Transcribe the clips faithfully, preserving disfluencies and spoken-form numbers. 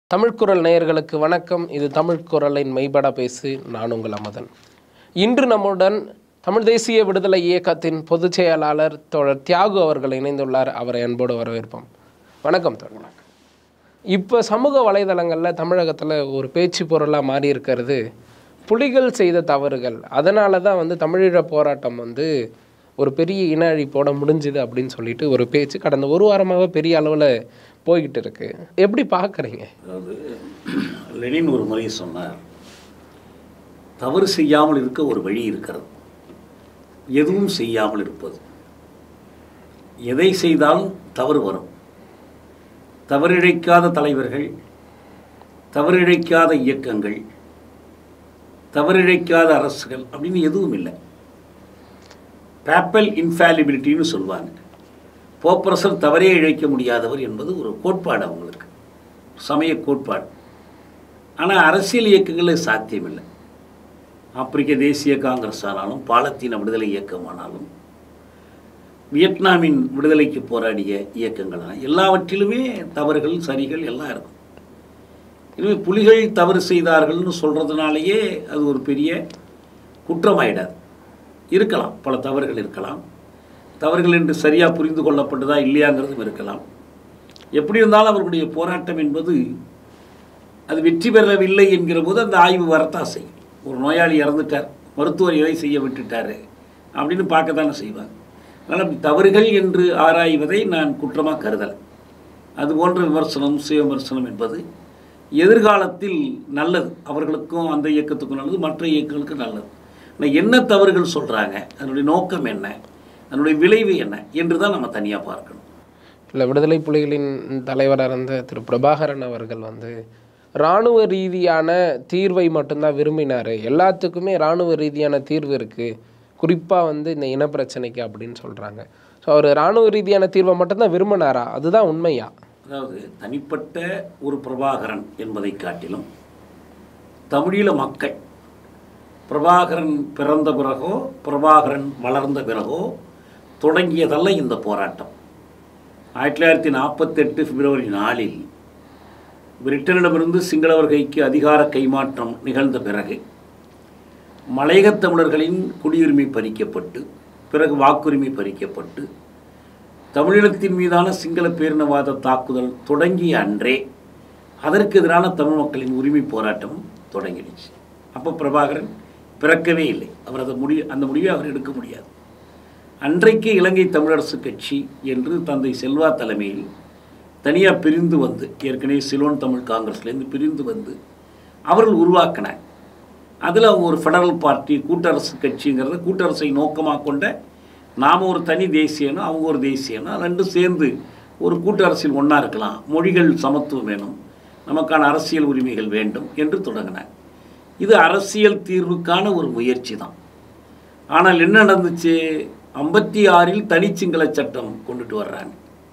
தமிழ்குரல் நேயர்களுக்கு வணக்கம். இது தமிழ்குரலின் மெய்பட பேசு. நான் உங்கள் அமதன். இன்று நம்முடன் தமிழ் தேசிய விடுதலை இயக்கத்தின் பொதுச் செயலாளர் தோழர் தியாகு அவர்கள் இணைந்துள்ளார். அவரை அன்போடு வரவேற்போம். வணக்கம் தோழர். இப்போ சமூக வலைதளங்களில் தமிழகத்தில் ஒரு பேச்சு பொருளாக மாறி இருக்கிறது புலிகள் செய்த தவறுகள், அதனால தான் வந்து தமிழீழ போராட்டம் வந்து ஒரு பெரிய இன அழிப்போட முடிஞ்சுது அப்படின்னு சொல்லிட்டு ஒரு பேச்சு கடந்த ஒரு வாரமாக பெரிய அளவில் போய்கிட்டு இருக்கு. எப்படி பார்க்குறீங்க? அதாவது லெனின் ஒரு முறை சொன்னார், தவறு செய்யாமல் இருக்க ஒரு வழி இருக்கிறது, எதுவும் செய்யாமல் இருப்பது. எதை செய்தாலும் தவறு வரும். தவறிழைக்காத தலைவர்கள், தவறிழைக்காத இயக்கங்கள், தவறிழைக்காத அரசுகள் அப்படின்னு எதுவும் இல்லை. பேப்பல் இன்ஃபாலிபிலிட்டின்னு சொல்லுவாங்க. போப்பரசர் தவறே இழைக்க முடியாதவர் என்பது ஒரு கோட்பாடு, அவங்களுக்கு சமய கோட்பாடு. ஆனால் அரசியல் இயக்கங்களில் சாத்தியமில்லை. ஆப்பிரிக்க தேசிய காங்கிரஸ் ஆனாலும், பாலத்தீன விடுதலை இயக்கமானாலும், வியட்நாமின் விடுதலைக்கு போராடிய இயக்கங்களான எல்லாவற்றிலுமே தவறுகள் சரிகள் எல்லாம் இருக்கும். எனவே புலிகள் தவறு செய்தார்கள்னு சொல்கிறதுனாலேயே அது ஒரு பெரிய குற்றமாயிடாது. இருக்கலாம், பல தவறுகள் இருக்கலாம். தவறுகள் என்று சரியாக புரிந்து கொள்ளப்பட்டதா இல்லையாங்கிறதும் இருக்கலாம். எப்படி இருந்தாலும் அவர்களுடைய போராட்டம் என்பது அது வெற்றி பெறவில்லை என்கிற போது அந்த ஆய்வு வரத்தான் செய்யும். ஒரு நோயாளி இறந்துட்டார், மருத்துவர் எதை செய்ய விட்டுட்டார் அப்படின்னு பார்க்கத்தானே செய்வாங்க. அதனால் தவறுகள் என்று ஆராய்வதை நான் குற்றமாக கருதலை. அது போன்ற விமர்சனம், சுய விமர்சனம் என்பது எதிர்காலத்தில் நல்லது. அவர்களுக்கும் அந்த இயக்கத்துக்கும் நல்லது, மற்ற இயக்கங்களுக்கு நல்லது. ஆனால் என்ன தவறுகள் சொல்கிறாங்க, அதனுடைய நோக்கம் என்ன, அதனுடைய விளைவு என்ன என்று தான் நம்ம தனியாக பார்க்கணும். இல்லை, விடுதலை புலிகளின் தலைவராக இருந்த திரு பிரபாகரன் அவர்கள் வந்து இராணுவ ரீதியான தீர்வை மட்டும்தான் விரும்பினார். எல்லாத்துக்குமே இராணுவ ரீதியான தீர்வு இருக்குது, குறிப்பாக வந்து இந்த இனப்பிரச்சனைக்கு அப்படின்னு சொல்கிறாங்க. ஸோ அவர் இராணுவ ரீதியான தீர்வை மட்டும்தான் விரும்பினாரா? அதுதான் உண்மையா? அதாவது தனிப்பட்ட ஒரு பிரபாகரன் என்பதை காட்டிலும் தமிழீழ மக்கள் பிரபாகரன் பிறந்த பிறகோ பிரபாகரன் வளர்ந்த பிறகோ தொடங்கியதல்ல இந்த போராட்டம். ஆயிரத்தி தொள்ளாயிரத்தி நாற்பத்தெட்டு பிப்ரவரி நாலில் பிரிட்டனிடமிருந்து சிங்களவர் கைக்கு அதிகார கைமாற்றம் நிகழ்ந்த பிறகு மலையகத் தமிழர்களின் குடியுரிமை பறிக்கப்பட்டு, பிறகு வாக்குரிமை பறிக்கப்பட்டு, தமிழீழத்தின் மீதான சிங்கள பேரினவாத தாக்குதல் தொடங்கிய அன்றே அதற்கு எதிரான தமிழ் மக்களின் உரிமை போராட்டம் தொடங்கிடுச்சு. அப்போ பிரபாகரன் பிறக்கவே இல்லை. அவர் அதை முடி அந்த முடிவை அவர் எடுக்க முடியாது. அன்றைக்கு இலங்கை தமிழரசு கட்சி என்று தந்தை செல்வா தலைமையில் தனியாக பிரிந்து வந்து, ஏற்கனவே சிலோன் தமிழ் காங்கிரஸ்லேருந்து பிரிந்து வந்து அவர்கள் உருவாக்கினார். அதில் அவங்க ஒரு ஃபெடரல் பார்ட்டி, கூட்டரசு கட்சிங்கிறத கூட்டரசை நோக்கமாக கொண்ட, நாம் ஒரு தனி தேசியனோ அவங்க ஒரு தேசியனோ ரெண்டும் சேர்ந்து ஒரு கூட்டரசில் ஒன்றா இருக்கலாம், மொழிகள் சமத்துவம் வேணும், நமக்கான அரசியல் உரிமைகள் வேண்டும் என்று தொடங்கினார். இது அரசியல் தீர்வுக்கான ஒரு முயற்சி தான். ஆனால் என்ன நடந்துச்சு, ஐம்பத்தி ஆறில் தனிச்சிங்கள சட்டம் கொண்டுட்டு வர்றாங்க.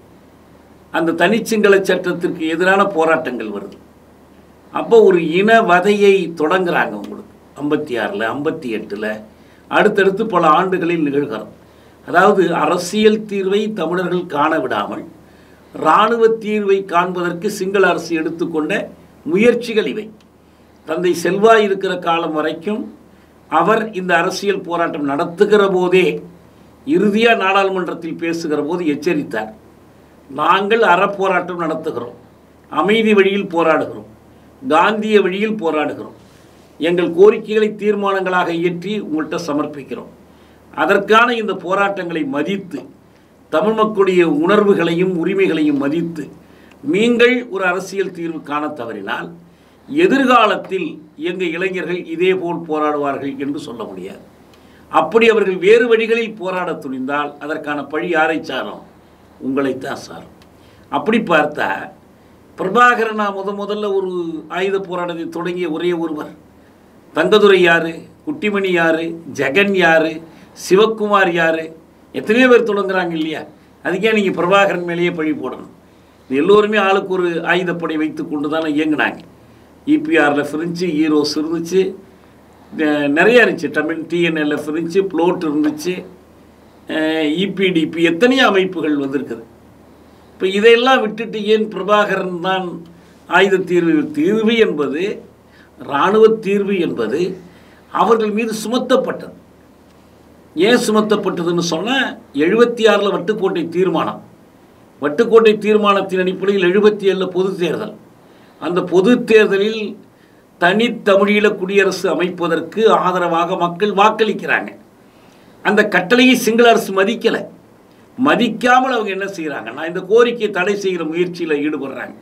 அந்த தனிச்சிங்கள சட்டத்திற்கு எதிரான போராட்டங்கள் வருது. அப்போ ஒரு இன வதையை தொடங்குறாங்க. உங்களுக்கு ஐம்பத்தி ஆறில் ஐம்பத்தி எட்டில் அடுத்தடுத்து பல ஆண்டுகளில் நிகழ்கிறது. அதாவது அரசியல் தீர்வை தமிழர்கள் காண விடாமல் இராணுவ தீர்வை காண்பதற்கு சிங்கள அரசு எடுத்துக்கொண்ட முயற்சிகள் இவை. தந்தை செல்வா இருக்கிற காலம் வரைக்கும் அவர் இந்த அரசியல் போராட்டம் நடத்துகிற போதே, இறுதியாக நாடாளுமன்றத்தில் பேசுகிற போது எச்சரித்தார், நாங்கள் அறப்போராட்டம் நடத்துகிறோம், அமைதி வழியில் போராடுகிறோம், காந்திய வழியில் போராடுகிறோம், எங்கள் கோரிக்கைகளை தீர்மானங்களாக இயற்றி உங்கள்கிட்ட சமர்ப்பிக்கிறோம். அதற்கான இந்த போராட்டங்களை மதித்து, தமிழ் மக்களுடைய உணர்வுகளையும் உரிமைகளையும் மதித்து நீங்கள் ஒரு அரசியல் தீர்வு காண தவறினால் எதிர்காலத்தில் எங்கள் இளைஞர்கள் இதே போல் போராடுவார்கள் என்று சொல்ல முடியாது. அப்படி அவர்கள் வேறு வழிகளில் போராட துணிந்தால் அதற்கான பழி யாரை சாரும்? உங்களைத்தான் சாரும். அப்படி பார்த்தா பிரபாகரனா முத முதல்ல ஒரு ஆயுத போராட்டத்தை தொடங்கிய ஒரே ஒருவர். தங்கதுரை யாரு, குட்டிமணி யாரு, ஜெகன் யாரு, சிவக்குமார் யாரு, எத்தனையோ பேர் தொடங்குறாங்க இல்லையா? அதுக்கே நீங்கள் பிரபாகரன் மேலேயே பழி போடணும். எல்லோருமே ஆளுக்கு ஒரு ஆயுதப்படை வைத்து கொண்டு தானே இயங்கினாங்க. இபிஆரில் ஃப்ரெஞ்சு ஈரோஸ் இருந்துச்சு, நிறையா இருந்துச்சு, தமிழ் டிஎன்எல்எஃப் இருந்துச்சு, ப்ளோட் இருந்துச்சு, இபிடிபி, எத்தனையோ அமைப்புகள் வந்திருக்குது. இப்போ இதையெல்லாம் விட்டுட்டு ஏன் பிரபாகரன் தான் ஆயுத தீர்வு தீர்வு என்பது இராணுவ தீர்வு என்பது அவர்கள் மீது சுமத்தப்பட்டது. ஏன் சுமத்தப்பட்டதுன்னு சொன்னால் எழுபத்தி ஆறில் வட்டுக்கோட்டை தீர்மானம், வட்டுக்கோட்டை தீர்மானத்தின் அடிப்படையில் எழுபத்தி ஏழில் பொது தேர்தல். அந்த பொது தேர்தலில் தனித்தமிழீழ குடியரசு அமைப்பதற்கு ஆதரவாக மக்கள் வாக்களிக்கிறாங்க. அந்த கட்டளையை சிங்கள அரசு மதிக்கலை. மதிக்காமல் அவங்க என்ன செய்கிறாங்கன்னா, இந்த கோரிக்கையை தடை செய்கிற முயற்சியில் ஈடுபடுறாங்க.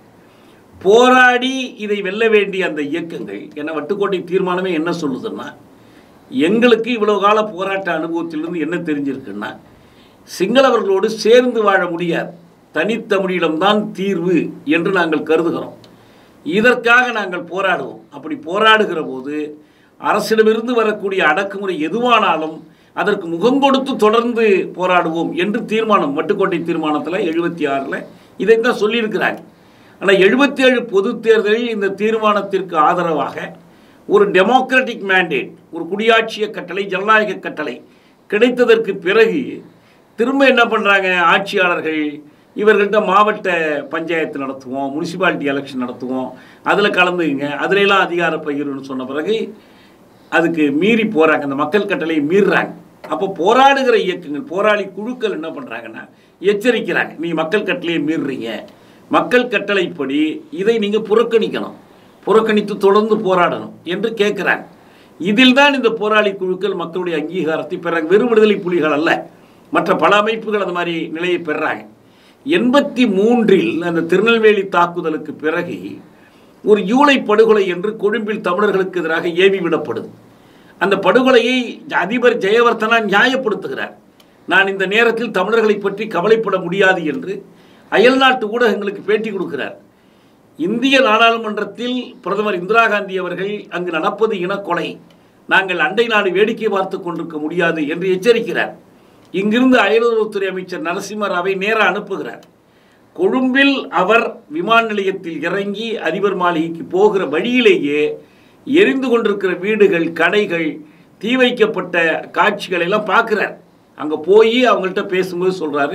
போராடி இதை வெல்ல வேண்டிய அந்த இயக்கங்கள், ஏன்னா வட்டுக்கோட்டை தீர்மானமே என்ன சொல்லுதுன்னா, எங்களுக்கு இவ்வளோ கால போராட்ட அனுபவத்திலிருந்து என்ன தெரிஞ்சிருக்குன்னா, சிங்களவர்களோடு சேர்ந்து வாழ முடியாது, தனித்தமிழிடம்தான் தீர்வு என்று நாங்கள் கருதுகிறோம். இதற்காக நாங்கள் போராடுவோம். அப்படி போராடுகிற போது அரசிடமிருந்து வரக்கூடிய அடக்குமுறை எதுவானாலும் அதற்கு முகம் கொடுத்து தொடர்ந்து போராடுவோம் என்று தீர்மானம், வட்டுக்கோட்டை தீர்மானத்தில் எழுபத்தி ஆறில் இதைத்தான் சொல்லியிருக்கிறாங்க. ஆனால் எழுபத்தி ஏழு பொது தேர்தலில் இந்த தீர்மானத்திற்கு ஆதரவாக ஒரு டெமோக்ராட்டிக் மேண்டேட், ஒரு குடியாட்சிய கட்டளை, ஜனநாயக கட்டளை கிடைத்ததற்கு பிறகு திரும்ப என்ன பண்ணுறாங்க ஆட்சியாளர்கள், இவர்கள்ட்ட மாவட்ட பஞ்சாயத்து நடத்துவோம், முனிசிபாலிட்டி எலெக்ஷன் நடத்துவோம், அதில் கலந்துங்க, அதிலெல்லாம் அதிகார பகிர்வுன்னு சொன்ன பிறகு அதுக்கு மீறி போகிறாங்க, அந்த மக்கள் கட்டளையை மீறுறாங்க. அப்போ போராடுகிற இயக்கங்கள், போராளி குழுக்கள் என்ன பண்ணுறாங்கன்னா எச்சரிக்கிறாங்க, நீங்கள் மக்கள் கட்டளையை மீறுறீங்க, மக்கள் கட்டளைப்படி இதை நீங்கள் புறக்கணிக்கணும், புறக்கணித்து தொடர்ந்து போராடணும் என்று கேட்குறாங்க. இதில் தான் இந்த போராளி குழுக்கள் மக்களுடைய அங்கீகாரத்தை பெறாங்க. வெறும் விடுதலை புலிகள் அல்ல, மற்ற பல அமைப்புகள் அது மாதிரி நிலையை பெறாங்க. எண்பத்தி மூன்றில் அந்த திருநெல்வேலி தாக்குதலுக்கு பிறகு ஒரு யூலை படுகொலை என்று கொழும்பில் தமிழர்களுக்கு எதிராக ஏவி விடப்படுது. அந்த படுகொலையை அதிபர் ஜெயவர்தனா நியாயப்படுத்துகிறார். நான் இந்த நேரத்தில் தமிழர்களை பற்றி கவலைப்பட முடியாது என்று அயல்நாட்டு ஊடகங்களுக்கு பேட்டி கொடுக்கிறார். இந்திய நாடாளுமன்றத்தில் பிரதமர் இந்திரா காந்தி அவர்கள் அங்கு நடப்பது இனக்கொலை, நாங்கள் அண்டை நாடு வேடிக்கை பார்த்து கொண்டிருக்க முடியாது என்று எச்சரிக்கிறார். இங்கிருந்து அயலுறவுத்துறை அமைச்சர் நரசிம்மராவை நேராக அனுப்புகிறார். கொழும்பில் அவர் விமான நிலையத்தில் இறங்கி அதிபர் மாளிகைக்கு போகிற வழியிலேயே எரிந்து கொண்டிருக்கிற வீடுகள், கடைகள், தீ வைக்கப்பட்ட காட்சிகளை எல்லாம் பார்க்குறார். அங்கே போய் அவங்கள்ட்ட பேசும்போது சொல்கிறாரு,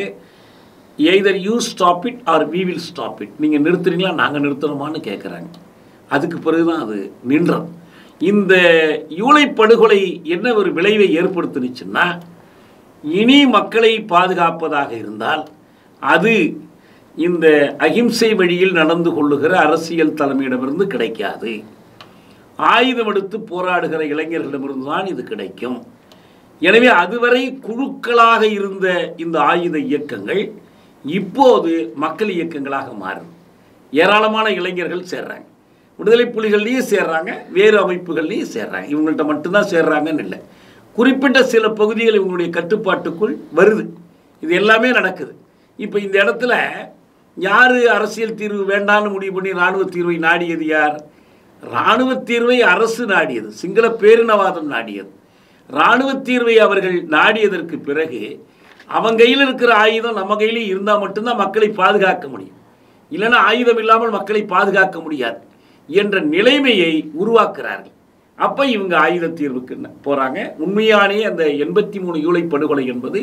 either you stop it or we will stop it, நீங்கள் நிறுத்துறீங்களா நாங்கள் நிறுத்தணுமான்னு கேட்குறாங்க. அதுக்கு பிறகுதான் அது நின்றது. இந்த யூலை படுகொலை என்ன ஒரு விளைவை ஏற்படுத்தினுச்சுன்னா, இனி மக்களை பாதுகாப்பதாக இருந்தால் அது இந்த அகிம்சை வழியில் நடந்து கொள்ளுகிற அரசியல் தலைமையிடமிருந்து கிடைக்காது, ஆயுதம் எடுத்து போராடுகிற இளைஞர்களிடமிருந்து தான் இது கிடைக்கும். எனவே அதுவரை குழுக்களாக இருந்த இந்த ஆயுத இயக்கங்கள் இப்போது மக்கள் இயக்கங்களாக மாறும். ஏராளமான இளைஞர்கள் சேர்றாங்க, விடுதலை புலிகள்லேயும் சேர்றாங்க, வேறு அமைப்புகள்லேயும் சேர்றாங்க. இவங்கள்ட்ட மட்டும்தான் சேர்றாங்கன்னு இல்லை, குறிப்பிட்ட சில பகுதிகள் இவங்களுடைய கட்டுப்பாட்டுக்குள் வருது. இது எல்லாமே நடக்குது. இப்போ இந்த இடத்துல யார் அரசியல் தீர்வு வேண்டான்னு முடிவு பண்ணி இராணுவ தீர்வை நாடியது யார்? இராணுவ தீர்வை அரசு நாடியது, சிங்கள பேரினவாதம் நாடியது. இராணுவ தீர்வை அவர்கள் நாடியதற்கு பிறகு அவங்க கையில் இருக்கிற ஆயுதம் நம்ம கையிலேயே இருந்தால் மட்டும்தான் மக்களை பாதுகாக்க முடியும், இல்லைன்னா ஆயுதம் இல்லாமல் மக்களை பாதுகாக்க முடியாது என்ற நிலைமையை உருவாக்குறார்கள். அப்போ இவங்க ஆயுத தீர்வுக்கு போகிறாங்க. உண்மையானே அந்த எண்பத்தி மூணு யூலை படுகொலை என்பது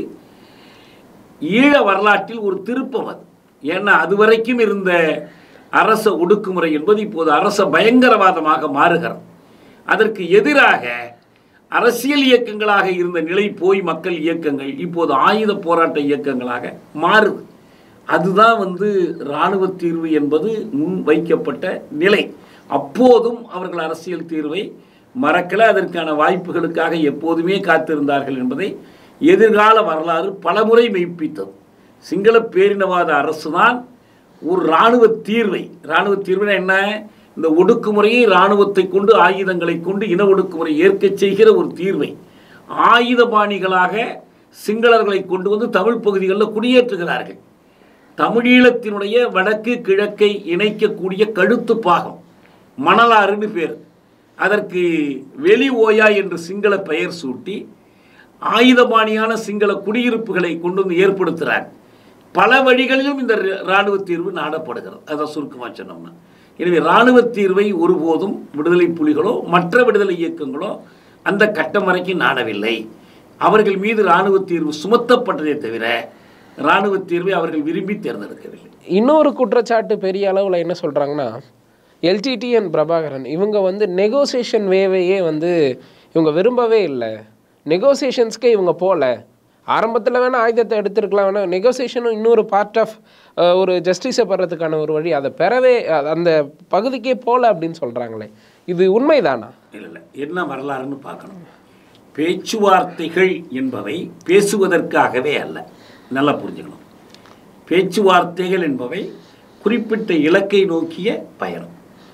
ஈழ வரலாற்றில் ஒரு திருப்பம். அது ஏன்னா அதுவரைக்கும் இருந்த அரச ஒடுக்குமுறை என்பது இப்போது அரச பயங்கரவாதமாக மாறுகிறது. அதற்கு எதிராக அரசியல் இயக்கங்களாக இருந்த நிலை போய் மக்கள் இயக்கங்கள் இப்போது ஆயுத போராட்ட இயக்கங்களாக மாறுது. அதுதான் வந்து இராணுவ தீர்வு என்பது முன் வைக்கப்பட்ட நிலை. அப்போதும் அவர்கள் அரசியல் தீர்வை மறக்கல, அதற்கான வாய்ப்புகளுக்காக எப்போதுமே காத்திருந்தார்கள் என்பதை எதிர்கால வரலாறு பலமுறை மெய்ப்பித்தது. சிங்கள பேரினவாத அரசு தான் ஒரு இராணுவ தீர்வை, இராணுவ தீர்வுனா என்ன, இந்த ஒடுக்குமுறையை இராணுவத்தை கொண்டு, ஆயுதங்களை கொண்டு இன ஒடுக்குமுறை ஏற்க செய்கிற ஒரு தீர்வை ஆயுதபாணிகளாக சிங்களர்களை கொண்டு வந்து தமிழ் பகுதிகளில் குடியேற்றுகிறார்கள். தமிழீழத்தினுடைய வடக்கு கிழக்கை இணைக்கக்கூடிய கழுத்து பாகம் மணலாறுன்னு பேர், அதற்கு வெளி ஓயா என்று சிங்கள பெயர் சூட்டி ஆயுதபாணியான சிங்கள குடியிருப்புகளை கொண்டு வந்து ஏற்படுத்துகிறார். பல வழிகளிலும் இந்த இராணுவ தீர்வு நாடப்படுகிறது. அதை சுருக்கமாக சொன்னோம்னா, எனவே இராணுவ தீர்வை ஒருபோதும் விடுதலை புலிகளோ மற்ற விடுதலை இயக்கங்களோ அந்த கட்டம் வரைக்கும் நாடவில்லை. அவர்கள் மீது இராணுவ தீர்வு சுமத்தப்பட்டதே தவிர இராணுவ தீர்வை அவர்கள் விரும்பி தேர்ந்தெடுக்கவில்லை. இன்னொரு குற்றச்சாட்டு பெரிய அளவில் என்ன சொல்கிறாங்கன்னா, எல்டிடி அண்ட் பிரபாகரன் இவங்க வந்து நெகோசியேஷன் வேவையே வந்து இவங்க விரும்பவே இல்லை. நெகோசியேஷன்ஸ்க்கே இவங்க போகல. ஆரம்பத்தில் வேணால் ஆயுதத்தை எடுத்துருக்கலாம், வேணால் நெகோசியேஷனும் இன்னொரு பார்ட் ஆஃப் ஒரு ஜஸ்டிஸை பெறதுக்கான ஒரு வழி, அதை பெறவே அந்த பகுதிக்கே போகல அப்படின்னு சொல்கிறாங்களே, இது உண்மைதானா? இல்லை இல்லை, என்ன வரலாறுன்னு பார்க்கணும். பேச்சுவார்த்தைகள் என்பவை பேசுவதற்காகவே அல்ல, நல்லா புரிஞ்சுக்கணும். பேச்சுவார்த்தைகள் என்பவை குறிப்பிட்ட இலக்கை நோக்கிய பயணம்.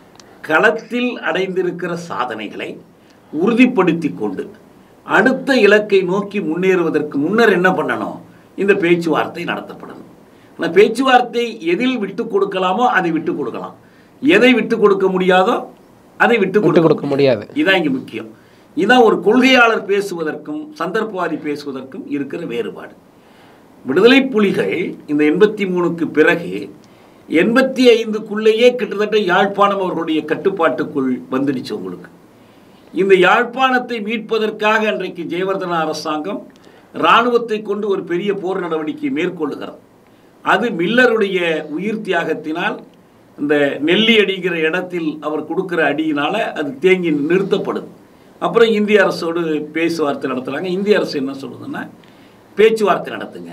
களத்தில் அடைந்திருக்கிற சாதனைகளை உறுதிப்படுத்தி கொண்டு அடுத்த இலக்கை நோக்கி முன்னேறுவதற்கு முன்னர் என்ன பண்ணணும்? இந்த பேச்சுவார்த்தை நடத்தப்படணும். ஆனால் பேச்சுவார்த்தை எதில் விட்டு கொடுக்கலாமோ அதை விட்டு கொடுக்கலாம், எதை விட்டு கொடுக்க முடியாதோ அதை விட்டு கொடுக்க முடியாது. இதான் இங்கே முக்கியம். இதான் ஒரு கொள்கையாளர் பேசுவதற்கும் சந்தர்ப்பவாதி பேசுவதற்கும் இருக்கிற வேறுபாடு. விடுதலை புலிகள் இந்த எண்பத்தி மூணுக்கு பிறகு எண்பத்தி ஐந்துக்குள்ளேயே கிட்டத்தட்ட யாழ்ப்பாணம் அவர்களுடைய கட்டுப்பாட்டுக்குள் வந்துடுச்சு. உங்களுக்கு இந்த யாழ்ப்பாணத்தை மீட்பதற்காக அன்றைக்கு ஜெயவர்தன அரசாங்கம் இராணுவத்தை கொண்டு ஒரு பெரிய போர் நடவடிக்கை மேற்கொள்ளுகிறது. அது மில்லருடைய உயிர் தியாகத்தினால் இந்த நெல்லி அடிக்கிற இடத்தில் அவர் கொடுக்குற அடியினால் அது தேங்கி நிறுத்தப்படுது. அப்புறம் இந்திய அரசோடு பேச்சுவார்த்தை நடத்துகிறாங்க. இந்திய அரசு என்ன சொல்லுதுன்னா, பேச்சுவார்த்தை நடத்துங்க,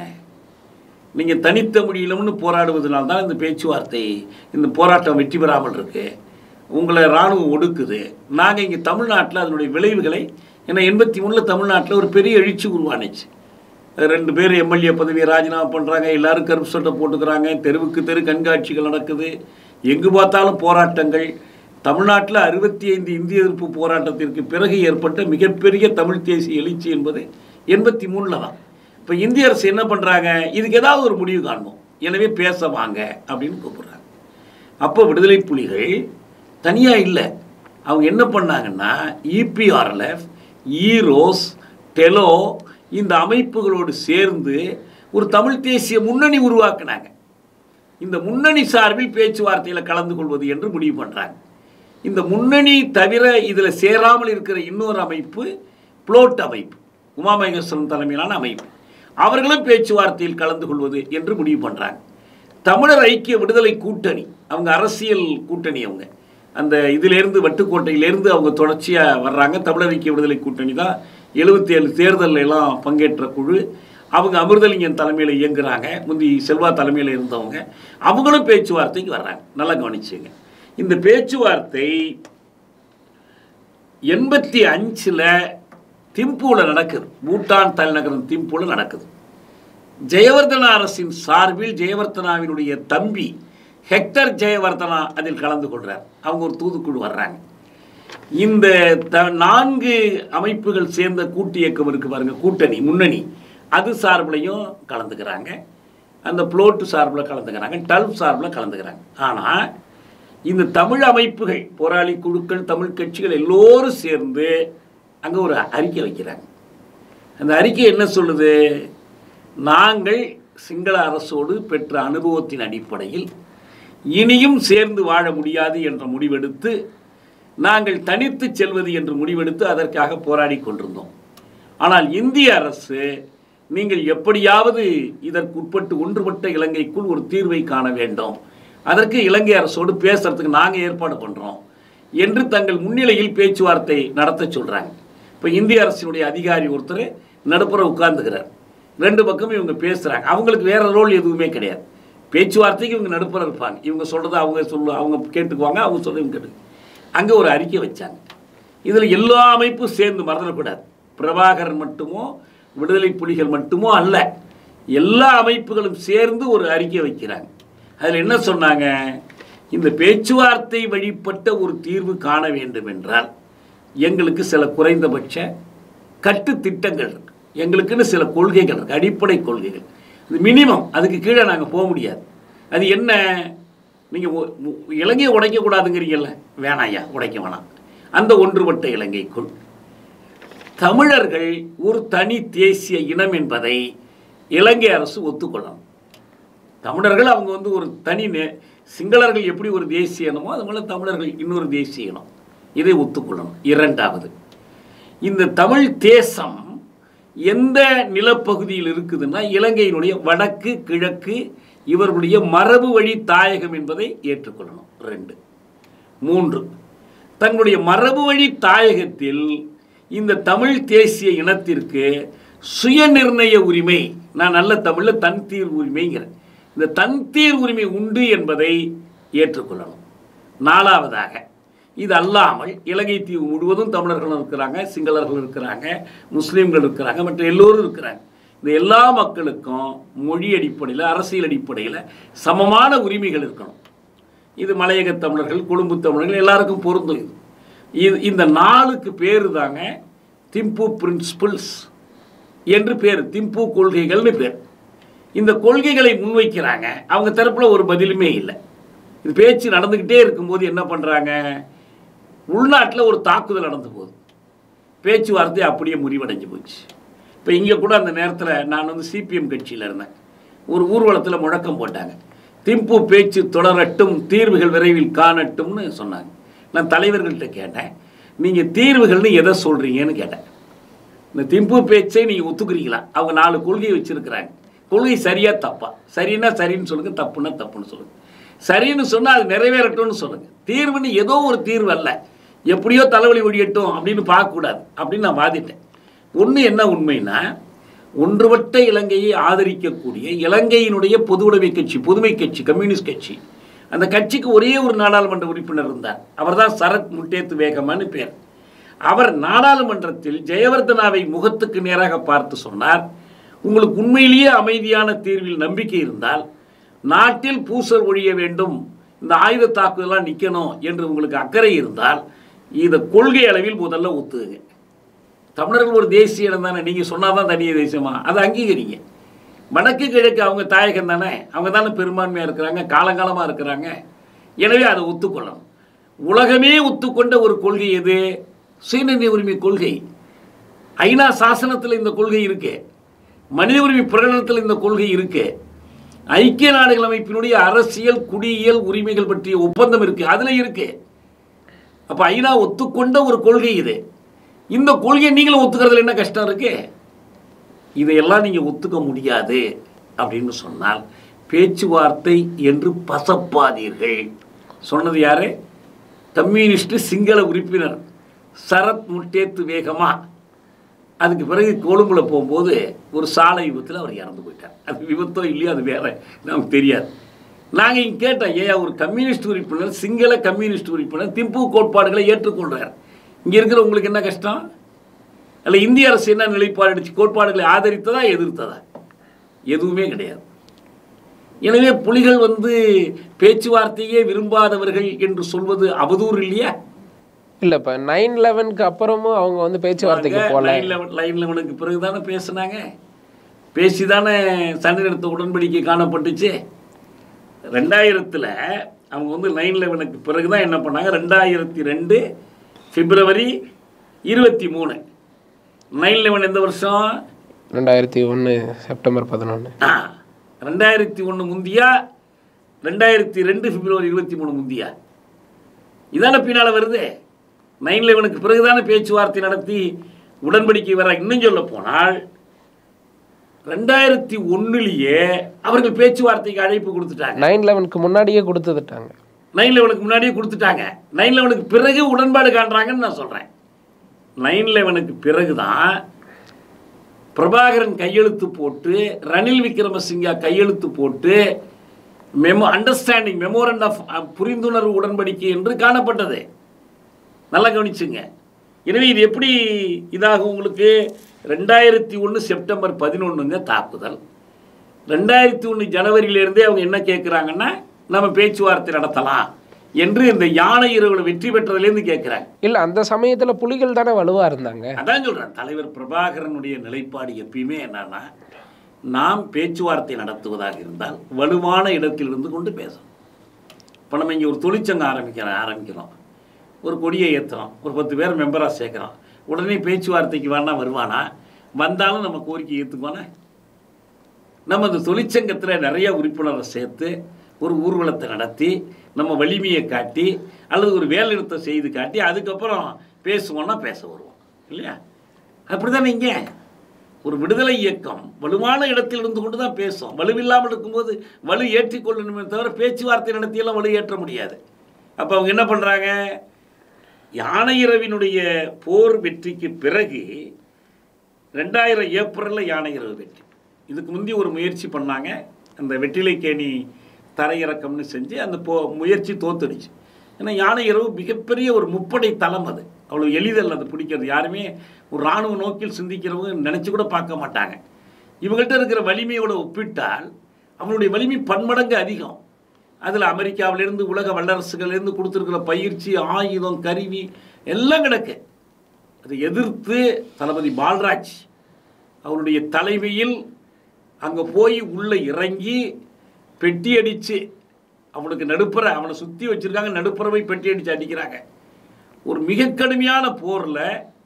நீங்கள் தனித்த முடியலம்னு போராடுவதனால தான் இந்த பேச்சுவார்த்தை இந்த போராட்டம் வெற்றி பெறாமல் இருக்கு, உங்களை இராணுவம் ஒடுக்குது. நாங்கள் இங்கே தமிழ்நாட்டில் அதனுடைய விளைவுகளை, ஏன்னா எண்பத்தி மூணில் தமிழ்நாட்டில் ஒரு பெரிய எழுச்சி உருவானுச்சு. ரெண்டு பேர் எம்எல்ஏ பதவியை ராஜினாமா பண்ணுறாங்க, எல்லோரும் கருப்பு சட்டை போட்டுக்கிறாங்க, தெருவுக்கு தெரு கண்காட்சிகள் நடக்குது, எங்கு பார்த்தாலும் போராட்டங்கள். தமிழ்நாட்டில் அறுபத்தி ஐந்து இந்திய எதிர்ப்பு போராட்டத்திற்கு பிறகு ஏற்பட்ட மிகப்பெரிய தமிழ் தேசிய எழுச்சி என்பது எண்பத்தி மூணில் தான். இப்போ இந்திய அரசு என்ன பண்ணுறாங்க, இதுக்கு ஏதாவது ஒரு முடிவு காண்போம், எனவே பேச வாங்க அப்படின்னு கூப்பிட்றாங்க. அப்போ விடுதலை புலிகள் தனியாக இல்லை, அவங்க என்ன பண்ணாங்கன்னா இபிஆர்எல்எஃப், ஈரோஸ், டெலோ இந்த அமைப்புகளோடு சேர்ந்து ஒரு தமிழ் தேசிய முன்னணி உருவாக்குனாங்க. இந்த முன்னணி சார்பில் பேச்சுவார்த்தையில் கலந்து கொள்வது என்று முடிவு பண்ணுறாங்க. இந்த முன்னணி தவிர இதில் சேராமல் இருக்கிற இன்னொரு அமைப்பு புளோட் அமைப்பு, உமாமகேஸ்வரன் தலைமையிலான அமைப்பு, அவர்களும் பேச்சுவார்த்தையில் கலந்து கொள்வது என்று முடிவு பண்ணுறாங்க. தமிழர் ஐக்கிய விடுதலை கூட்டணி, அவங்க அரசியல் கூட்டணி, அவங்க அந்த இதிலேருந்து வட்டுக்கோட்டையிலேருந்து அவங்க தொடர்ச்சியாக வர்றாங்க. தமிழர் ஐக்கிய விடுதலை கூட்டணி தான் எழுபத்தி ஏழு தேர்தலில் எல்லாம் பங்கேற்ற குழு. அவங்க அமிர்தலிங்கன் தலைமையில் இயங்குறாங்க, முந்தி செல்வா தலைமையில் இருந்தவங்க. அவங்களும் பேச்சுவார்த்தைக்கு வர்றாங்க. நல்லா கவனிச்சுங்க. இந்த பேச்சுவார்த்தை எண்பத்தி அஞ்சில் திம்பூவில் நடக்குது, பூட்டான் தலைநகரம் திம்பூவில் நடக்குது. ஜெயவர்தனா அரசின் சார்பில் ஜெயவர்தனாவினுடைய தம்பி ஹெக்டர் ஜெயவர்தனா அதில் கலந்து கொள்கிறார். அவங்க ஒரு தூதுக்குழு வர்றாங்க. இந்த த நான்கு அமைப்புகள் சேர்ந்த கூட்டு இயக்கம் இருக்குது பாருங்க, கூட்டணி முன்னணி, அது சார்பிலையும் கலந்துக்கிறாங்க, அந்த புளோட்டு சார்பில் கலந்துக்கிறாங்க, டல்ப் சார்பில் கலந்துக்கிறாங்க. ஆனால் இந்த தமிழ் அமைப்புகள், போராளி குழுக்கள், தமிழ் கட்சிகள் எல்லோரும் சேர்ந்து அங்கே ஒரு அறிக்கை வைக்கிறாங்க. அந்த அறிக்கை என்ன சொல்லுது? நாங்கள் சிங்கள அரசோடு பெற்ற அனுபவத்தின் அடிப்படையில் இனியும் சேர்ந்து வாழ முடியாது என்ற முடிவெடுத்து நாங்கள் தனித்து செல்வது என்று முடிவெடுத்து அதற்காக போராடி கொண்டிருந்தோம். ஆனால் இந்திய அரசு நீங்கள் எப்படியாவது இதற்கு உட்பட்டு ஒன்றுபட்ட இலங்கைக்குள் ஒரு தீர்வை காண வேண்டும், அதற்கு இலங்கை அரசோடு பேசுறதுக்கு நாங்கள் ஏற்பாடு பண்ணுறோம் என்று தங்கள் முன்னிலையில் பேச்சுவார்த்தை நடத்த சொல்கிறாங்க. இப்போ இந்திய அரசினுடைய அதிகாரி ஒருத்தர் நடுப்புற உட்கார்ந்துக்கிறார். ரெண்டு பக்கம் இவங்க பேசுகிறாங்க. அவங்களுக்கு வேறு ரோல் எதுவுமே கிடையாது. பேச்சுவார்த்தைக்கு இவங்க நடுப்புற இருப்பாங்க. இவங்க சொல்கிறத அவங்க சொல்லு அவங்க கேட்டுக்குவாங்க, அவங்க சொல்ல இவங்க கேட்டு. அங்கே ஒரு அறிக்கை வச்சாங்க. இதில் எல்லா அமைப்பும் சேர்ந்து மறந்துடக்கூடாது. பிரபாகரன் மட்டுமோ விடுதலை புலிகள் மட்டுமோ அல்ல, எல்லா அமைப்புகளும் சேர்ந்து ஒரு அறிக்கை வைக்கிறாங்க. அதில் என்ன சொன்னாங்க? இந்த பேச்சுவார்த்தை வழிபட்ட ஒரு தீர்வு காண வேண்டும் என்றால் எங்களுக்கு சில குறைந்தபட்ச கட்டு திட்டங்கள் இருக்கு, எங்களுக்குன்னு சில கொள்கைகள் இருக்கு, அடிப்படை கொள்கைகள். இது மினிமம், அதுக்கு கீழே நாங்கள் போக முடியாது. அது என்ன? நீங்கள் இலங்கையை உடைக்கக்கூடாதுங்கிறீங்கல்ல, வேணாயா, உடைக்க வேணாம். அந்த ஒன்றுபட்ட இலங்கைக்குள் தமிழர்கள் ஒரு தனி தேசிய இனம் என்பதை இலங்கை அரசு ஒத்துக்கொள்ளணும். தமிழர்கள் அவங்க வந்து ஒரு தனி, சிங்களர்கள் எப்படி ஒரு தேசிய இனமோ அது போல தமிழர்கள் இன்னொரு தேசிய இனம், இதை ஒத்துக்கொள்ளணும். இரண்டாவது, இந்த தமிழ் தேசம் எந்த நிலப்பகுதியில் இருக்குதுன்னா இலங்கையினுடைய வடக்கு கிழக்கு இவர்களுடைய மரபு வழி தாயகம் என்பதை ஏற்றுக்கொள்ளணும். ரெண்டு. மூன்று, தங்களுடைய மரபு வழி தாயகத்தில் இந்த தமிழ் தேசிய இனத்திற்கு சுய நிர்ணய உரிமை, நான் நல்ல தமிழில் தன்தீர் உரிமைங்கிறேன், இந்த தன்தீர் உரிமை உண்டு என்பதை ஏற்றுக்கொள்ளணும். நாலாவதாக, இது அல்லாமல் இலங்கை தீவு முழுவதும் தமிழர்களும் இருக்கிறாங்க, சிங்களர்கள் இருக்கிறாங்க, முஸ்லீம்கள் இருக்கிறாங்க, மற்ற எல்லோரும் இருக்கிறாங்க. இந்த எல்லா மக்களுக்கும் மொழி அடிப்படையில், அரசியல் அடிப்படையில் சமமான உரிமைகள் இருக்கணும். இது மலையக தமிழர்கள், கொழும்பு தமிழர்கள் எல்லாருக்கும் பொருந்தும். இது இந்த நாளுக்கு பேர் தாங்க திம்பு பிரின்சிபிள்ஸ் என்று பேர், திம்பு கொள்கைகள்னு பேர். இந்த கொள்கைகளை முன்வைக்கிறாங்க, அவங்க தரப்பில் ஒரு பதிலுமே இல்லை. இது பேச்சு நடந்துக்கிட்டே இருக்கும்போது என்ன பண்ணுறாங்க, உள்நாட்டில் ஒரு தாக்குதல் நடந்து போகுது, பேச்சுவார்த்தை அப்படியே முறிவடைஞ்சு போச்சு. இப்போ இங்கே கூட அந்த நேரத்தில் நான் வந்து சிபிஎம் கட்சியில் இருந்தேன், ஒரு ஊர்வலத்தில் முழக்கம் போட்டாங்க, திம்பு பேச்சு தொடரட்டும், தீர்வுகள் விரைவில் காணட்டும்னு சொன்னாங்க. நான் தலைவர்கள்ட்ட கேட்டேன், நீங்கள் தீர்வுகள்னு எதை சொல்கிறீங்கன்னு கேட்டேன். இந்த திம்பு பேச்சை நீங்கள் ஒத்துக்கிறீங்களா? அவங்க நாலு கொள்கை வச்சுருக்கிறாங்க, கொள்கை சரியா தப்பா? சரின்னா சரின்னு சொல்லுங்கள், தப்புன்னா தப்புன்னு சொல்லுங்கள். சரின்னு சொன்னால் அது நிறைவேறட்டும்னு சொல்லுங்கள். தீர்வுன்னு ஏதோ ஒரு தீர்வு அல்ல, எப்படியோ தலைவலி ஒழியட்டும் அப்படின்னு பார்க்கக்கூடாது அப்படின்னு நான் வாதிட்டேன். ஒன்று என்ன உண்மைன்னா, ஒன்றுபட்ட இலங்கையை ஆதரிக்கக்கூடிய இலங்கையினுடைய பொது உடைமை கட்சி, புதுமை கட்சி, கம்யூனிஸ்ட் கட்சி, அந்த கட்சிக்கு ஒரே ஒரு நாடாளுமன்ற உறுப்பினர் இருந்தார், அவர் தான் சரத் முட்டேத்து வேகமானு பேர். அவர் நாடாளுமன்றத்தில் ஜெயவர்தனாவை முகத்துக்கு நேராக பார்த்து சொன்னார், உங்களுக்கு உண்மையிலேயே அமைதியான தீர்வில் நம்பிக்கை இருந்தால் நாட்டில் பூசல் ஒழிய வேண்டும், இந்த ஆயுத தாக்குதலாம் நிற்கணும் என்று உங்களுக்கு அக்கறை இருந்தால் இதை கொள்கை அளவில் முதல்ல ஒத்துங்க. தமிழர்கள் ஒரு தேசிய இடம் தானே, நீங்கள் சொன்னால் தான் தனிய தேசியமா, அதை அங்கீகரிங்க. வடக்கு கிழக்கு அவங்க தாயகம் தானே, அவங்க தானே பெரும்பான்மையாக இருக்கிறாங்க, காலங்காலமாக இருக்கிறாங்க. எனவே அதை ஒத்துக்கொள்ளணும். உலகமே ஒத்துக்கொண்ட ஒரு கொள்கை எது? சுயநிர்ணய உரிமை கொள்கை. ஐநா சாசனத்தில் இந்த கொள்கை இருக்கு, மனித உரிமை பிரகடனத்தில் இந்த கொள்கை இருக்கு, ஐக்கிய நாடுகள் அமைப்பினுடைய அரசியல் குடியியல் உரிமைகள் பற்றிய ஒப்பந்தம் இருக்கு, அதில் இருக்கு. அப்போ ஐநா ஒத்துக்கொண்ட ஒரு கொள்கை இது. இந்த கொள்கையை நீங்களும் ஒத்துக்கிறதுல என்ன கஷ்டம் இருக்கு? இதையெல்லாம் நீங்கள் ஒத்துக்க முடியாது அப்படின்னு சொன்னால் பேச்சுவார்த்தை என்று பசப்பாதீர்கள். சொன்னது யாரு? கம்யூனிஸ்ட் சிங்கள உறுப்பினர் சரத் முட்டேத்து வேகமா. அதுக்கு பிறகு கொழும்புல போகும்போது ஒரு சாலை விபத்தில் அவர் இறந்து போயிட்டார். அது விபத்தோ இல்லையோ அது வேற நமக்கு தெரியாது. நாங்கள் இங்கே கேட்டோம், ஏன் ஒரு கம்யூனிஸ்ட் உறுப்பினர், சிங்கள கம்யூனிஸ்ட் உறுப்பினர் திம்பு கோட்பாடுகளை ஏற்றுக்கொள்கிறார், இங்கே இருக்கிற உங்களுக்கு என்ன கஷ்டம்? அல்ல இந்திய அரசு என்ன நிலைப்பாடு எடுத்து கோட்பாடுகளை ஆதரித்ததா எதிர்த்ததா? எதுவுமே கிடையாது. எனவே புலிகள் வந்து பேச்சுவார்த்தையே விரும்பாதவர்கள் என்று சொல்வது அவதூறு இல்லையா? இல்லை, இப்போ நைன் லெவனுக்கு அப்புறமும் அவங்க வந்து பேச்சுவார்த்தைக்கு போகல. நைன் லெவன் நைன் லெவனுக்கு பிறகு தானே பேசுனாங்க, பேசி தானே சண்டை உடன்படிக்கை காணப்பட்டுச்சு. ரெண்டாயிரத்தில் அவங்க வந்து நைன் லெவனுக்கு பிறகு தான் என்ன பண்ணாங்க, ரெண்டாயிரத்தி ரெண்டு பிப்ரவரி இருபத்தி மூணு நைன் லெவன் எந்த வருஷம்? ரெண்டாயிரத்தி ஒன்று செப்டம்பர் பதினொன்று. ஆ ரெண்டாயிரத்தி ஒன்று முந்தியா, ரெண்டாயிரத்தி ரெண்டு பிப்ரவரி இருபத்தி மூணு முந்தியா? இதான பின்னால் வருது. நைன் லெவனுக்கு பிறகுதானே பேச்சுவார்த்தை நடத்தி உடன்படிக்கை வர. இன்னும் சொல்ல போனால் ரெண்டாயிரத்தி ஒன்றுலேயே அவர்கள் பேச்சுவார்த்தைக்கு அழைப்பு கொடுத்துட்டாங்க. நைன் லெவனுக்கு முன்னாடியே கொடுத்துட்டாங்க. நைன் லெவனுக்கு முன்னாடியே கொடுத்துட்டாங்க. நைன் லெவனுக்கு பிறகு உடன்பாடு காண்றாங்கன்னு நான் சொல்கிறேன். நைன் லெவனுக்கு பிறகு தான் பிரபாகரன் கையெழுத்து போட்டு, ரணில் விக்ரமசிங்கா கையெழுத்து போட்டு மெமோ அண்டர்ஸ்டாண்டிங் மெமோரண்ட் ஆஃப் புரிந்துணர்வு உடன்படிக்கை என்று காணப்பட்டது. நல்லா கவனிச்சுங்க. எனவே இது எப்படி இதாகும் உங்களுக்கு? ரெண்டாயிரத்தி ஒன்று செப்டம்பர் பதினொன்றுங்க தாக்குதல். ரெண்டாயிரத்தி ஒன்று ஜனவரியிலேருந்தே அவங்க என்ன கேட்குறாங்கன்னா, நம்ம பேச்சுவார்த்தை நடத்தலாம் என்று இந்த யானை இரவுல வெற்றி பெற்றதுலேருந்து கேட்குறாங்க. இல்லை, அந்த சமயத்தில் புலிகள் தானே வலுவாக இருந்தாங்க. அதான் சொல்கிறேன், தலைவர் பிரபாகரனுடைய நிலைப்பாடு எப்பயுமே என்னன்னா, நாம் பேச்சுவார்த்தை நடத்துவதாக இருந்தால் வலுவான இடத்தில் இருந்து கொண்டு பேசணும். இப்போ நம்ம இங்கே ஒரு தொழிற்சங்கம் ஆரம்பிக்கிற ஆரம்பிக்கிறோம், ஒரு கொடியை ஏற்றுறோம், ஒரு பத்து பேர் மெம்பராக சேர்க்குறோம், உடனே பேச்சுவார்த்தைக்கு வேணா வருவானா? வந்தாலும் நம்ம கோரிக்கை ஏற்றுக்குவானா? நம்ம இந்த தொழிற்சங்கத்தில் நிறைய உறுப்பினரை சேர்த்து ஒரு ஊர்வலத்தை நடத்தி நம்ம வலிமையை காட்டி அல்லது ஒரு வேலை நிறுத்தம் செய்து காட்டி அதுக்கப்புறம் பேசுவோன்னா பேச வருவோம் இல்லையா? அப்படி தானே இங்கே ஒரு விடுதலை இயக்கம் வலுவான இடத்தில் இருந்து கொண்டு தான் பேசும். வலுவில்லாமல் இருக்கும்போது வலு ஏற்றிக்கொள்ளணுமே தவிர பேச்சுவார்த்தை நடத்தியெல்லாம் வலு ஏற்ற முடியாது. அப்போ அவங்க என்ன பண்ணுறாங்க, யானை இரவினுடைய போர் வெற்றிக்கு பிறகு ரெண்டாயிரம் ஏப்ரலில் யானை இரவு வெற்றி. இதுக்கு முந்தி ஒரு முயற்சி பண்ணாங்க, அந்த வெற்றிலைக்கேணி தரையிறக்கம்னு செஞ்சு அந்த போ முயற்சி தோத்துடுச்சு. ஏன்னா யானை இரவு மிகப்பெரிய ஒரு முப்படை தளம், அது அவ்வளோ எளிதல் அது பிடிக்கிறது. யாருமே ஒரு இராணுவ நோக்கில் சிந்திக்கிறவங்க நினச்சி கூட பார்க்க மாட்டாங்க. இவங்கள்ட்ட இருக்கிற வலிமையோடு ஒப்பிட்டால் அவங்களுடைய வலிமை பன்மடங்கு அதிகம். அதில் அமெரிக்காவிலேருந்து உலக வல்லரசுகள்லேருந்து கொடுத்துருக்கிற பயிற்சி, ஆயுதம், கருவி எல்லாம் கிடக்கு. அதை எதிர்த்து தளபதி பால்ராஜ் அவருடைய தலைமையில் அங்கே போய் உள்ளே இறங்கி பெட்டி அடித்து அவனுக்கு நடுப்புற அவனை சுற்றி வச்சுருக்காங்க, நடுப்புறவை பெட்டி அடித்து அடிக்கிறாங்க. ஒரு மிக கடுமையான போரில்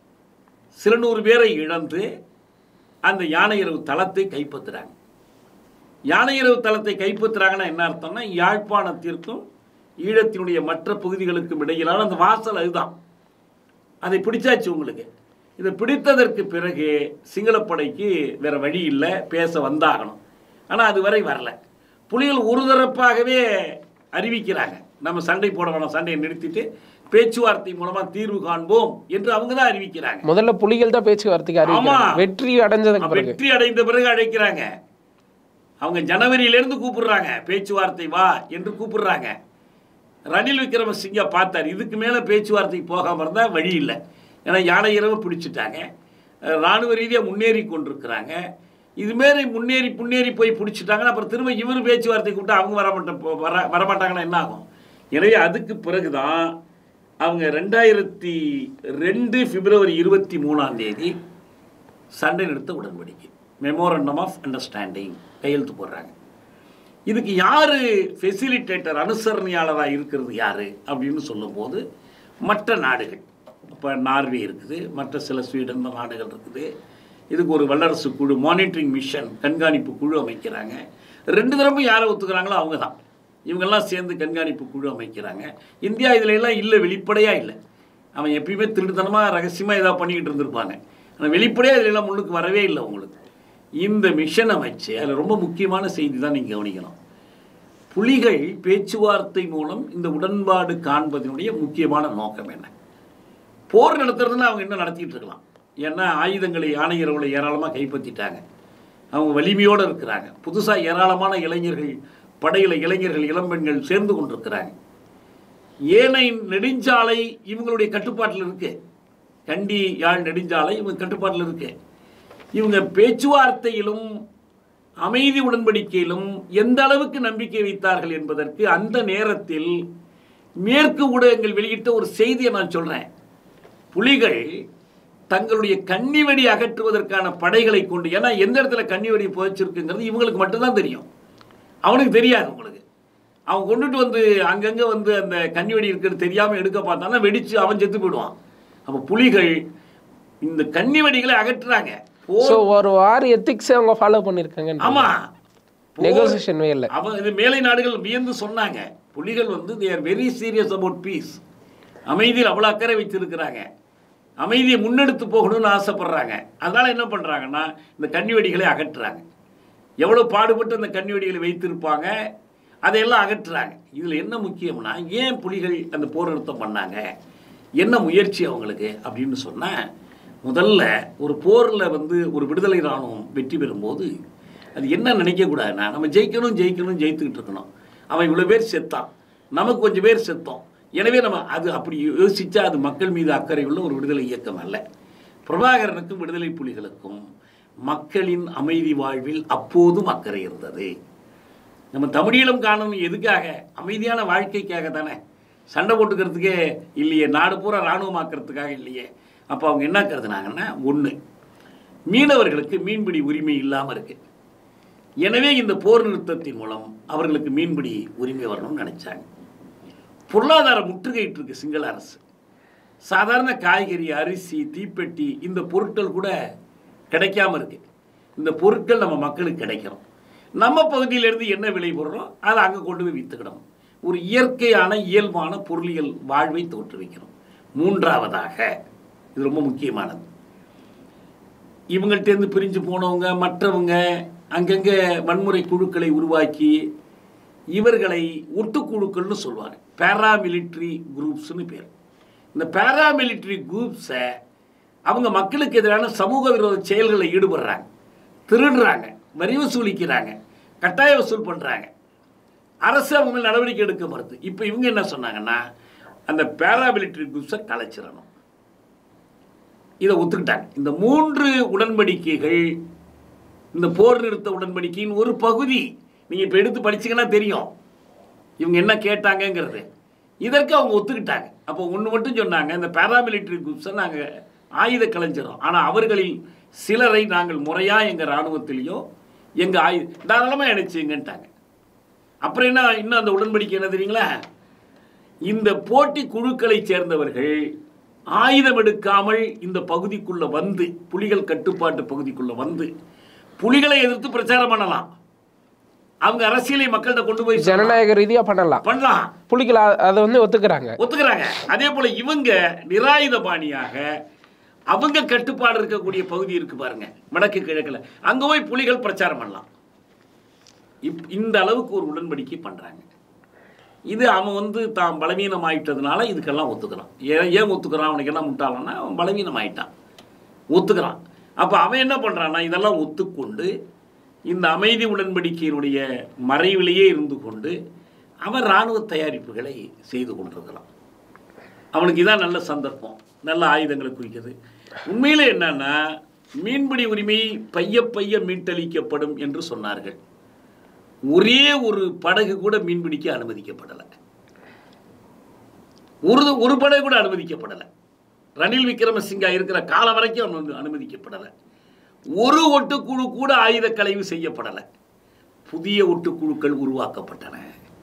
சில நூறு பேரை இழந்து அந்த யானை இரவு தளத்தை கைப்பற்றுறாங்க. யானை இரவு தளத்தை கைப்பற்றுறாங்கன்னா என்ன அர்த்தம்னா, யாழ்ப்பாணத்திற்கும் ஈழத்தினுடைய மற்ற பகுதிகளுக்கும் இடையிலான அந்த வாசல் அதுதான். அதை பிடிச்சாச்சு உங்களுக்கு. இதை பிடித்ததற்கு பிறகு சிங்களப்படைக்கு வேறு வழி இல்லை, பேச வந்தாகணும். ஆனால் அதுவரை வரல. புலிகள் ஒரு தரப்பாகவே அறிவிக்கிறாங்க, நம்ம சண்டை போட வேணாம், சண்டையை நிறுத்திட்டு பேச்சுவார்த்தை மூலமாக தீர்வு காண்போம் என்று அவங்க தான் அறிவிக்கிறாங்க. முதல்ல புலிகள் தான் பேச்சுவார்த்தைக்கு அறிவிக்கிறாங்க. வெற்றி அடைஞ்சதுக்கு பிறகு வெற்றி அடைந்த பிறகு அழைக்கிறாங்க. அவங்க ஜனவரியிலேருந்து கூப்பிடுறாங்க, பேச்சுவார்த்தை வா என்று கூப்பிடுறாங்க. ரணில் விக்ரமசிங்க பார்த்தார், இதுக்கு மேலே பேச்சுவார்த்தைக்கு போகாமல் இருந்தால் வழி இல்லை. ஏன்னா யானை இரவு பிடிச்சிட்டாங்க, இராணுவ ரீதியாக முன்னேறி கொண்டிருக்கிறாங்க. இதுமாரி முன்னேறி முன்னேறி போய் பிடிச்சிட்டாங்கன்னா அப்புறம் திரும்ப இவர் பேச்சுவார்த்தை கூப்பிட்டா அவங்க வரமாட்ட வர வரமாட்டாங்கன்னா என்ன ஆகும்? எனவே அதுக்கு பிறகு தான் அவங்க ரெண்டாயிரத்தி ரெண்டு பிப்ரவரி இருபத்தி மூணாம் தேதி சண்டை நிறுத்த உடன்படிக்கை, மெமோரண்டம் ஆஃப் அண்டர்ஸ்டாண்டிங் கையெழுத்து போடுறாங்க. இதுக்கு யார் ஃபெசிலிட்டேட்டர், அனுசரணையாளராக இருக்கிறது யார் அப்படின்னு சொல்லும்போது மற்ற நாடுகள், இப்போ நார்வே இருக்குது, மற்ற சில ஸ்வீடன் நாடுகள் இருக்குது. இதுக்கு ஒரு வல்லரசு குழு, மானிட்டரிங் மிஷன், கண்காணிப்பு குழு அமைக்கிறாங்க. ரெண்டு தரப்பும் யாரை ஒத்துக்கிறாங்களோ அவங்க தான். இவங்கெல்லாம் சேர்ந்து கண்காணிப்பு குழு அமைக்கிறாங்க. இந்தியா இதில் எல்லாம் இல்லை, வெளிப்படையாக இல்லை. அவன் எப்பயுமே திருட்டுத்தனமாக ரகசியமாக ஏதாவது பண்ணிக்கிட்டு இருந்திருப்பாங்க. ஆனால் வெளிப்படையாக இதிலெல்லாம் முன்னுக்கு வரவே இல்லை உங்களுக்கு. இந்த மிஷன் அமைச்சு அதில் ரொம்ப முக்கியமான செய்தி தான் நீங்கள் கவனிக்கணும். புலிகள் பேச்சுவார்த்தை மூலம் இந்த உடன்பாடு காண்பதனுடைய முக்கியமான நோக்கம் என்ன? போர் நடத்துறதுன்னா அவங்க இன்னும் நடத்திட்டு இருக்கலாம். ஏன்னா ஆயுதங்களை யானை இரவுல ஏராளமாக கைப்பற்றிட்டாங்க, அவங்க வலிமையோடு இருக்கிறாங்க. புதுசாக ஏராளமான இளைஞர்கள், படையில் இளைஞர்கள், இளம்பெண்கள் சேர்ந்து கொண்டிருக்கிறாங்க. ஏனை நெடுஞ்சாலை இவங்களுடைய கட்டுப்பாட்டில் இருக்கு, கண்டி யாழ் நெடுஞ்சாலை இவங்க கட்டுப்பாட்டில் இருக்கு. இவங்க பேச்சுவார்த்தையிலும் அமைதி உடன்படிக்கையிலும் எந்த அளவுக்கு நம்பிக்கை வைத்தார்கள் என்பதற்கு அந்த நேரத்தில் மேற்கு ஊடகங்கள் வெளியிட்ட ஒரு செய்தியை நான் சொல்கிறேன். புலிகள் தங்களுடைய கன்னிவெடி அகற்றுவதற்கான படைகளை கொண்டு, ஏன்னா எந்த இடத்துல கன்னிவெடி புதைச்சிருக்குங்கிறது இவங்களுக்கு மட்டும்தான் தெரியும், அவனுக்கு தெரியாது. உங்களுக்கு அவன் கொண்டுட்டு வந்து அங்கங்கே வந்து அந்த கன்னிவெடி இருக்கிறது தெரியாமல் எடுக்க பார்த்தானா வெடித்து அவன் செத்து போயிடுவான். அப்போ புலிகள் இந்த கன்னிவெடிகளை அகற்றுறாங்க. ஒரு வார் எத்திக்ஸ் அவங்க ஃபாலோ பண்ணியிருக்காங்க. ஆமாம், நெகோசியேஷன் வேல அவன் இது மேலை நாடுகள் வியந்து சொன்னாங்க, புலிகள் வந்து they are very serious about peace. அமைதியில் அவ்வளோ அக்கறை வைத்திருக்கிறாங்க, அமைதியை முன்னெடுத்து போகணும்னு ஆசைப்படுறாங்க. அதனால் என்ன பண்ணுறாங்கன்னா இந்த கன்னிவெடிகளை அகற்றுறாங்க. எவ்வளோ பாடுபட்டு அந்த கன்னிவெடிகளை வைத்திருப்பாங்க, அதையெல்லாம் அகற்றுறாங்க. இதில் என்ன முக்கியம்னா, ஏன் புலிகள் அந்த போர் நிறுத்தம் பண்ணாங்க, என்ன முயற்சி அவங்களுக்கு அப்படின்னு சொன்னால், முதல்ல ஒரு போரில் வந்து ஒரு விடுதலை இராணுவம் வெற்றி பெறும்போது அது என்ன நினைக்கக்கூடாதுன்னா, நம்ம ஜெயிக்கணும் ஜெயிக்கணும் ஜெயித்துக்கிட்டு இருக்கணும். அவன் இவ்வளோ பேர் செத்தான், நமக்கு கொஞ்சம் பேர் செத்தோம், எனவே நம்ம அது அப்படி யோசித்தா அது மக்கள் மீது அக்கறை உள்ள ஒரு விடுதலை இயக்கம் அல்ல. பிரபாகரனுக்கும் விடுதலை புலிகளுக்கும் மக்களின் அமைதி வாழ்வில் அப்போதும் அக்கறை இருந்தது. நம்ம தமிழீழம் காணணும் எதுக்காக? அமைதியான வாழ்க்கைக்காக தானே, சண்டை போட்டுக்கிறதுக்கே இல்லையே, நாடு பூரா இராணுவமாக்கிறதுக்காக இல்லையே. அப்போ அவங்க என்ன கருதுனாங்கன்னா, ஒன்று, மீனவர்களுக்கு மீன்பிடி உரிமை இல்லாமல் இருக்குது, எனவே இந்த போர் நிறுத்தத்தின் மூலம் அவர்களுக்கு மீன்பிடி உரிமை வரணும்னு நினச்சாங்க. பொருளாதார முற்றுகையிட்டு இருக்கு சிங்கள அரசு. சாதாரண காய்கறி, அரிசி, தீப்பெட்டி இந்த பொருட்கள் கூட கிடைக்காம இருக்கு. இந்த பொருட்கள் நம்ம மக்களுக்கு கிடைக்கணும், நம்ம பகுதியிலேருந்து என்ன விலை போடுறோம் அதை அங்கே கொண்டு போய் விற்றுக்கிடணும். ஒரு இயற்கையான இயல்பான பொருளியல் வாழ்வை தோற்றுவிக்கணும். மூன்றாவதாக, இது ரொம்ப முக்கியமானது, இவங்கள்டேருந்து பிரிஞ்சு போனவங்க மற்றவங்க அங்கங்கே வன்முறை குழுக்களை உருவாக்கி இவர்களை ஒட்டுக்குழுக்கள்னு சொல்லுவாங்க. பேராமிலிட்ரி குரூப்ஸ்னு பேர். இந்த பேராமிலிட்ரி குரூப்ஸை அவங்க மக்களுக்கு எதிரான சமூக விரோத செயல்களில் ஈடுபடுறாங்க, திருடுறாங்க, வரி வசூலிக்கிறாங்க, கட்டாய வசூல் பண்ணுறாங்க. அரசு அவங்க மேல் நடவடிக்கை எடுக்க மறுத்து. இப்போ இவங்க என்ன சொன்னாங்கன்னா, அந்த பேராமிலிட்ரி குரூப்ஸை கலைச்சிடணும். இதை ஒத்துக்கிட்டாங்க. இந்த மூன்று உடன்படிக்கைகள் இந்த போர் நிறுத்த உடன்படிக்கையின் ஒரு பகுதி. நீங்கள் இப்போ எடுத்து படிச்சிங்கன்னா தெரியும் இவங்க என்ன கேட்டாங்கங்கிறது. இதற்கு அவங்க ஒத்துக்கிட்டாங்க. அப்போ ஒன்று மட்டும் சொன்னாங்க, இந்த பேராமிலிட்ரி குரூப்ஸை நாங்கள் ஆயுத கலைஞ்சிடும், ஆனால் அவர்களில் சிலரை நாங்கள் முறையாக எங்கள் இராணுவத்திலேயோ எங்கள் ஆயுத தாராளமாக இணைச்சிங்கன்ட்டாங்க. அப்புறம் என்ன இன்னும் அந்த உடன்படிக்கை என்ன தெரியுங்களா, இந்த போட்டி குழுக்களை சேர்ந்தவர்கள் ஆயுதம் எடுக்காமல் இந்த பகுதிக்குள்ளே வந்து, புலிகள் கட்டுப்பாட்டு பகுதிக்குள்ளே வந்து புலிகளை எதிர்த்து பிரச்சாரம் பண்ணலாம். அவங்க அரசியலை மக்கள்கிட்ட கொண்டு போய் ஜனநாயக ரீதியாக பண்ணலாம் பண்ணலாம் புலிகள் அதை வந்து ஒத்துக்கிறாங்க ஒத்துக்கிறாங்க அதே போல இவங்க நிராயுத பாணியாக அவங்க கட்டுப்பாடு இருக்கக்கூடிய பகுதி இருக்கு பாருங்க, வடக்கு கிழக்குல, அங்க போய் புலிகள் பிரச்சாரம் பண்ணலாம். இந்த அளவுக்கு ஒரு உடன்படிக்கை பண்றாங்க. இது அவன் வந்து தான் பலவீனம் ஆயிட்டதுனால இதுக்கெல்லாம் ஒத்துக்கிறான். ஏன் ஒத்துக்கிறான்? அவனுக்கு என்ன முட்டாளன்னா, அவன் பலவீனம் ஆயிட்டான், ஒத்துக்கிறான். அப்போ அவன் என்ன பண்ணுறான்னா, இதெல்லாம் ஒத்துக்கொண்டு இந்த அமைதி உடன்படிக்கையினுடைய மறைவிலேயே இருந்து கொண்டு அவன் இராணுவ தயாரிப்புகளை செய்து கொண்டிருக்கிறான். அவனுக்கு இதான் நல்ல சந்தர்ப்பம், நல்ல ஆயுதங்களை குறிக்கிறது. உண்மையிலே என்னன்னா, மீன்பிடி உரிமை பைய பைய மீட்டளிக்கப்படும் என்று சொன்னார்கள். ஒரே ஒரு படகு கூட மீன்பிடிக்க அனுமதிக்கப்படலை. ஒரு ஒரு படகு கூட அனுமதிக்கப்படலை. ரணில் விக்ரமசிங்கா இருக்கிற காலம் வரைக்கும் அவன் வந்து அனுமதிக்கப்படலை. ஒரு ஒட்டுக்குழு கூட ஆயுத களைவு செய்யப்படலை. புதிய ஒட்டுக்குழுக்கள் உருவாக்கப்பட்டன.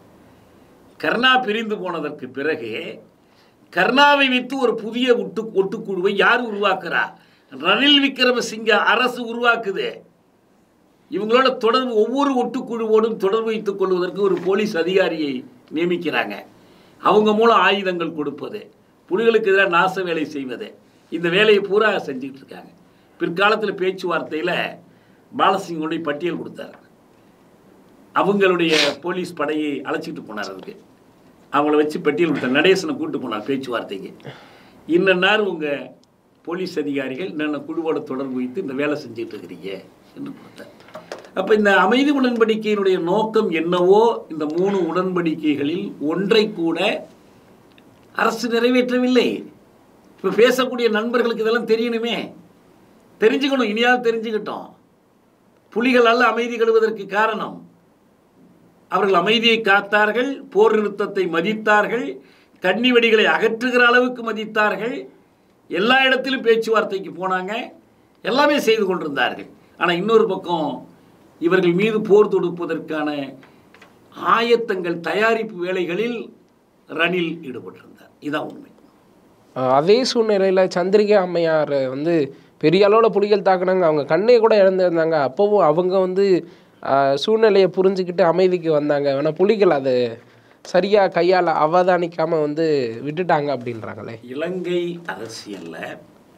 கர்ணா பிரிந்து போனதற்கு பிறகு கர்ணாவை வைத்து ஒரு புதிய ஒட்டு ஒட்டுக்குழுவை யார் உருவாக்குறா? ரணில் விக்ரமசிங்கா அரசு உருவாக்குது. இவங்களோட தொடர்பு, ஒவ்வொரு ஒட்டுக்குழுவோடும் தொடர்பு வைத்துக் கொள்வதற்கு ஒரு போலீஸ் அதிகாரியை நியமிக்கிறாங்க. அவங்க மூலம் ஆயுதங்கள் கொடுப்பது, புலிகளுக்கு எதிராக நாச வேலை செய்வது, இந்த வேலையை பூரா செஞ்சுட்டு இருக்காங்க. பிற்காலத்தில் பேச்சுவார்த்தையில் பாலசிங்கோடைய பட்டியல் கொடுத்தார். அவங்களுடைய போலீஸ் படையை அழைச்சிட்டு போனார். அதுக்கு அவங்கள வச்சு பட்டியல் கொடுத்தார். நடேசனை கூப்பிட்டு போனார் பேச்சுவார்த்தைக்கு. இன்னன்னார் உங்கள் போலீஸ் அதிகாரிகள் என்னென்ன குழுவோட தொடர்பு வைத்து இந்த வேலை செஞ்சுட்டு இருக்கிறீங்க என்று கொடுத்தார். அப்போ இந்த அமைதி உடன்படிக்கையினுடைய நோக்கம் என்னவோ, இந்த மூணு உடன்படிக்கைகளில் ஒன்றை கூட அரசு நிறைவேற்றவில்லை. இப்போ பேசக்கூடிய நண்பர்களுக்கு இதெல்லாம் தெரியணுமே, தெரிஞ்சுக்கணும். இனியாவது தெரிஞ்சுக்கிட்டோம். புலிகள் அல்ல அமைதி கெடுவதற்கு காரணம். அவர்கள் அமைதியை காத்தார்கள், போர் நிறுத்தத்தை மதித்தார்கள், கன்னி வெடிகளை அகற்றுகிற அளவுக்கு மதித்தார்கள், எல்லா இடத்திலும் பேச்சுவார்த்தைக்கு போனாங்க, எல்லாமே செய்து கொண்டிருந்தார்கள். ஆனால் இன்னொரு பக்கம் இவர்கள் மீது போர் தொடுப்பதற்கான ஆயத்தங்கள், தயாரிப்பு வேலைகளில் ரணில் ஈடுபட்டிருந்தார். இதான் உண்மை. அதே சூழ்நிலையில் சந்திரிகா அம்மையார் வந்து பெரிய அளவில் புலிகள் தாக்குனாங்க, அவங்க கண்ணை கூட இழந்திருந்தாங்க. அப்போவும் அவங்க வந்து சூழ்நிலையை புரிஞ்சுக்கிட்டு அமைதிக்கு வந்தாங்க. ஆனால் புலிகள் அது சரியாக கையால் அவதானிக்காமல் வந்து விட்டுட்டாங்க அப்படின்றாங்களே. இலங்கை அரசியலில்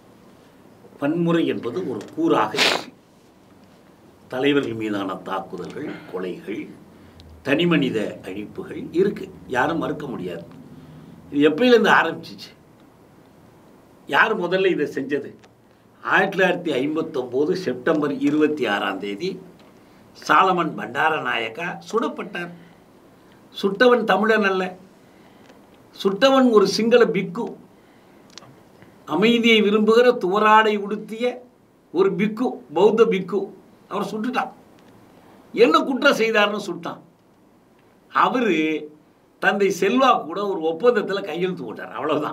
வன்முறை என்பது ஒரு கூறாக இருக்கு. தலைவர்கள் மீதான தாக்குதல்கள், கொலைகள், தனிமனித அழிப்புகள் இருக்கு, யாரும் மறுக்க முடியாது. இது எப்பயிலேருந்து ஆரம்பிச்சிச்சு? யார் முதல்ல இதை செஞ்சது? ஆயிரத்தி தொள்ளாயிரத்தி ஐம்பத்தொம்போது செப்டம்பர் இருபத்தி ஆறாம் தேதி சாலமன் பண்டாரநாயக்கா சுடப்பட்டார். சுட்டவன் தமிழன் அல்ல, சுட்டவன் ஒரு சிங்கள பிக்கு, அமைதியை விரும்புகிற துவராடை உடுத்திய ஒரு பிக்கு, பௌத்த பிக்கு. அவர் சுட்டுட்டான். என்ன குற்றம் செய்தார்னு சுட்டான். அவர் தந்தை செல்வா கூட ஒரு ஒப்பந்தத்தில் கையெழுத்து போட்டார். அவ்வளோதான்.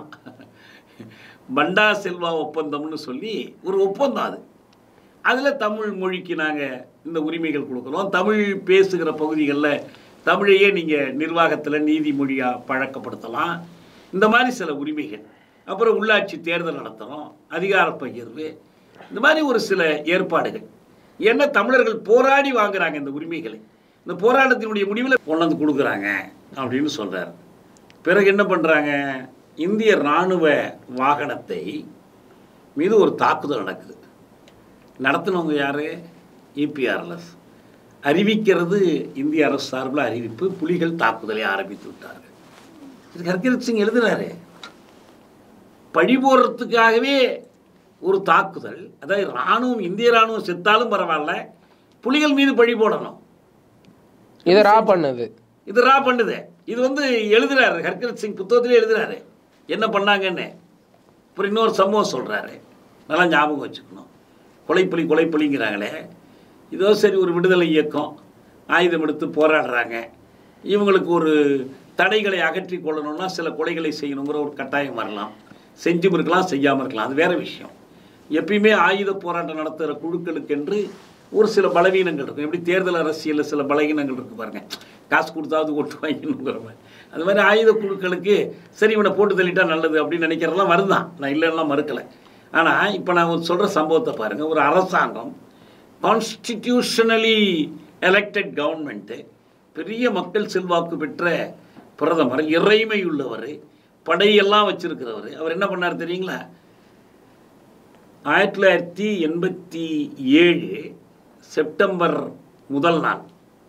பண்டா செல்வா ஒப்பந்தம்னு சொல்லி ஒரு ஒப்பந்தம். அது அதில் தமிழ் மொழிக்கு நாங்கள் இந்த உரிமைகள் கொடுக்குறோம், தமிழ் பேசுகிற பகுதிகளில் தமிழையே நீங்கள் நிர்வாகத்தில் நீதிமொழியாக பழக்கப்படுத்தலாம், இந்த மாதிரி சில உரிமைகள். அப்புறம் உள்ளாட்சி தேர்தல் நடத்துகிறோம், அதிகார பகிர்வு, இந்த மாதிரி ஒரு சில ஏற்பாடுகள். ஏன்னா தமிழர்கள் போராடி வாங்குறாங்க இந்த உரிமைகளை. இந்த போராட்டத்தினுடைய முடிவில் கொண்டு வந்து கொடுக்குறாங்க அப்படின்னு சொல்கிறார். பிறகு என்ன பண்ணுறாங்க? இந்திய இராணுவ வாகனத்தை மீது ஒரு தாக்குதல் நடக்குது. நடத்தினவங்க யார்? இபிஆர்எல்எஸ். அறிவிக்கிறது இந்திய அரசு சார்பில் அறிவிப்பு, புலிகள் தாக்குதலை ஆரம்பித்து விட்டார்கள். இது ஹர்கிரத் சிங் எழுதுறாரு. பழி போடுறதுக்காகவே ஒரு தாக்குதல். அதாவது இராணுவம், இந்திய இராணுவம் செத்தாலும் பரவாயில்ல, புலிகள் மீது பழி போடணும். இது ரா பண்ணுது இது ரா பண்ணுது இது வந்து எழுதுறாரு ஹர்கிரத் சிங் புத்தகத்திலே எழுதுறாரு என்ன பண்ணாங்கன்னு. அப்புறம் இன்னொரு சம்பவம் சொல்கிறாரு, நல்லா ஞாபகம் வச்சுக்கணும். கொலைப்புலி கொலைப்புலிங்கிறாங்களே, இதோ சரி ஒரு விடுதலை இயக்கம் ஆயுதம் எடுத்து போராடுறாங்க, இவங்களுக்கு ஒரு தடைகளை அகற்றி கொள்ளணும்னா சில கொலைகளை செய்யணுங்கிற ஒரு கட்டாயம் வரலாம். செஞ்சும் இருக்கலாம், செய்யாமல் இருக்கலாம், அது வேறு விஷயம். எப்பயுமே ஆயுத போராட்டம் நடத்துகிற குழுக்களுக்கென்று ஒரு சில பலவீனங்கள் இருக்கும். எப்படி தேர்தல் அரசியலில் சில பலவீனங்கள் இருக்குது பாருங்கள், காசு கொடுத்தாவது ஓட்டு வாங்கணுங்கிற மாதிரி. அது மாதிரி ஆயுத குழுக்களுக்கு சரி இவனை போட்டு தள்ளிட்டா நல்லது அப்படின்னு நினைக்கிறதெல்லாம் வருதான், நான் இல்லைன்னா மறுக்கலை. ஆனால் இப்போ நான் சொல்கிற சம்பவத்தை பாருங்கள். ஒரு அரசாங்கம், கான்ஸ்டிடியூஷனலி எலெக்டட் கவர்மெண்ட்டு, பெரிய மக்கள் செல்வாக்கு பெற்ற பிரதமர், இறைமை உள்ளவர், படையெல்லாம் வச்சிருக்கிறவர், அவர் என்ன பண்ணார் தெரியுங்களா? ஆயிரத்தி தொள்ளாயிரத்தி எண்பத்தி ஏழு செப்டம்பர் முதல் நாள்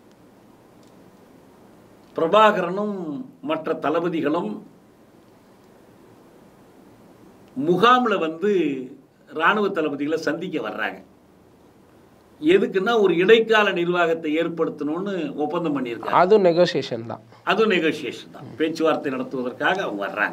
பிரபாகரனும் மற்ற தளபதிகளும் முகாமில் வந்து இராணுவ தளபதிகளை சந்திக்க வர்றாங்க. எதுக்குன்னா ஒரு இடைக்கால நிர்வாகத்தை ஏற்படுத்தணும்னு ஒப்பந்தம் பண்ணியிருக்காங்க. அதுவும் நெகோசியேஷன் தான் அதுவும் நெகோசியேஷன் தான் பேச்சுவார்த்தை நடத்துவதற்காக அவங்க வர்றாங்க.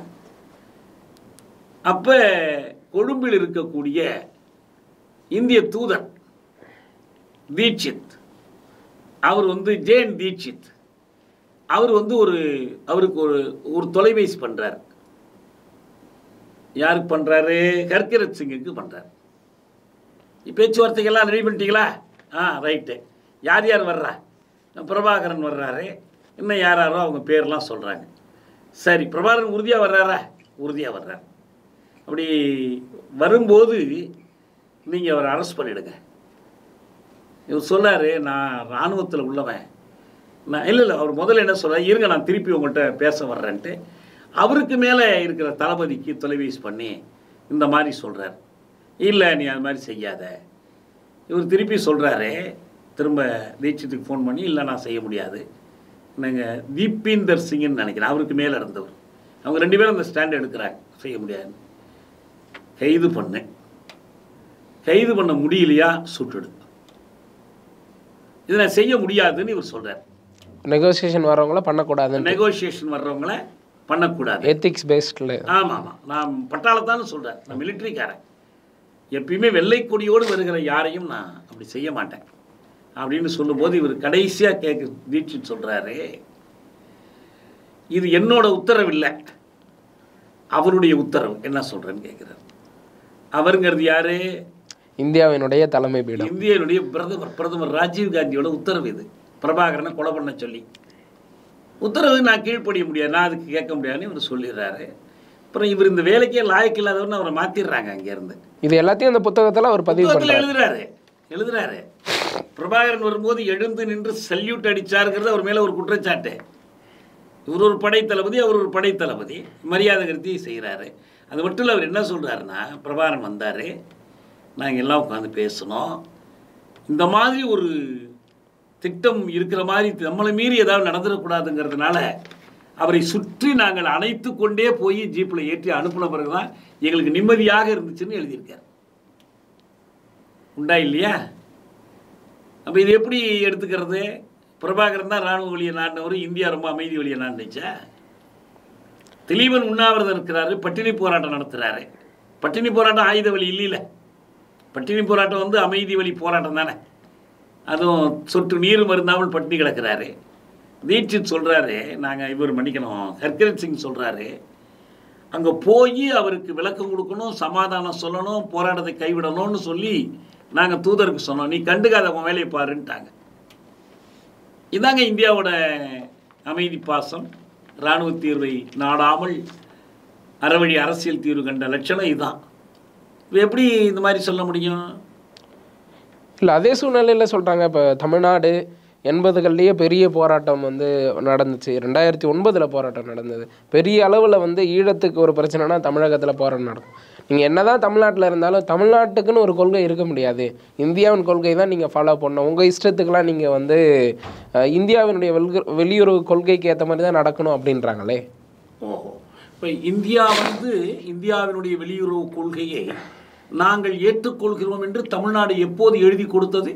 அப்போ கொழும்பில் இருக்கக்கூடிய இந்திய தூதர் தீட்சித், அவர் வந்து ஜேன் தீட்சித், அவர் வந்து ஒரு அவருக்கு ஒரு ஒரு தொலைபேசி பண்ணுறார். யாருக்கு பண்ணுறாரு? ஹர்கிரத் சிங்குக்கு பண்ணுறாரு. பேச்சுவார்த்தைகள்லாம் ரெடி பண்ணிட்டீங்களா? All right. யார் யார் வர்றா? பிரபாகரன் வர்றாரு, இன்னும் யார் யாரோ அவங்க பேர்லாம் சொல்கிறாங்க. சரி, பிரபாகரன் உறுதியாக வர்றாரா? உறுதியாக வர்றார். அப்படி வரும்போது நீங்கள் அவரை அரெஸ்ட் பண்ணிவிடுங்க. இவர் சொன்னார், நான் இராணுவத்தில் உள்ளவன், நான் இல்லை இல்லை அவர் முதல்ல என்ன சொல்கிறார், இருங்க நான் திருப்பி உங்கள்கிட்ட பேச வர்றேன்ட்டு அவருக்கு மேலே இருக்கிற தளபதிக்கு தொலைபேசி பண்ணி இந்த மாதிரி சொல்கிறார். இல்லை நீ அது மாதிரி செய்யாத. இவர் திருப்பி சொல்கிறாரு, திரும்ப தீட்சித்துக்கு ஃபோன் பண்ணி, இல்லை நான் செய்ய முடியாது, நாங்கள் தீபீந்தர் சிங்னு நினைக்கிறேன், அவருக்கு மேலே இருந்தவர், அவங்க ரெண்டு பேரும் அந்த ஸ்டாண்ட் எடுக்கிறாங்க, செய்ய முடியாது, கைது பண்ணு, கைது பண்ண முடியலையா சுட்டுடு, இதை நான் செய்ய முடியாதுன்னு இவர் சொல்கிறார். நெகோசியேஷன் வர்றவங்கள பண்ணக்கூடாது, நெகோசியேஷன் வர்றவங்கள பண்ணக்கூடாது, எத்திக்ஸ் பேஸ்டில். ஆமாம் ஆமாம், நான் பட்டாளத்தான்னு சொல்கிறேன், நான் மிலிட்ரிக்காரன், எப்பயுமே வெள்ளை கொடியோடு வருகிற யாரையும் நான் அப்படி செய்ய மாட்டேன் அப்படின்னு சொல்லும்போது இவர் கடைசியாக கேட்க தீட்சித் சொல்கிறாரு, இது என்னோட உத்தரவு இல்லை, அவருடைய உத்தரவு, என்ன சொல்கிறேன்னு கேட்குறாரு. அவருங்கிறது யாரு? இந்தியாவினுடைய தலைமை பீடம், இந்தியாவினுடைய பிரதமர் பிரதமர் ராஜீவ் காந்தியோட உத்தரவு இது, பிரபாகரனை கொலை பண்ண சொல்லி உத்தரவு நான் கீழ்ப்படிய முடியாது, நான் அதுக்கு கேட்க முடியாதுன்னு இவர் சொல்லிடுறாரு. அப்புறம் இவர் இந்த வேலைக்கே லாயக்கு இல்லாதவர்னு அவரை மாற்றிடுறாங்க அங்கேருந்து. இது எல்லாத்தையும் அந்த புத்தகத்தில் அவர் பதிவு பண்ணி எழுதுறாரு எழுதுறாரு பிரபாகரன் வரும்போது எழுந்து நின்று சல்யூட் அடிச்சாருங்கிறது அவர் மேலே ஒரு குற்றச்சாட்டு. இவர் ஒரு படை தளபதி, அவர் ஒரு படை தளபதி, மரியாதை கருத்தி செய்கிறாரு. அது மட்டும் இல்லை, அவர் என்ன சொல்கிறாருன்னா, பிரபாகரன் வந்தார், நாங்கள் எல்லாம் உட்காந்து பேசணும், இந்த மாதிரி ஒரு திட்டம் இருக்கிற மாதிரி நம்மளை மீறி ஏதாவது நடந்துடக்கூடாதுங்கிறதுனால அவரை சுற்றி நாங்கள் அணைத்து கொண்டே போய் ஜீப்பில் ஏற்றி அனுப்பின பிறகு தான் எங்களுக்கு நிம்மதியாக இருந்துச்சுன்னு எழுதியிருக்கார். உண்டா இல்லையா? அப்போ இது எப்படி எடுத்துக்கிறது? பிரபாகரன் தான் இராணுவ வழியை நாடினவர், இந்தியா ரொம்ப அமைதி வழியை நாடிச்சா? திலீபன் உண்ணாவிரதம் இருக்கிறாரு, பட்டினி போராட்டம் நடத்துகிறாரு. பட்டினி போராட்டம் ஆயுத வழி இல்லைல்ல, பட்டினி போராட்டம் வந்து அமைதி வழி போராட்டம் தானே. அதுவும் சொட்டு நீர் மருந்தாமல் பட்டினி கிடக்கிறாரு. தீட்சித் சொல்கிறாரு, நாங்கள் இவர் மன்னிக்கணும், ஹர்கிரத் சிங் சொல்கிறாரு, அங்கே போய் அவருக்கு விளக்கம் கொடுக்கணும், சமாதானம் சொல்லணும், போராட்டத்தை கைவிடணும்னு சொல்லி நாங்கள் தூதருக்கு சொன்னோம், நீ கண்டுக்காத உன் வேலையை பாருன்ட்டாங்க. இதாங்க இந்தியாவோட அமைதி பாசம், இராணுவ தீர்வை நாடாமல் அறவழி அரசியல் தீர்வு கண்ட லட்சணம் இதுதான். இப்போ எப்படி இந்த மாதிரி சொல்ல முடியும்? இல்லை, அதே சூழ்நிலையில் சொல்கிறாங்க. இப்போ தமிழ்நாடு எண்பதுகள்லேயே பெரிய போராட்டம் வந்து நடந்துச்சு, ரெண்டாயிரத்தி ஒன்பதில் போராட்டம் நடந்தது, பெரிய அளவில் வந்து ஈழத்துக்கு ஒரு பிரச்சனைனா தமிழகத்தில் போராட்டம் நடக்கும். நீங்கள் என்ன தான் தமிழ்நாட்டில் இருந்தாலும் தமிழ்நாட்டுக்குன்னு ஒரு கொள்கை இருக்க முடியாது, இந்தியாவின் கொள்கை தான் நீங்கள் ஃபாலோ பண்ணணும், உங்கள் இஷ்டத்துக்கெலாம் நீங்கள் வந்து இந்தியாவினுடைய வெல் வெளியுறவு கொள்கைக்கு ஏற்ற மாதிரி தான் நடக்கணும் அப்படின்றாங்களே. ஓஹோ, இப்போ இந்தியா வந்து இந்தியாவினுடைய வெளியுறவு கொள்கையை நாங்கள் ஏற்றுக்கொள்கிறோம் என்று தமிழ்நாடு எப்போது எழுதி கொடுத்தது?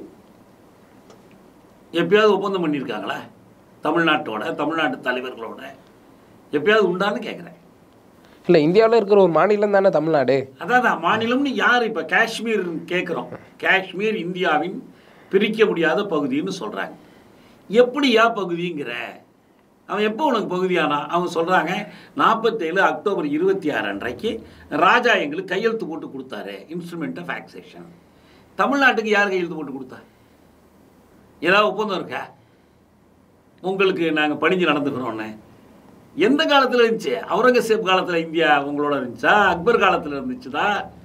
எப்பயாவது ஒப்பந்தம் பண்ணியிருக்காங்களா தமிழ்நாட்டோட, தமிழ்நாட்டு தலைவர்களோட? எப்பயாவது உண்டான்னு கேட்குறேன். இல்லை, இந்தியாவில் இருக்கிற ஒரு மாநிலம் தானே தமிழ்நாடு. அதான் தான் மாநிலம்னு யார் இப்போ காஷ்மீர் கேட்குறோம். காஷ்மீர் இந்தியாவின் பிரிக்க முடியாத பகுதின்னு சொல்கிறாங்க. எப்படியா பகுதிங்கிற? அவன் எப்போ உனக்கு பகுதியானா? அவங்க சொல்கிறாங்க நாற்பத்தேழு அக்டோபர் இருபத்தி ஆறு அன்றைக்கு ராஜா எங்களுக்கு கையெழுத்து போட்டு கொடுத்தாரு, இன்ஸ்ட்ருமெண்ட் ஆஃப் ஆக்சேஷன். தமிழ்நாட்டுக்கு யார் கையெழுத்து போட்டு கொடுத்தா? ஏதாவது ஒப்பந்தம் இருக்கா? உங்களுக்கு நாங்கள் பணிஞ்சு நடந்துக்கிறோன்னு எந்த காலத்தில் இருந்துச்சு? அவுரங்கசீப் காலத்தில் இந்தியா உங்களோட இருந்துச்சா? அக்பர் காலத்தில் இருந்துச்சுதா?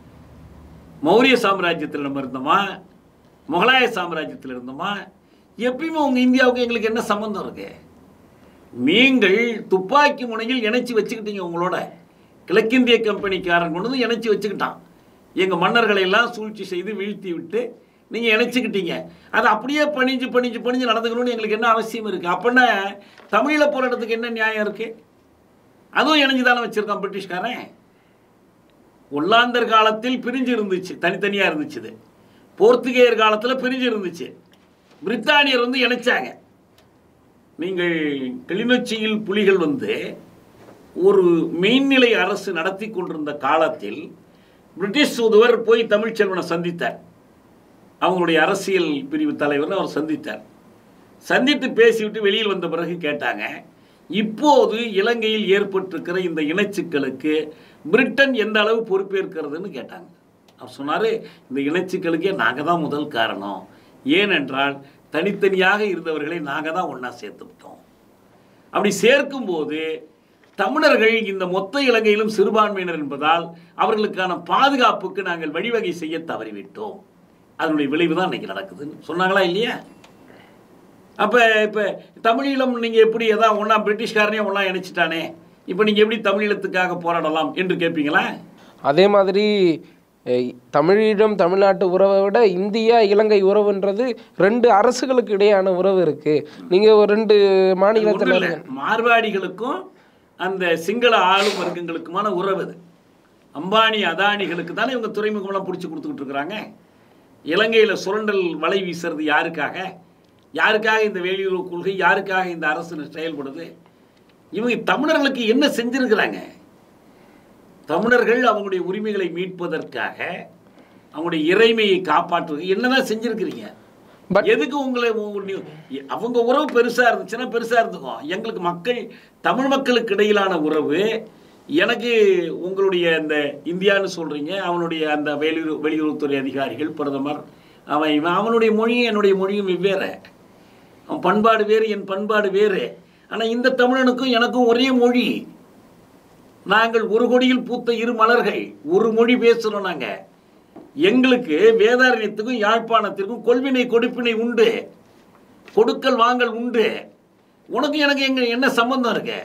மௌரிய சாம்ராஜ்யத்தில் நம்ம இருந்தோமா? முகலாய சாம்ராஜ்யத்தில் இருந்தோமா? எப்பயுமே உங்கள் இந்தியாவுக்கு எங்களுக்கு என்ன சம்மந்தம் இருக்கு? நீங்கள் துப்பாக்கி முனையில் இணைச்சி வச்சுக்கிட்டீங்க. உங்களோட கிழக்கிந்திய கம்பெனிக்காரன் கொண்டு வந்து இணைச்சி வச்சுக்கிட்டான். எங்கள் மன்னர்களை எல்லாம் சூழ்ச்சி செய்து வீழ்த்தி விட்டு நீங்கள் இணைச்சிக்கிட்டீங்க. அதை அப்படியே பணிஞ்சு பணிஞ்சு பணிஞ்சு நடந்துக்கணும்னு எங்களுக்கு என்ன அவசியம் இருக்குது? அப்படின்னா தமிழில் போராட்டத்துக்கு என்ன நியாயம் இருக்குது? அதுவும் இணைஞ்சு தானே வச்சுருக்கான் பிரிட்டிஷ்காரன். ஒல்லாந்தர் காலத்தில் பிரிஞ்சு இருந்துச்சு, தனித்தனியாக இருந்துச்சு. போர்த்துகேயர் காலத்தில் பிரிஞ்சு இருந்துச்சு. பிரித்தானியர் வந்து இணைச்சாங்க. நீங்கள் கிளிநொச்சியில் புலிகள் வந்து ஒரு மெயின்நிலை அரசு நடத்தி கொண்டிருந்த காலத்தில் பிரிட்டிஷ் தூதுவர் போய் தமிழ்ச்செல்வனை சந்தித்தார். அவங்களுடைய அரசியல் பிரிவு தலைவர் அவர் சந்தித்தார். சந்தித்து பேசிவிட்டு வெளியில் வந்த பிறகு கேட்டாங்க, இப்போது இலங்கையில் ஏற்பட்டிருக்கிற இந்த இனச்சிக்கலுக்கு பிரிட்டன் எந்த அளவு பொறுப்பேற்கிறதுன்னு கேட்டாங்க. அவர் சொன்னார், இந்த இனச்சிக்கலுக்கே நாங்கள் தான் முதல் காரணம். ஏனென்றால் தனித்தனியாக இருந்தவர்களை நாங்கள் தான் ஒன்றா சேர்த்து விட்டோம். அப்படி சேர்க்கும்போது தமிழர்கள் இந்த மொத்த இலங்கையிலும் சிறுபான்மையினர் என்பதால் அவர்களுக்கான பாதுகாப்புக்கு நாங்கள் வழிவகை செய்ய தவறிவிட்டோம். அதனுடைய விளைவு தான் இன்னைக்கு நடக்குதுன்னு சொன்னாங்களா இல்லையா? அப்போ இப்போ தமிழீழம் நீங்கள் எப்படி எதாவது ஒன்றா பிரிட்டிஷ்காரனே ஒன்றா இணைச்சிட்டானே, இப்போ நீங்கள் எப்படி தமிழீழத்துக்காக போராடலாம் என்று கேட்பீங்களா? அதே மாதிரி தமிழீழம் தமிழ்நாட்டு உறவை விட இந்தியா இலங்கை உறவுன்றது ரெண்டு அரசுகளுக்கு இடையான உறவு இருக்குது. நீங்கள் ஒரு ரெண்டு மாநிலத்தில் மார்வாடிகளுக்கும் அந்த சிங்கள ஆளும் வர்க்கங்களுக்குமான உறவு அது. அம்பானி அதானிகளுக்கு தானே இவங்க துறைமுகம்லாம் பிடிச்சி கொடுத்துக்கிட்டு இருக்கிறாங்க. இலங்கையில் சுரண்டல் வலை வீசுறது யாருக்காக? யாருக்காக இந்த வெளியுறவு கொள்கை? யாருக்காக இந்த அரசு செயல்படுது? இவங்க தமிழர்களுக்கு என்ன செஞ்சிருக்கிறாங்க? தமிழர்கள் அவங்களுடைய உரிமைகளை மீட்பதற்காக, அவங்களுடைய இறைமையை காப்பாற்றுவது என்னதான் செஞ்சிருக்கிறீங்க? எதுக்கு உங்களை அவங்க உறவு பெருசாக இருந்துச்சுன்னா பெருசாக இருந்துக்கும். எங்களுக்கு மக்கள் தமிழ் மக்களுக்கு இடையிலான உறவு, எனக்கு உங்களுடைய அந்த இந்தியான்னு சொல்கிறீங்க, அவனுடைய அந்த வெளியுறவு வெளியுறவுத்துறை அதிகாரிகள், பிரதமர், அவன் இவன் அவனுடைய மொழியும் என்னுடைய மொழியும் வெவ்வேறு. அவன் பண்பாடு வேறு, என் பண்பாடு வேறு. ஆனால் இந்த தமிழனுக்கும் எனக்கும் ஒரே மொழி. நாங்கள் ஒரு கொடியில் பூத்த இரு மலர்கள், ஒரு மொழி பேசுகிறோம். நாங்கள் எங்களுக்கு வேதாரண்யத்துக்கும் யாழ்ப்பாணத்திற்கும் கொள்வினை கொடுப்பினை உண்டு, கொடுக்கல் வாங்கல் உண்டு. உனக்கு எனக்கு எங்க என்ன சம்பந்தம் இருக்கு?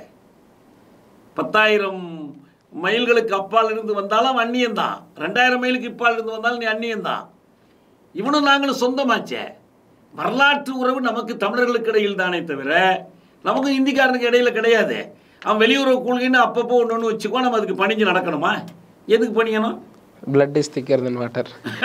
பத்தாயிரம் மைல்களுக்கு அப்பால் இருந்து வந்தாலும் அந்நியன்தான், ரெண்டாயிரம் மைலுக்கு இப்பால் இருந்து வந்தாலும் நீ அந்நியன்தான். இவனும் நாங்களும் சொந்தமாச்சே. வரலாற்று உறவு நமக்கு தமிழர்களுக்கு இடையில் தானே தவிர நமக்கு இந்திக்காரனுக்கு இடையில கிடையாது. அவன் வெளியுறவு கொள்கைன்னு அப்பப்போ ஒன்று ஒன்று வச்சுக்கோ, நம்ம அதுக்கு பணிஞ்சு நடக்கணுமா? எதுக்கு பணியணும்? பிளட் இஸ் திக்கர் தென் வாட்டர்.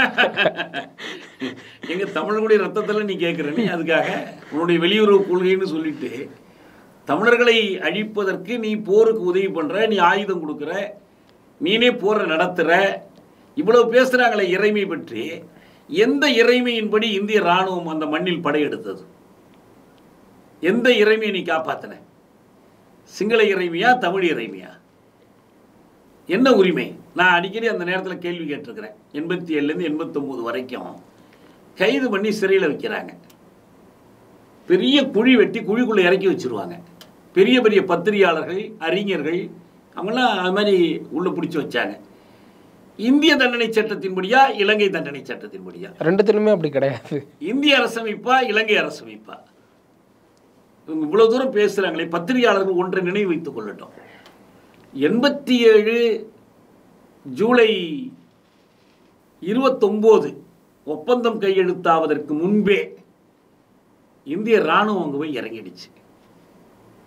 எங்கள் தமிழர்களுடைய ரத்தத்தில் நீ கேட்குற, நீ அதுக்காக உன்னுடைய வெளியுறவு கொள்கைன்னு சொல்லிட்டு தமிழர்களை அழிப்பதற்கு நீ போருக்கு உதவி பண்ணுற, நீ ஆயுதம் கொடுக்குற, நீனே போரை நடத்துகிற, இவ்வளவு பேசுகிறாங்களே இறைமை பற்றி. எந்த இறைமையின்படி இந்திய இராணுவம் அந்த மண்ணில் படையெடுத்தது? எந்த இறைமையை நீ காப்பாற்றின? சிங்கள இறைமையா, தமிழ் இறைமையா? என்ன உரிமை? நான் அடிக்கடி அந்த நேரத்தில் கேள்வி கேட்டிருக்கிறேன். எண்பத்தி ஏழுலேருந்து எண்பத்தொம்போது வரைக்கும் கைது பண்ணி சிறையில் வைக்கிறாங்க. பெரிய குழி வெட்டி குழிக்குள்ளே இறக்கி வச்சுருவாங்க. பெரிய பெரிய பத்திரிகையாளர்கள், அறிஞர்கள் அவங்களாம் அது மாதிரி உள்ளே பிடிச்சி வச்சாங்க. இந்திய தண்டனை சட்டத்தின்படியா, இலங்கை தண்டனை சட்டத்தின்படியா? ரெண்டுத்திலுமே அப்படி கிடையாது. இந்திய அரசமைப்பா, இலங்கை அரசமைப்பா? இவங்க இவ்வளோ தூரம் பேசுகிறாங்களே, பத்திரிகையாளர்கள் ஒன்றை நினைவு வைத்துக் கொள்ளட்டும். எண்பத்தி ஏழு ஜூலை இருபத்தொம்போது ஒப்பந்தம் கையெழுத்தாவதற்கு முன்பே இந்திய இராணுவம் அங்கே போய் இறங்கிடுச்சு.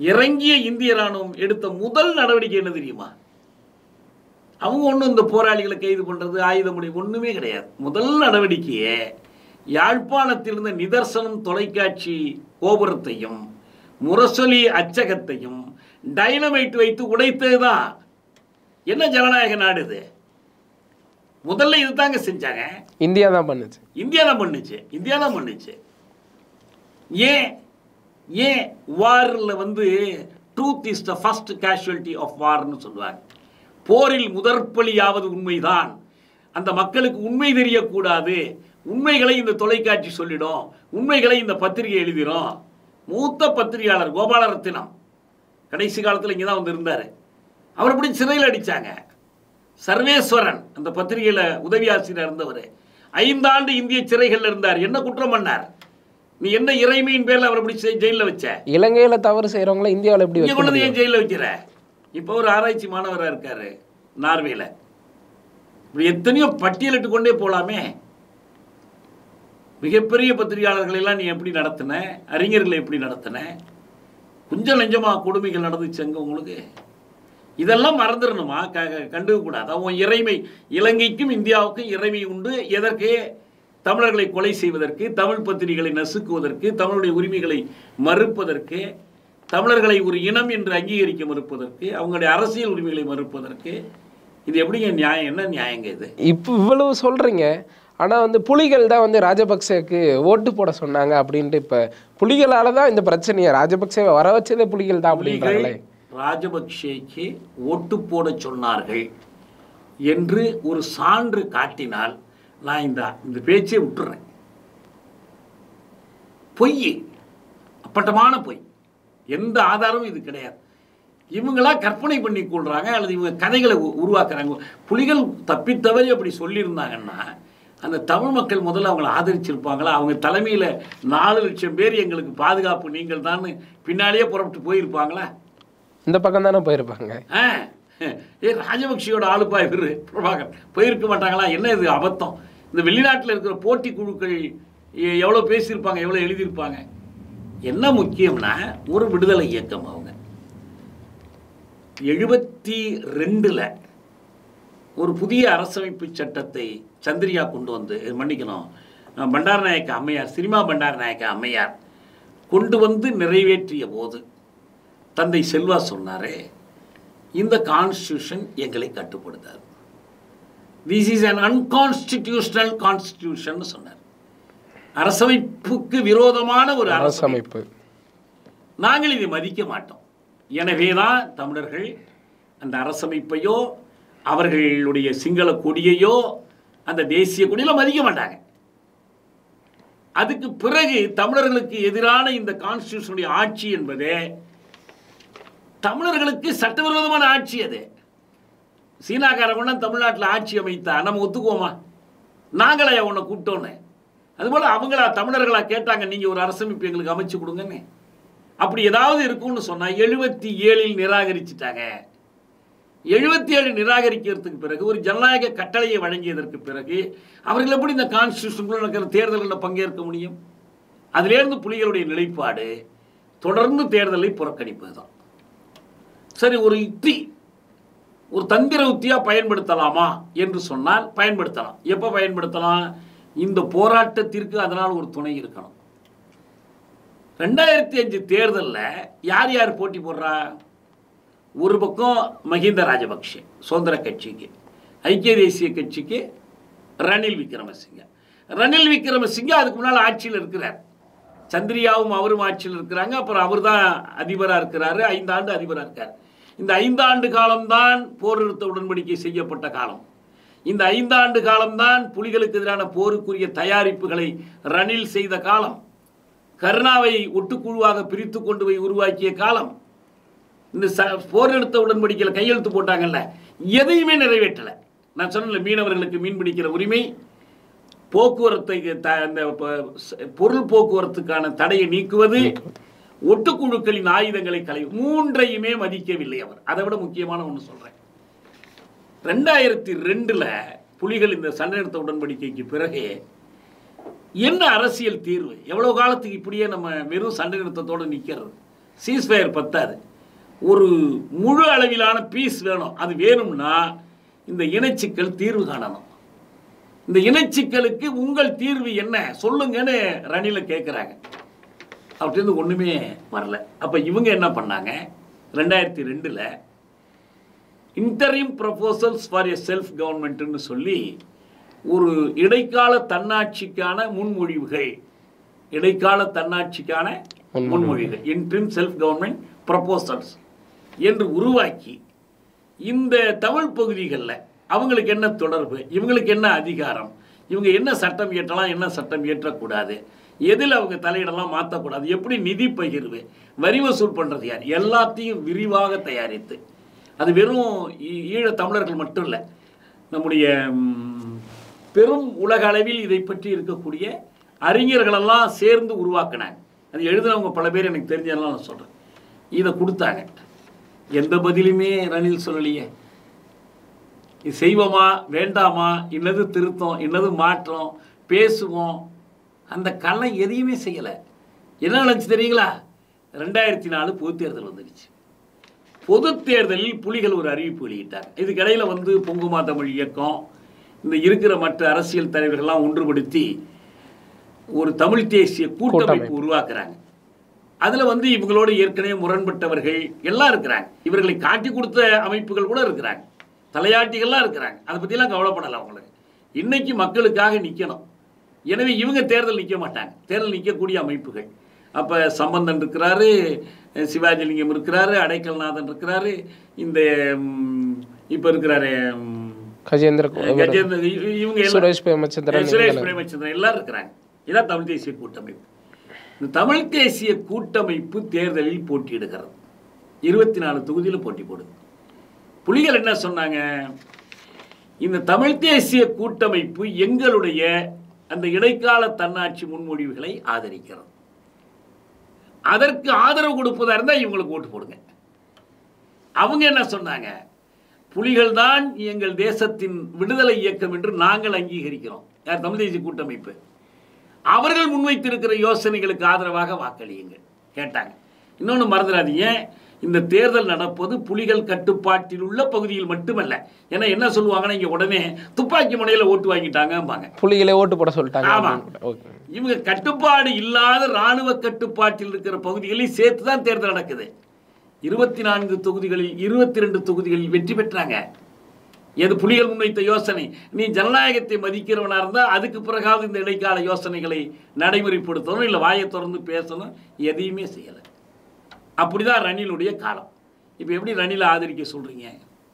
இறங்கிய இந்திய ராணுவம் எடுத்த முதல் நடவடிக்கை என்ன தெரியுமா? அவங்க ஒன்றும் இந்த போராளிகளை கைது பண்ணுறது ஆயுத முறை ஒன்றுமே கிடையாது. முதல் நடவடிக்கையே யாழ்ப்பாணத்தில் இருந்த நிதர்சனம் தொலைக்காட்சி கோபுரத்தையும் முரசொலி அச்சகத்தையும் டைனமைட் வைத்து உடைத்தது தான். என்ன ஜனநாயக நாடு இது? முதல்ல இது தாங்க செஞ்சாங்க. இந்தியா தான் பண்ணுச்சு. இந்தியா தான் பண்ணுச்சு. இந்தியா தான் பண்ணுச்சு. ஏன் ஏன் வாரில் வந்து truth is the first casualty of வார்னு சொல்லுவாங்க. போரில் முதற்பலியாவது உண்மைதான். அந்த மக்களுக்கு உண்மை தெரியக்கூடாது. உண்மைகளை இந்த தொலைக்காட்சி சொல்லிடும், உண்மைகளை இந்த பத்திரிகை எழுதிடும். மூத்த பத்திரிகையாளர் கோபாலரத்தினம் கடைசி காலத்தில் இங்கே தான் வந்து இருந்தார். அவர் இப்படி சிறையில் அடித்தாங்க. சர்வேஸ்வரன் அந்த பத்திரிகையில் உதவி ஆசிரியர் இருந்தவர் ஐந்தாண்டு இந்திய சிறைகளில் இருந்தார். என்ன குற்றம் பண்ணார்? நீ என்ன இறைமையின் பேரில் அவர் இப்படி ஜெயிலில் வச்ச? இலங்கையில் தவறு செய்கிறவங்கள இந்தியாவில் எப்படி இங்கே கொண்டு ஏன் ஜெயிலில் வைக்கிற? இப்போ ஒரு ஆராய்ச்சி மாணவராக இருக்கார் நார்வேல. இப்படி எத்தனையோ பட்டியலிட்டு கொண்டே போகலாமே. மிகப்பெரிய பத்திரிகையாளர்களெல்லாம் நீ எப்படி நடத்தின? அறிஞர்களை எப்படி நடத்தின? கொஞ்சம் நெஞ்சமாக கொடுமைகள் நடந்துச்சு அங்கே உங்களுக்கு. இதெல்லாம் மறந்துடணுமா? க கண்டுக்கூடாது. அவன் இறைமை, இலங்கைக்கும் இந்தியாவுக்கும் இறைமை உண்டு. எதற்கு? தமிழர்களை கொலை செய்வதற்கு, தமிழ் பத்திரிகைகளை நசுக்குவதற்கு, தமிழுடைய உரிமைகளை மறுப்பதற்கு, தமிழர்களை ஒரு இனம் என்று அங்கீகரிக்க மறுப்பதற்கு, அவங்களுடைய அரசியல் உரிமைகளை மறுப்பதற்கு. இது எப்படிங்க நியாயம்? என்ன நியாயங்க இது? இப்போ இவ்வளவு சொல்கிறீங்க, ஆனால் வந்து புலிகள் தான் வந்து ராஜபக்சேக்கு ஓட்டு போட சொன்னாங்க அப்படின்ட்டு. இப்போ புலிகளால் தான் இந்த பிரச்சனையை, ராஜபக்சேவை வர வச்சதே புலிகள் தான் அப்படின்றாங்களே. ராஜபக்சேக்கு ஓட்டு போட சொன்னார்கள் என்று ஒரு சான்று காட்டினால் நான் இந்த இந்த பேச்சை விட்டுறேன். பொய், அப்பட்டமான பொய். எந்த ஆதாரமும் இது கிடையாது. இவங்களா கற்பனை பண்ணி கொள்றாங்க அல்லது இவங்க கதைகளை உருவாக்குறாங்க. புலிகள் தப்பித்தவரை அப்படி சொல்லியிருந்தாங்கன்னா அந்த தமிழ் மக்கள் முதல்ல அவங்களை ஆதரிச்சிருப்பாங்களா? அவங்க தலைமையில் நாலு லட்சம் பேர் எங்களுக்கு பாதுகாப்பு நீங்கள் தான் பின்னாலேயே புறப்பட்டு போயிருப்பாங்களா? இந்த பக்கம் தானே போயிருப்பாங்க. ஆ ஏ ராஜபக்ஷியோட ஆளுப்பா இவர் பிரபாகர் போயிருக்க மாட்டாங்களா? என்ன இது அபத்தம்? இந்த வெளிநாட்டில் இருக்கிற போட்டி குழுக்கள் எவ்வளோ பேசியிருப்பாங்க, எவ்வளோ எழுதியிருப்பாங்க. என்ன முக்கியம்னா ஒரு விடுதலை இயக்கம். அவங்க எழுபத்தி ரெண்டில் ஒரு புதிய அரசமைப்பு சட்டத்தை சந்திரியா கொண்டு வந்து, மன்னிக்கணும், பண்டாரநாயக்க அம்மையார், சினிமா பண்டாரநாயக்க அம்மையார் கொண்டு வந்து நிறைவேற்றிய போது தந்தை செல்வா சொன்னாரே, இந்த கான்ஸ்டியூஷன் எங்களை கட்டுப்படுத்தாது, this is an unconstitutional constitution சொன்னார். அரசமைப்புக்கு விரோதமான ஒரு அரசமைப்பு, நாங்கள் இதை மதிக்க மாட்டோம். எனவேதான் தமிழர்கள் அந்த அரசமைப்பையோ அவர்களுடைய சிங்கள கொடியையோ அந்த தேசிய கொடியில மதிக்க மாட்டாங்க. அதுக்கு பிறகு தமிழர்களுக்கு எதிரான இந்த கான்ஸ்டிடியூஷனுடைய ஆட்சி என்பதே தமிழர்களுக்கு சட்டவிரோதமான ஆட்சி. அது சீனாக்காரங்க தமிழ்நாட்டில் ஆட்சி அமைத்தா நம்ம ஒத்துக்குவோமா? நாங்களே உன்னை கூப்பிட்டோன்னு. அதுபோல் அவங்களா தமிழர்களா கேட்டாங்க, நீங்கள் ஒரு அரசமைப்பு எங்களுக்கு அமைச்சு கொடுங்கன்னு. அப்படி ஏதாவது இருக்கும்னு சொன்னால் எழுபத்தி ஏழில் நிராகரிச்சுட்டாங்க. எழுபத்தி ஏழு நிராகரிக்கிறதுக்கு பிறகு ஒரு ஜனநாயக கட்டளையை வழங்கியதற்கு பிறகு அவர்கள் எப்படி இந்த கான்ஸ்டியூஷனுக்குள்ள இருக்கிற தேர்தல்களில் பங்கேற்க முடியும்? அதிலேருந்து புலிகளுடைய நிலைப்பாடு தொடர்ந்து தேர்தலை புறக்கணிப்பது தான். சரி, ஒரு யுக்தி, ஒரு தந்திர உத்தியாக பயன்படுத்தலாமா என்று சொன்னால் பயன்படுத்தலாம். எப்போ பயன்படுத்தலாம்? இந்த போராட்டத்திற்கு அதனால் ஒரு துணை இருக்கணும். ரெண்டாயிரத்தி அஞ்சு தேர்தலில் யார் யார் போட்டி போடுறா? ஒரு பக்கம் மஹிந்த ராஜபக்ஷே சுதந்திர கட்சிக்கு, ஐக்கிய தேசிய கட்சிக்கு ரணில் விக்ரமசிங்க. ரணில் விக்ரமசிங்க அதுக்கு முன்னால் ஆட்சியில் இருக்கிறார். சந்திரியாவும் அவரும் ஆட்சியில் இருக்கிறாங்க. அப்புறம் அவர் தான் அதிபராக இருக்கிறாரு, ஐந்தாண்டு அதிபராக இருக்கார். இந்த ஐந்தாண்டு காலம்தான் போர் நிறுத்த உடன்படிக்கை செய்யப்பட்ட காலம். இந்த ஐந்தாண்டு காலம்தான் புலிகளுக்கு எதிரான போருக்குரிய தயாரிப்புகளை ரணில் செய்த காலம். கருணாவை ஒட்டுக்குழுவாக பிரித்து கொண்டு போய் உருவாக்கிய காலம். இந்த போர் நிறுத்த உடன்படிக்கையில் கையெழுத்து போட்டாங்கல்ல, எதையுமே நிறைவேற்றலை. நான் சொன்ன மீனவர்களுக்கு மீன் பிடிக்கிற உரிமை, போக்குவரத்தை இந்த பொருள் போக்குவரத்துக்கான தடையை நீக்குவது, ஒட்டுக்குழுக்களின் ஆயுதங்களை கலை, மூன்றையுமே மதிக்கவில்லை அவர். அதை விட முக்கியமான ஒன்று சொல்றேன். ரெண்டாயிரத்தி ரெண்டுல புலிகள் இந்த சண்டை நிறுத்த உடன்படிக்கைக்கு பிறகு என்ன அரசியல் தீர்வு? எவ்வளவு காலத்துக்கு இப்படியே நம்ம வெறும் சண்டை நிறுத்தத்தோடு நிற்கிறது? சீஸ்ஃபயர் பத்தாது, ஒரு முழு அளவிலான பீஸ் வேணும். அது வேணும்னா இந்த இனச்சிக்கல் தீர்வு காணணும். இந்த இனச்சிக்கலுக்கு உங்கள் தீர்வு என்ன சொல்லுங்கன்னு ரணில கேட்குறாங்க. அவர்கிட்ட ஒன்றுமே வரல. அப்போ இவங்க என்ன பண்ணாங்க, ரெண்டாயிரத்தி ரெண்டில் interim proposals for a self கவர்மெண்ட்டுன்னு சொல்லி ஒரு இடைக்கால தன்னாட்சிக்கான முன்மொழிவுகள், இடைக்கால தன்னாட்சிக்கான முன்மொழிவுகள், இன்டரிம் செல்ஃப் கவர்மெண்ட் ப்ரப்போசல்ஸ் என்று உருவாக்கி இந்த தமிழ் பகுதிகளில் அவங்களுக்கு என்ன தொடர்பு, இவங்களுக்கு என்ன அதிகாரம், இவங்க என்ன சட்டம் இயற்றலாம், என்ன சட்டம் இயற்றக்கூடாது, எதில் அவங்க தலையிடலாம், மாற்றக்கூடாது, எப்படி நிதி பகிர்வு, வரி வசூல் பண்ணுறது யார், எல்லாத்தையும் விரிவாக தயாரித்து, அது வெறும் ஈழ தமிழர்கள் மட்டும் இல்லை, நம்முடைய பெரும் உலக அளவில் இதை பற்றி இருக்கக்கூடிய அறிஞர்களெல்லாம் சேர்ந்து உருவாக்கினாங்க. அது எழுதினவங்க பல பேர் எனக்கு தெரிஞ்சதெல்லாம் நான் சொல்கிறேன். இதை கொடுத்தாங்க. எந்த பதிலுமே ரணில் சொல்லலையே. இது செய்வோமா வேண்டாமா, இன்னது திருத்தம், இன்னது மாற்றம், பேசுவோம், அந்த கலை எதையுமே செய்யலை. என்ன நினச்சி தெரியுங்களா, ரெண்டாயிரத்தி நாலு பொது தேர்தல் வந்துடுச்சு. பொது தேர்தலில் புலிகள் ஒரு அறிவிப்பு வெளியிட்டாங்க. இதுக்கிடையில் வந்து பொங்குமா தமிழ் இயக்கம், இந்த இருக்கிற மற்ற அரசியல் தலைவர்கள்லாம் ஒன்றுபடுத்தி ஒரு தமிழ் தேசிய கூட்டமைப்பு உருவாக்குறாங்க. அதில் வந்து இவங்களோடு ஏற்கனவே முரண்பட்டவர்கள் எல்லாம் இருக்கிறாங்க. இவர்களை காட்டி கொடுத்த அமைப்புகள் கூட இருக்கிறாங்க, தலையாட்டிகள்லாம் இருக்கிறாங்க. அதை பற்றிலாம் கவலைப்படலை. அவங்களுக்கு இன்னைக்கு மக்களுக்காக நிற்கணும். எனவே இவங்க தேர்தல் நிற்க மாட்டாங்க. தேர்தல் நிற்கக்கூடிய அமைப்புகள் அப்போ சம்பந்தன் இருக்கிறாரு, சிவாஜிலிங்கம் இருக்கிறாரு, அடைக்கல்நாதன் இருக்கிறாரு, இந்த இப்போ இருக்கிறாரு கஜேந்திர கஜேந்திர, இவங்க சுரேஷ் பிரேமச்சந்திரன், சுரேஷ் பிரேமச்சந்திரன் எல்லாம் இருக்கிறாங்க. இதான் தமிழ் தேசிய கூட்டமைப்பு. இந்த தமிழ் தேசிய கூட்டமைப்பு தேர்தலில் போட்டியிடுகிறது. இருபத்தி நாலு தொகுதியில் போட்டி போடுது. புலிகள் என்ன சொன்னாங்க, இந்த தமிழ் தேசிய கூட்டமைப்பு எங்களுடைய அந்த இடைக்கால தன்னாட்சி முன்மொழிவுகளை ஆதரிக்கிறது, அதற்கு ஆதரவு கொடுப்பதா இருந்தால் இவங்களுக்கு ஓட்டு போடுங்க. அவங்க என்ன சொன்னாங்க, புலிகள் தான் எங்கள் தேசத்தின் விடுதலை இயக்கம் என்று நாங்கள் அங்கீகரிக்கிறோம். யார், தமிழ் தேசிய கூட்டமைப்பு. அவர்கள் முன்வைத்திருக்கிற யோசனைகளுக்கு ஆதரவாக வாக்களியுங்கள் கேட்டாங்க. இன்னொன்று மறந்துடாதீங்க, இந்த தேர்தல் நடப்பது புலிகள் கட்டுப்பாட்டில் உள்ள பகுதியில் மட்டுமல்ல. ஏன்னா என்ன சொல்லுவாங்கன்னா, இங்கே உடனே துப்பாக்கி முனையில் ஓட்டு வாங்கிட்டாங்கம்பாங்க, புலிகளை ஓட்டு போட சொல்லிட்டாங்க. ஆமாம், இவங்க கட்டுப்பாடு இல்லாத இராணுவ கட்டுப்பாட்டில் இருக்கிற பகுதிகளில் சேர்த்து தான் தேர்தல் நடக்குது. இருபத்தி நான்கு தொகுதிகளில் இருபத்தி ரெண்டு தொகுதிகளில் வெற்றி பெற்றாங்க. எது புலிகள் முன்வைத்த யோசனை, நீ ஜனநாயகத்தை மதிக்கிறவனா இருந்தால் அதுக்கு பிறகாவது இந்த இடைக்கால யோசனைகளை நடைமுறைப்படுத்தணும், இல்லை வாயை திறந்து பேசணும். எதையுமே செய்யலை. அப்படிதான் ரணிலுடைய காலம். இப்போ எப்படி ரணிலை ஆதரிக்க சொல்றீங்க?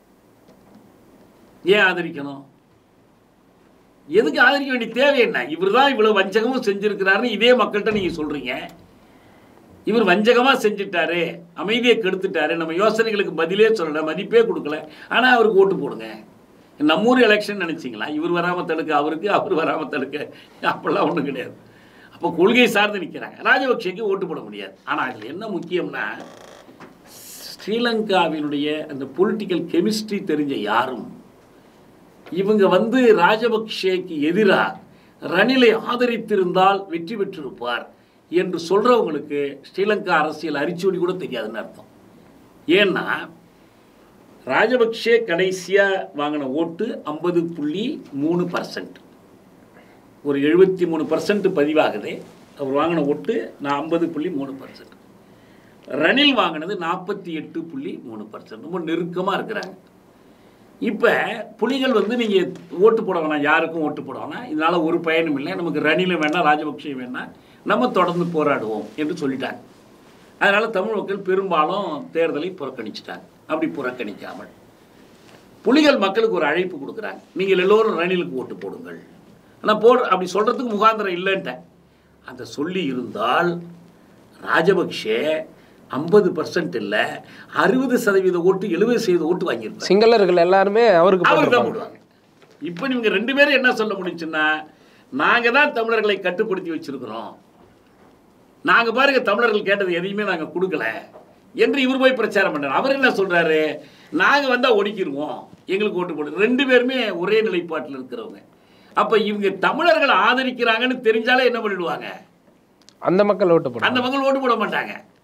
ஏன் ஆதரிக்கணும்? எதுக்கு ஆதரிக்க வேண்டிய தேவை என்ன? இவர் தான் இவ்வளவு வஞ்சகமும் செஞ்சிருக்கிறாருன்னு இதே மக்கள்கிட்ட நீங்க சொல்றீங்க. இவர் வஞ்சகமா செஞ்சுட்டாரு, அமைதியை கெடுத்துட்டாரு, நம்ம யோசனைகளுக்கு பதிலே சொல்லல, மதிப்பே கொடுக்கல, ஆனா அவருக்கு ஓட்டு போடுங்க. நம்ம ஊர் எலெக்ஷன் நினைச்சிங்களா? இவர் வராம தடுக்க அவருக்கு, அவர் வராம தடுக்க, அப்பெல்லாம் ஒன்றும் கிடையாது. அப்போ கொள்கை சார்ந்து நிற்கிறாங்க. ராஜபக்சேக்கு ஓட்டு போட முடியாது. ஆனால் அதில் என்ன முக்கியம்னா, ஸ்ரீலங்காவினுடைய அந்த பொலிட்டிக்கல் கெமிஸ்ட்ரி தெரிஞ்ச யாரும் இவங்க வந்து ராஜபக்சேக்கு எதிராக ரணிலை ஆதரித்திருந்தால் வெற்றி பெற்றிருப்பார் என்று சொல்றவங்களுக்கு ஸ்ரீலங்கா அரசியல் அரிச்சோடி கூட தெரியாதுன்னு அர்த்தம். ஏன்னா ராஜபக்சே கடைசியாக வாங்கின ஓட்டு ஐம்பது புள்ளி மூணு பர்சன்ட், ஒரு எழுபத்தி மூணு பர்சன்ட் பதிவாகுது. அவர் வாங்கின ஓட்டு நான் ஐம்பது புள்ளி மூணு பர்சன்ட். ரணில் வாங்கினது நாற்பத்தி எட்டு புள்ளி மூணு பர்சன்ட். ரொம்ப நெருக்கமாக இருக்கிறாங்க. இப்போ புலிகள் வந்து நீங்கள் ஓட்டு போட வேணாம், யாருக்கும் ஓட்டு போட வேணாம், இதனால் ஒரு பயனும் இல்லை, நமக்கு ரணிலும் வேண்டாம், ராஜபக்சே வேண்டாம், நம்ம தொடர்ந்து போராடுவோம் என்று சொல்லிட்டாங்க. அதனால் தமிழ் மக்கள் பெரும்பாலும் தேர்தலை புறக்கணிச்சிட்டாங்க. அப்படி புறக்கணிக்காமல் புலிகள் மக்களுக்கு ஒரு அழைப்பு கொடுக்குறாங்க, நீங்கள் எல்லோரும் ரணிலுக்கு ஓட்டு போடுங்கள். ஆனால் போடு அப்படி சொல்கிறதுக்கு முகாந்திரம் இல்லைன்ட்டேன். அந்த சொல்லி இருந்தால் ராஜபக்சே ஐம்பது பர்சன்ட் இல்லை, அறுபது சதவீத ஓட்டு, எழுபது சதவீத ஓட்டு வாங்கியிருப்பாங்க. சிங்களர்கள் எல்லாருமே அவருக்கு அவருக்கு தான் போடுவாங்க. இப்போ நீங்க ரெண்டு பேரும் என்ன சொல்ல முடிச்சுன்னா, நாங்கள் தான் தமிழர்களை கட்டுப்படுத்தி வச்சிருக்கிறோம், நாங்கள் பாருங்க தமிழர்கள் கேட்டது எதையுமே நாங்கள் கொடுக்கல என்று இவர் போய் பிரச்சாரம் பண்ணார். அவர் என்ன சொல்றாரு, நாங்கள் வந்தால் ஒடுக்கிடுவோம், எங்களுக்கு ஓட்டு போடு. ரெண்டு பேருமே ஒரே நிலைப்பாட்டில் இருக்கிறவங்க. அப்போ இவங்க தமிழர்களை ஆதரிக்கிறாங்கன்னு தெரிஞ்சாலே என்ன பண்ணிடுவாங்க, அந்த மக்கள் ஓட்டு போட அந்த மக்கள் ஓட்டு போட மாட்டாங்க.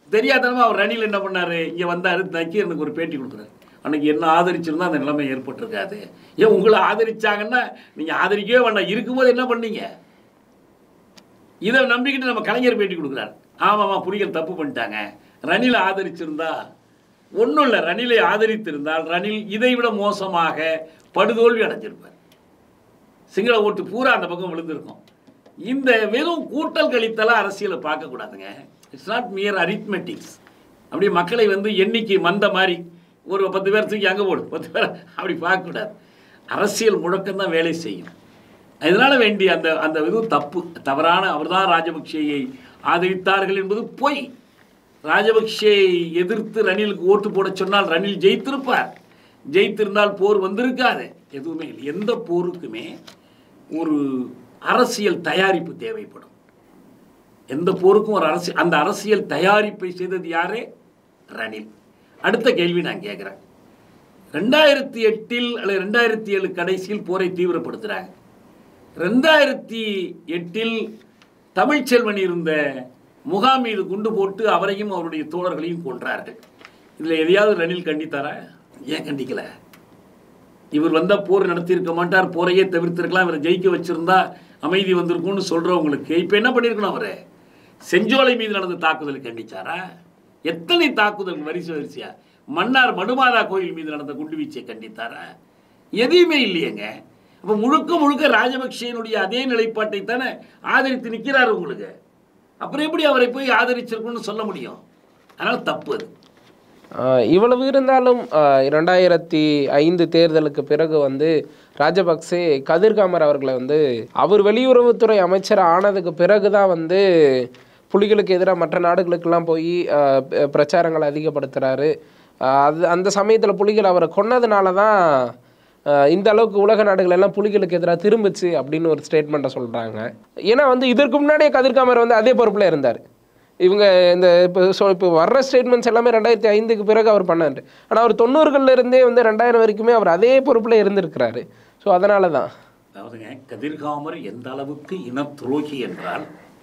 தெரியாதனமா அவர் ரணில் என்ன பண்ணார், இங்கே வந்தார், நக்கீரனுக்கு ஒரு பேட்டி கொடுக்குறாரு. அன்றைக்கி என்ன ஆதரிச்சிருந்தா அந்த நிலைமை ஏற்பட்டிருக்காது. ஏன் உங்களை ஆதரிச்சாங்கன்னா நீங்கள் ஆதரிக்கவே வேண்டாம், இருக்கும்போது என்ன பண்ணீங்க? இதை நம்பிக்கிட்டு நம்ம கலைஞர் பேட்டி கொடுக்குறாரு. ஆமாம்மா புலிகள் தப்பு பண்ணிட்டாங்க, ரணிலை ஆதரிச்சிருந்தா ஒன்றும் இல்லை, ரணிலை ஆதரித்திருந்தால் ரணில் இதை விட மோசமாக படுதோல்வி அடைஞ்சிருப்பார். சிங்கள ஓட்டு பூரா அந்த பக்கம் விழுந்திருக்கும். இந்த வெறும் கூட்டல் கழித்தலாம் அரசியலை பார்க்கக்கூடாதுங்க. It's not mere arithmetics. அப்படியே மக்களை வந்து எண்ணிக்கை மந்த மாதிரி ஒரு பத்து பேர் தூக்கி அங்கே போடு, பத்து பேர் அப்படி பார்க்கக்கூடாது. அரசியல் முழக்கம்தான் வேலை செய்யும். இதனால் வேண்டிய அந்த அந்த இதுவும் தப்பு, தவறான. அவர் தான் ராஜபக்சேயை ஆதரித்தார்கள் என்பது பொய். ராஜபக்சேயை எதிர்த்து ரணிலுக்கு ஓட்டு போட சொன்னால் ரணில் ஜெயித்திருப்பார். ஜெயித்திருந்தால் போர் வந்திருக்காது. எதுவுமே இல்லை. எந்த போருக்குமே ஒரு அரசியல் தயாரிப்பு தேவைப்படும். எந்த போருக்கும் ஒரு அரசியல், அந்த அரசியல் தயாரிப்பை செய்தது யாரே? ரணில். அடுத்த கேள்வி நான் கேட்குறேன். ரெண்டாயிரத்தி எட்டில் அல்லது ரெண்டாயிரத்தி ஏழு கடைசியில் போரை தீவிரப்படுத்துகிறாங்க. ரெண்டாயிரத்தி எட்டில் தமிழ்ச்செல்வன் இருந்த முகாம் மீது குண்டு போட்டு அவரையும் அவருடைய தோழர்களையும் கொன்றார்கள். இதில் எதையாவது ரணில் கண்டித்தாரா? ஏன் கண்டிக்கல? இவர் வந்தால் போர் நடத்தியிருக்க மாட்டார், போரையே தவிர்த்திருக்கலாம், இவரை ஜெயிக்க வச்சிருந்தா அமைதி வந்திருக்கும்னு சொல்கிறவங்களுக்கு இப்போ என்ன பண்ணியிருக்கணும்? அவர் செஞ்சோலை மீது நடந்த தாக்குதலை கண்டிச்சாரா? எத்தனை தாக்குதல் வரிசை வரிசையா? மன்னார் மடுமாதா கோயில் மீது நடந்த குண்டுவீச்சை கண்டித்தாரா? எதையுமே இல்லையேங்க. அப்போ முழுக்க முழுக்க ராஜபக்சேனுடைய அதே நிலைப்பாட்டை தானே ஆதரித்து நிற்கிறார் உங்களுக்கு. அப்புறம் எப்படி அவரை போய் ஆதரிச்சிருக்குன்னு சொல்ல முடியும்? அதனால் தப்பு அது. இவ்வளவு இருந்தாலும் இரண்டாயிரத்தி ஐந்து தேர்தலுக்கு பிறகு வந்து ராஜபக்சே கதிர்காமர் அவர்களை வந்து அவர் வெளியுறவுத்துறை அமைச்சர் ஆனதுக்கு பிறகு தான் வந்து புலிகளுக்கு எதிராக மற்ற நாடுகளுக்கெல்லாம் போய் பிரச்சாரங்களை அதிகப்படுத்துகிறாரு. அது அந்த சமயத்தில் புலிகள் அவரை கொன்னதுனால தான் இந்த அளவுக்கு உலக நாடுகள் எல்லாம் புலிகளுக்கு எதிராக திரும்பிச்சு அப்படின்னு ஒரு ஸ்டேட்மெண்ட்டை சொல்கிறாங்க. ஏன்னா வந்து இதற்கு முன்னாடியே கதிர்காமர் வந்து அதே பொறுப்பில் இருந்தார். இவங்க இந்த இப்போ ஸோ இப்போ வர்ற ஸ்டேட்மெண்ட்ஸ் எல்லாமே ரெண்டாயிரத்தி ஐந்துக்கு பிறகு அவர் பண்ணார். ஆனால் அவர் தொண்ணூறுகளில் இருந்தே வந்து ரெண்டாயிரம் வரைக்குமே அவர் அதே பொறுப்பில் இருந்திருக்கிறாரு. ஸோ அதனால தான் அதாவதுங்க, கதிர்காமர் எந்த அளவுக்கு இன துரோகி என்றால்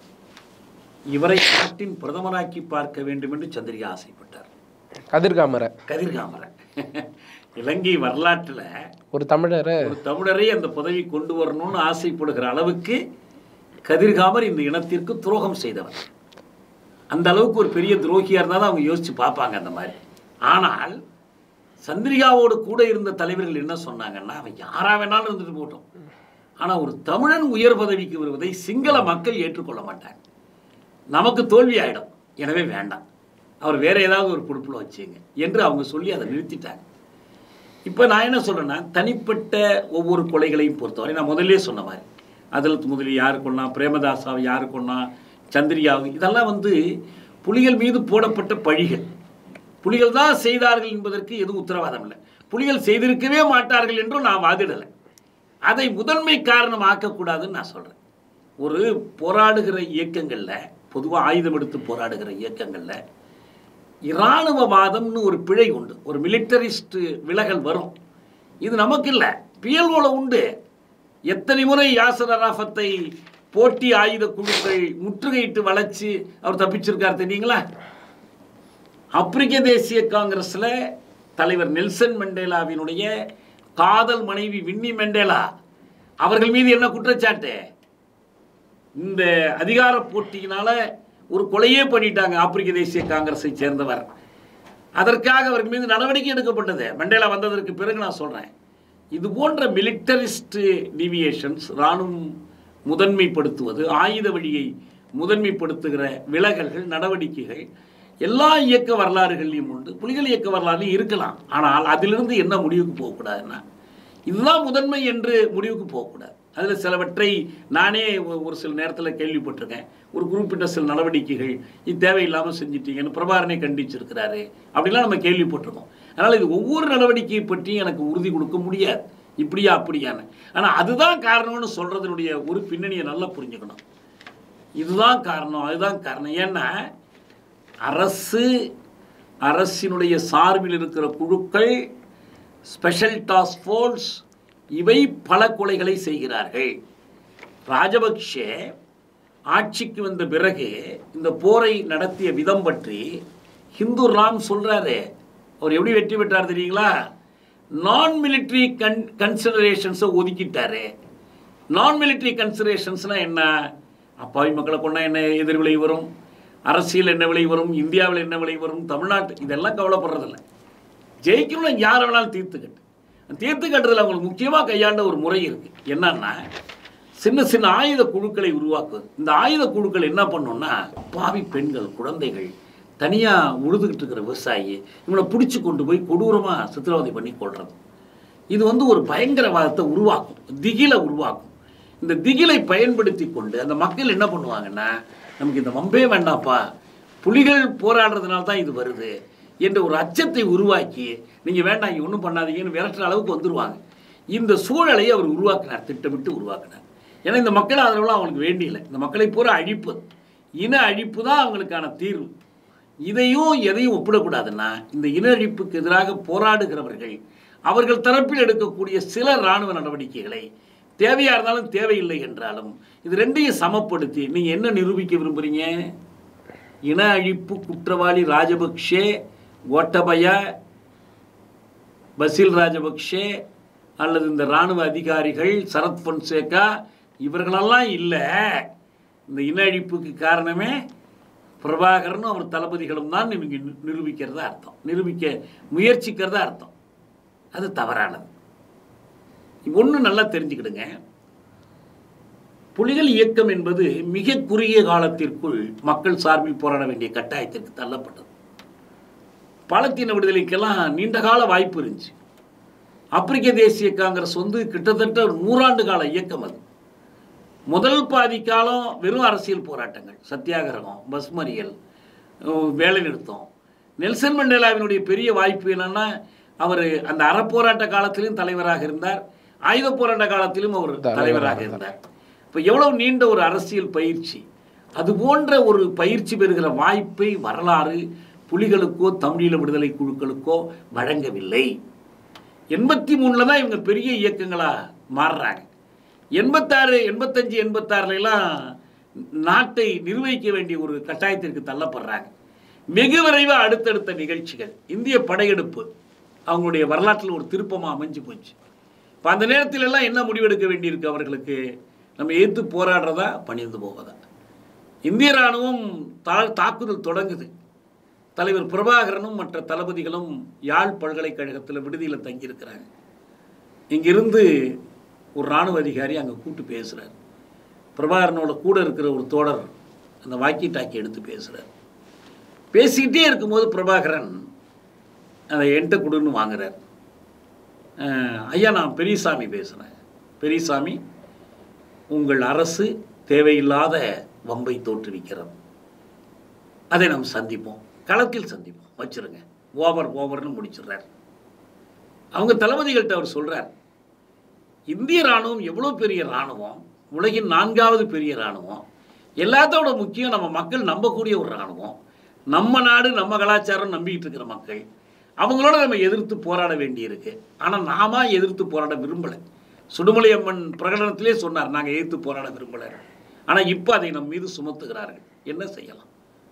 இவரை நாட்டின் பிரதமராக்கி பார்க்க வேண்டும் என்று சந்திரிகா ஆசைப்பட்டார். கதிர்காமரை கதிர்காமரை இலங்கை வரலாற்றில் ஒரு தமிழரை ஒரு தமிழரை அந்த பதவி கொண்டு வரணும்னு ஆசைப்படுகிற அளவுக்கு கதிர்காமர் இந்த இனத்திற்கு துரோகம் செய்தவர். அந்த அளவுக்கு ஒரு பெரிய துரோகியாக இருந்தால் தான் அவங்க யோசித்து பார்ப்பாங்க அந்த மாதிரி. ஆனால் சந்திரிகாவோடு கூட இருந்த தலைவர்கள் என்ன சொன்னாங்கன்னா, அவன் யாராக வேணாலும் இருந்துட்டு போட்டோம், ஆனால் ஒரு தமிழன் உயர் பதவிக்கு வருவதை சிங்கள மக்கள் ஏற்றுக்கொள்ள மாட்டாங்க, நமக்கு தோல்வி ஆகிடும், எனவே வேண்டாம், அவர் வேற ஏதாவது ஒரு பொறுப்பில் வச்சுங்க என்று அவங்க சொல்லி அதை நிறுத்திட்டாங்க. இப்போ நான் என்ன சொல்கிறேன்னா, தனிப்பட்ட ஒவ்வொரு கொலைகளையும் பொறுத்தவரை நான் முதலே சொன்ன மாதிரி அதில் முதலி யாரு கொன்னா, பிரேமதாசாவை யாரு கொன்னா, சந்திரிகாவு, இதெல்லாம் வந்து புலிகள் மீது போடப்பட்ட பழிகள். புலிகள் தான் செய்தார்கள் என்பதற்கு எதுவும் உத்தரவாதம் இல்லை. புலிகள் செய்திருக்கவே மாட்டார்கள் என்றும் நான் வாதிடலை. அதை முதன்மை காரணம் ஆக்கக்கூடாதுன்னு நான் சொல்கிறேன். ஒரு போராடுகிற இயக்கங்களில், பொதுவாக ஆயுதம் எடுத்து போராடுகிற இயக்கங்களில் இராணுவவாதம்னு ஒரு பிழை உண்டு, ஒரு மிலிட்டரிஸ்ட் விலகல் வரும். இது நமக்கு இல்லை, பிஎல்ஓல உண்டு. எத்தனை முறை யாசர் அராஃபத்தை போட்டி ஆயுத குழுக்கள் முற்றுகையிட்டு வளைச்சு அவர் தப்பிச்சிருக்கார் தெரியுங்களா? ஆப்பிரிக்க தேசிய காங்கிரஸில் தலைவர் நெல்சன் மண்டேலாவினுடைய காதல் மனைவி வின்னி மண்டேலா அவர்கள் மீது என்ன குற்றச்சாட்டு? இந்த அதிகார போட்டியினால ஒரு கொலையே பண்ணிட்டாங்க ஆப்பிரிக்க தேசிய காங்கிரஸை சேர்ந்தவர். அதற்காக அவர் மீது நடவடிக்கை எடுக்கப்பட்டது மண்டேலா வந்ததற்கு பிறகு. நான் சொல்கிறேன், இது போன்ற மிலிட்டரிஸ்ட் டிவியேஷன்ஸ், இராணுவம் முதன்மைப்படுத்துவது, ஆயுத வழியை முதன்மைப்படுத்துகிற விலகல்கள், நடவடிக்கைகள் எல்லா இயக்க வரலாறுகளையும் உண்டு, புலிகள் இயக்க வரலாறுலையும் இருக்கலாம். ஆனால் அதிலிருந்து என்ன முடிவுக்கு போகக்கூடாதுன்னா, இதுதான் முதன்மை என்று முடிவுக்கு போகக்கூடாது. அதில் சிலவற்றை நானே ஒரு சில நேரத்தில் கேள்விப்பட்டிருக்கேன். ஒரு குறிப்பிட்ட சில நடவடிக்கைகள் இது தேவையில்லாமல் செஞ்சிட்டீங்கன்னு பிரபாகரனை கண்டிச்சிருக்கிறாரு, அப்படிலாம் நம்ம கேள்விப்பட்டிருக்கோம். அதனால் இது ஒவ்வொரு நடவடிக்கையை பற்றியும் எனக்கு உறுதி கொடுக்க முடியாது, இப்படியா அப்படியான்னு. ஆனால் அதுதான் காரணம்னு சொல்கிறதுனுடைய ஒரு பின்னணியை நல்லா புரிஞ்சுக்கணும். இதுதான் காரணம், அதுதான் காரணம். ஏன்னா அரசு, அரசினுடைய சார்பில் இருக்கிற குழுக்கள், ஸ்பெஷல் டாஸ்க் ஃபோர்ஸ், இவை பல கொலைகளை செய்கிறார்கள். ராஜபக்சே ஆட்சிக்கு வந்த பிறகு இந்த போரை நடத்திய விதம் பற்றி ஹிந்து ராம் சொல்கிறாரு. அவர் எப்படி வெற்றி பெற்றார் தெரியுங்களா? நான் மிலிட்ரி கன் கன்சிடரேஷன்ஸை ஒதுக்கிட்டாரு. நான் மிலிட்ரி கன்சிடரேஷன்ஸ்னால் என்ன? அப்பாவி மக்களை கொண்டா என்ன எதிர்விளை வரும், அரசியல் என்ன விளை வரும், இந்தியாவில் என்ன விளை வரும், தமிழ்நாட்டு இதெல்லாம் கவலைப்படுறதில்ல. ஜெயிக்கணும்னா யாரை வேணாலும் தீர்த்துக்கட்டு. தீர்த்து கட்டுறதுல அவங்களுக்கு முக்கியமாக கையாண்ட ஒரு முறை இருக்குது. என்னன்னா, சின்ன சின்ன ஆயுத குழுக்களை உருவாக்குவது. இந்த ஆயுத குழுக்கள் என்ன பண்ணோம்னா, பாவி பெண்கள், குழந்தைகள், தனியாக உழுதுகிட்டு இருக்கிற விவசாயி இவனை பிடிச்சி கொண்டு போய் கொடூரமாக சித்திரவதை பண்ணி கொள்வது. இது வந்து ஒரு பயங்கரவாதத்தை உருவாக்கும், திகிலை உருவாக்கும். இந்த திகிலை பயன்படுத்தி கொண்டு அந்த மக்கள் என்ன பண்ணுவாங்கன்னா, நமக்கு இந்த வம்பே வேண்டாம்ப்பா, புலிகள் போராடுறதுனால தான் இது வருது என்ற ஒரு அச்சத்தை உருவாக்கி, நீங்கள் வேண்டாம் இங்கே ஒன்றும் பண்ணாதீங்கன்னு விரட்டுற அளவுக்கு வந்துடுவாங்க. இந்த சூழலை அவர் உருவாக்கினார், திட்டமிட்டு உருவாக்கினார். ஏன்னா இந்த மக்கள் ஆதரவுலாம் அவங்களுக்கு வேண்டியில்லை. இந்த மக்களை பூரா அழிப்பு, இன அழிப்பு தான் அவங்களுக்கான தீர்வு. இதையும் எதையும் ஒப்பிடக்கூடாதுன்னா, இந்த இன அழிப்புக்கு எதிராக போராடுகிறவர்கள் அவர்கள் தரப்பில் எடுக்கக்கூடிய சில இராணுவ நடவடிக்கைகளை தேவையாக இருந்தாலும் தேவையில்லை என்றாலும் இது ரெண்டையும் சமப்படுத்தி நீங்கள் என்ன நிரூபிக்க விரும்புகிறீங்க? இன அழிப்பு குற்றவாளி ராஜபக்ஷே, கோட்டபய, பசில் ராஜபக்ஷே அல்லது இந்த இராணுவ அதிகாரிகள், சரத் பொன்சேகா இவர்களெல்லாம் இல்லை. இந்த இன அழிப்புக்கு காரணமே பிரபாகரனும் அவர் தளபதிகளும் தான் இவங்க நிரூபிக்கிறதா அர்த்தம், நிரூபிக்க முயற்சிக்கிறதா அர்த்தம். அது தவறானது. ஒன்று நல்லா தெரிஞ்சுக்கிடுங்க, புலிகள் இயக்கம் என்பது மிக குறுகிய காலத்திற்குள் மக்கள் சார்பில் போராட வேண்டிய கட்டாயத்திற்கு தள்ளப்பட்டது. பாலத்தீன விடுதலைக்கெல்லாம் நீண்ட கால வாய்ப்பு இருந்துச்சு. ஆப்பிரிக்க தேசிய காங்கிரஸ் வந்து கிட்டத்தட்ட ஒரு நூறாண்டு கால இயக்கம். அது முதல் பாதி காலம் வெறும் அரசியல் போராட்டங்கள், சத்தியாகிரகம், பஸ் மறியல், வேலைநிறுத்தம். நெல்சன் மண்டேலாவினுடைய பெரிய வாய்ப்பு என்னன்னா, அவர் அந்த அறப்போராட்ட காலத்திலும் தலைவராக இருந்தார், ஆயுத போராட்ட காலத்திலும் அவர் தலைவராக இருந்தார். இப்போ எவ்வளவு நீண்ட ஒரு அரசியல் பயிற்சி. அது போன்ற ஒரு பயிற்சி பெறுகிற வாய்ப்பை வரலாறு புலிகளுக்கோ தமிழீழ விடுதலை குழுக்களுக்கோ வழங்கவில்லை. எண்பத்தி மூணுல தான் இவங்க பெரிய இயக்கங்களாக மாறுறாங்க. எண்பத்தாறு எண்பத்தஞ்சு எண்பத்தாறுலாம் நாட்டை நிர்வகிக்க வேண்டிய ஒரு கட்டாயத்திற்கு தள்ளப்படுறாங்க. வெகு விரைவாக அடுத்தடுத்த நிகழ்ச்சிகள், இந்திய படையெடுப்பு அவங்களுடைய வரலாற்றில் ஒரு திருப்பமாக அமைஞ்சு போச்சு. இப்போ அந்த நேரத்தில் எல்லாம் என்ன முடிவெடுக்க வேண்டியிருக்கு அவர்களுக்கு? நம்ம எதிர்த்து போராடுறதா, பணிந்து போவதா? இந்திய இராணுவம் தா தாக்குதல் தொடங்குது. தலைவர் பிரபாகரனும் மற்ற தளபதிகளும் யாழ் பல்கலைக்கழகத்தில் விடுதியில் தங்கியிருக்கிறாங்க. இங்கிருந்து ஒரு இராணுவ அதிகாரி அங்கே கூட்டு பேசுகிறார். பிரபாகரனோட கூட இருக்கிற ஒரு தோழர் அந்த வாக்கி டாக்கி எடுத்து பேசுகிறார். பேசிக்கிட்டே இருக்கும்போது பிரபாகரன் அதை என்கிட்ட கொடுன்னு வாங்குறார். ஐயா, நான் பெரியசாமி பேசுகிறேன். பெரியசாமி, உங்கள் அரசு தேவையில்லாத வம்பை தோற்றுவிக்கிறது. அதை நாம் சந்திப்போம், களத்தில் சந்திப்போம், வச்சுருங்க, ஓவர் ஓவர்னு முடிச்சிடுறார். அவங்க தளபதிகள்கிட்ட அவர் சொல்கிறார், இந்திய இராணுவம் எவ்வளோ பெரிய இராணுவம், உலகின் நான்காவது பெரிய இராணுவம், எல்லாத்தோட முக்கியம் நம்ம மக்கள் நம்பக்கூடிய ஒரு இராணுவம், நம்ம நாடு நம்ம கலாச்சாரம் நம்பிக்கிட்டு இருக்கிற மக்கள், அவங்களோட நம்ம எதிர்த்து போராட வேண்டியிருக்கு. ஆனால் நாம எதிர்த்து போராட விரும்பலை. சுடுமலை அம்மன் பிரகடனத்திலே சொன்னார், நாங்கள் எதிர்த்து போராட விரும்பலை. ஆனால் இப்போ அதை நம் மீது சுமத்துகிறார்கள். என்ன செய்யலாம்?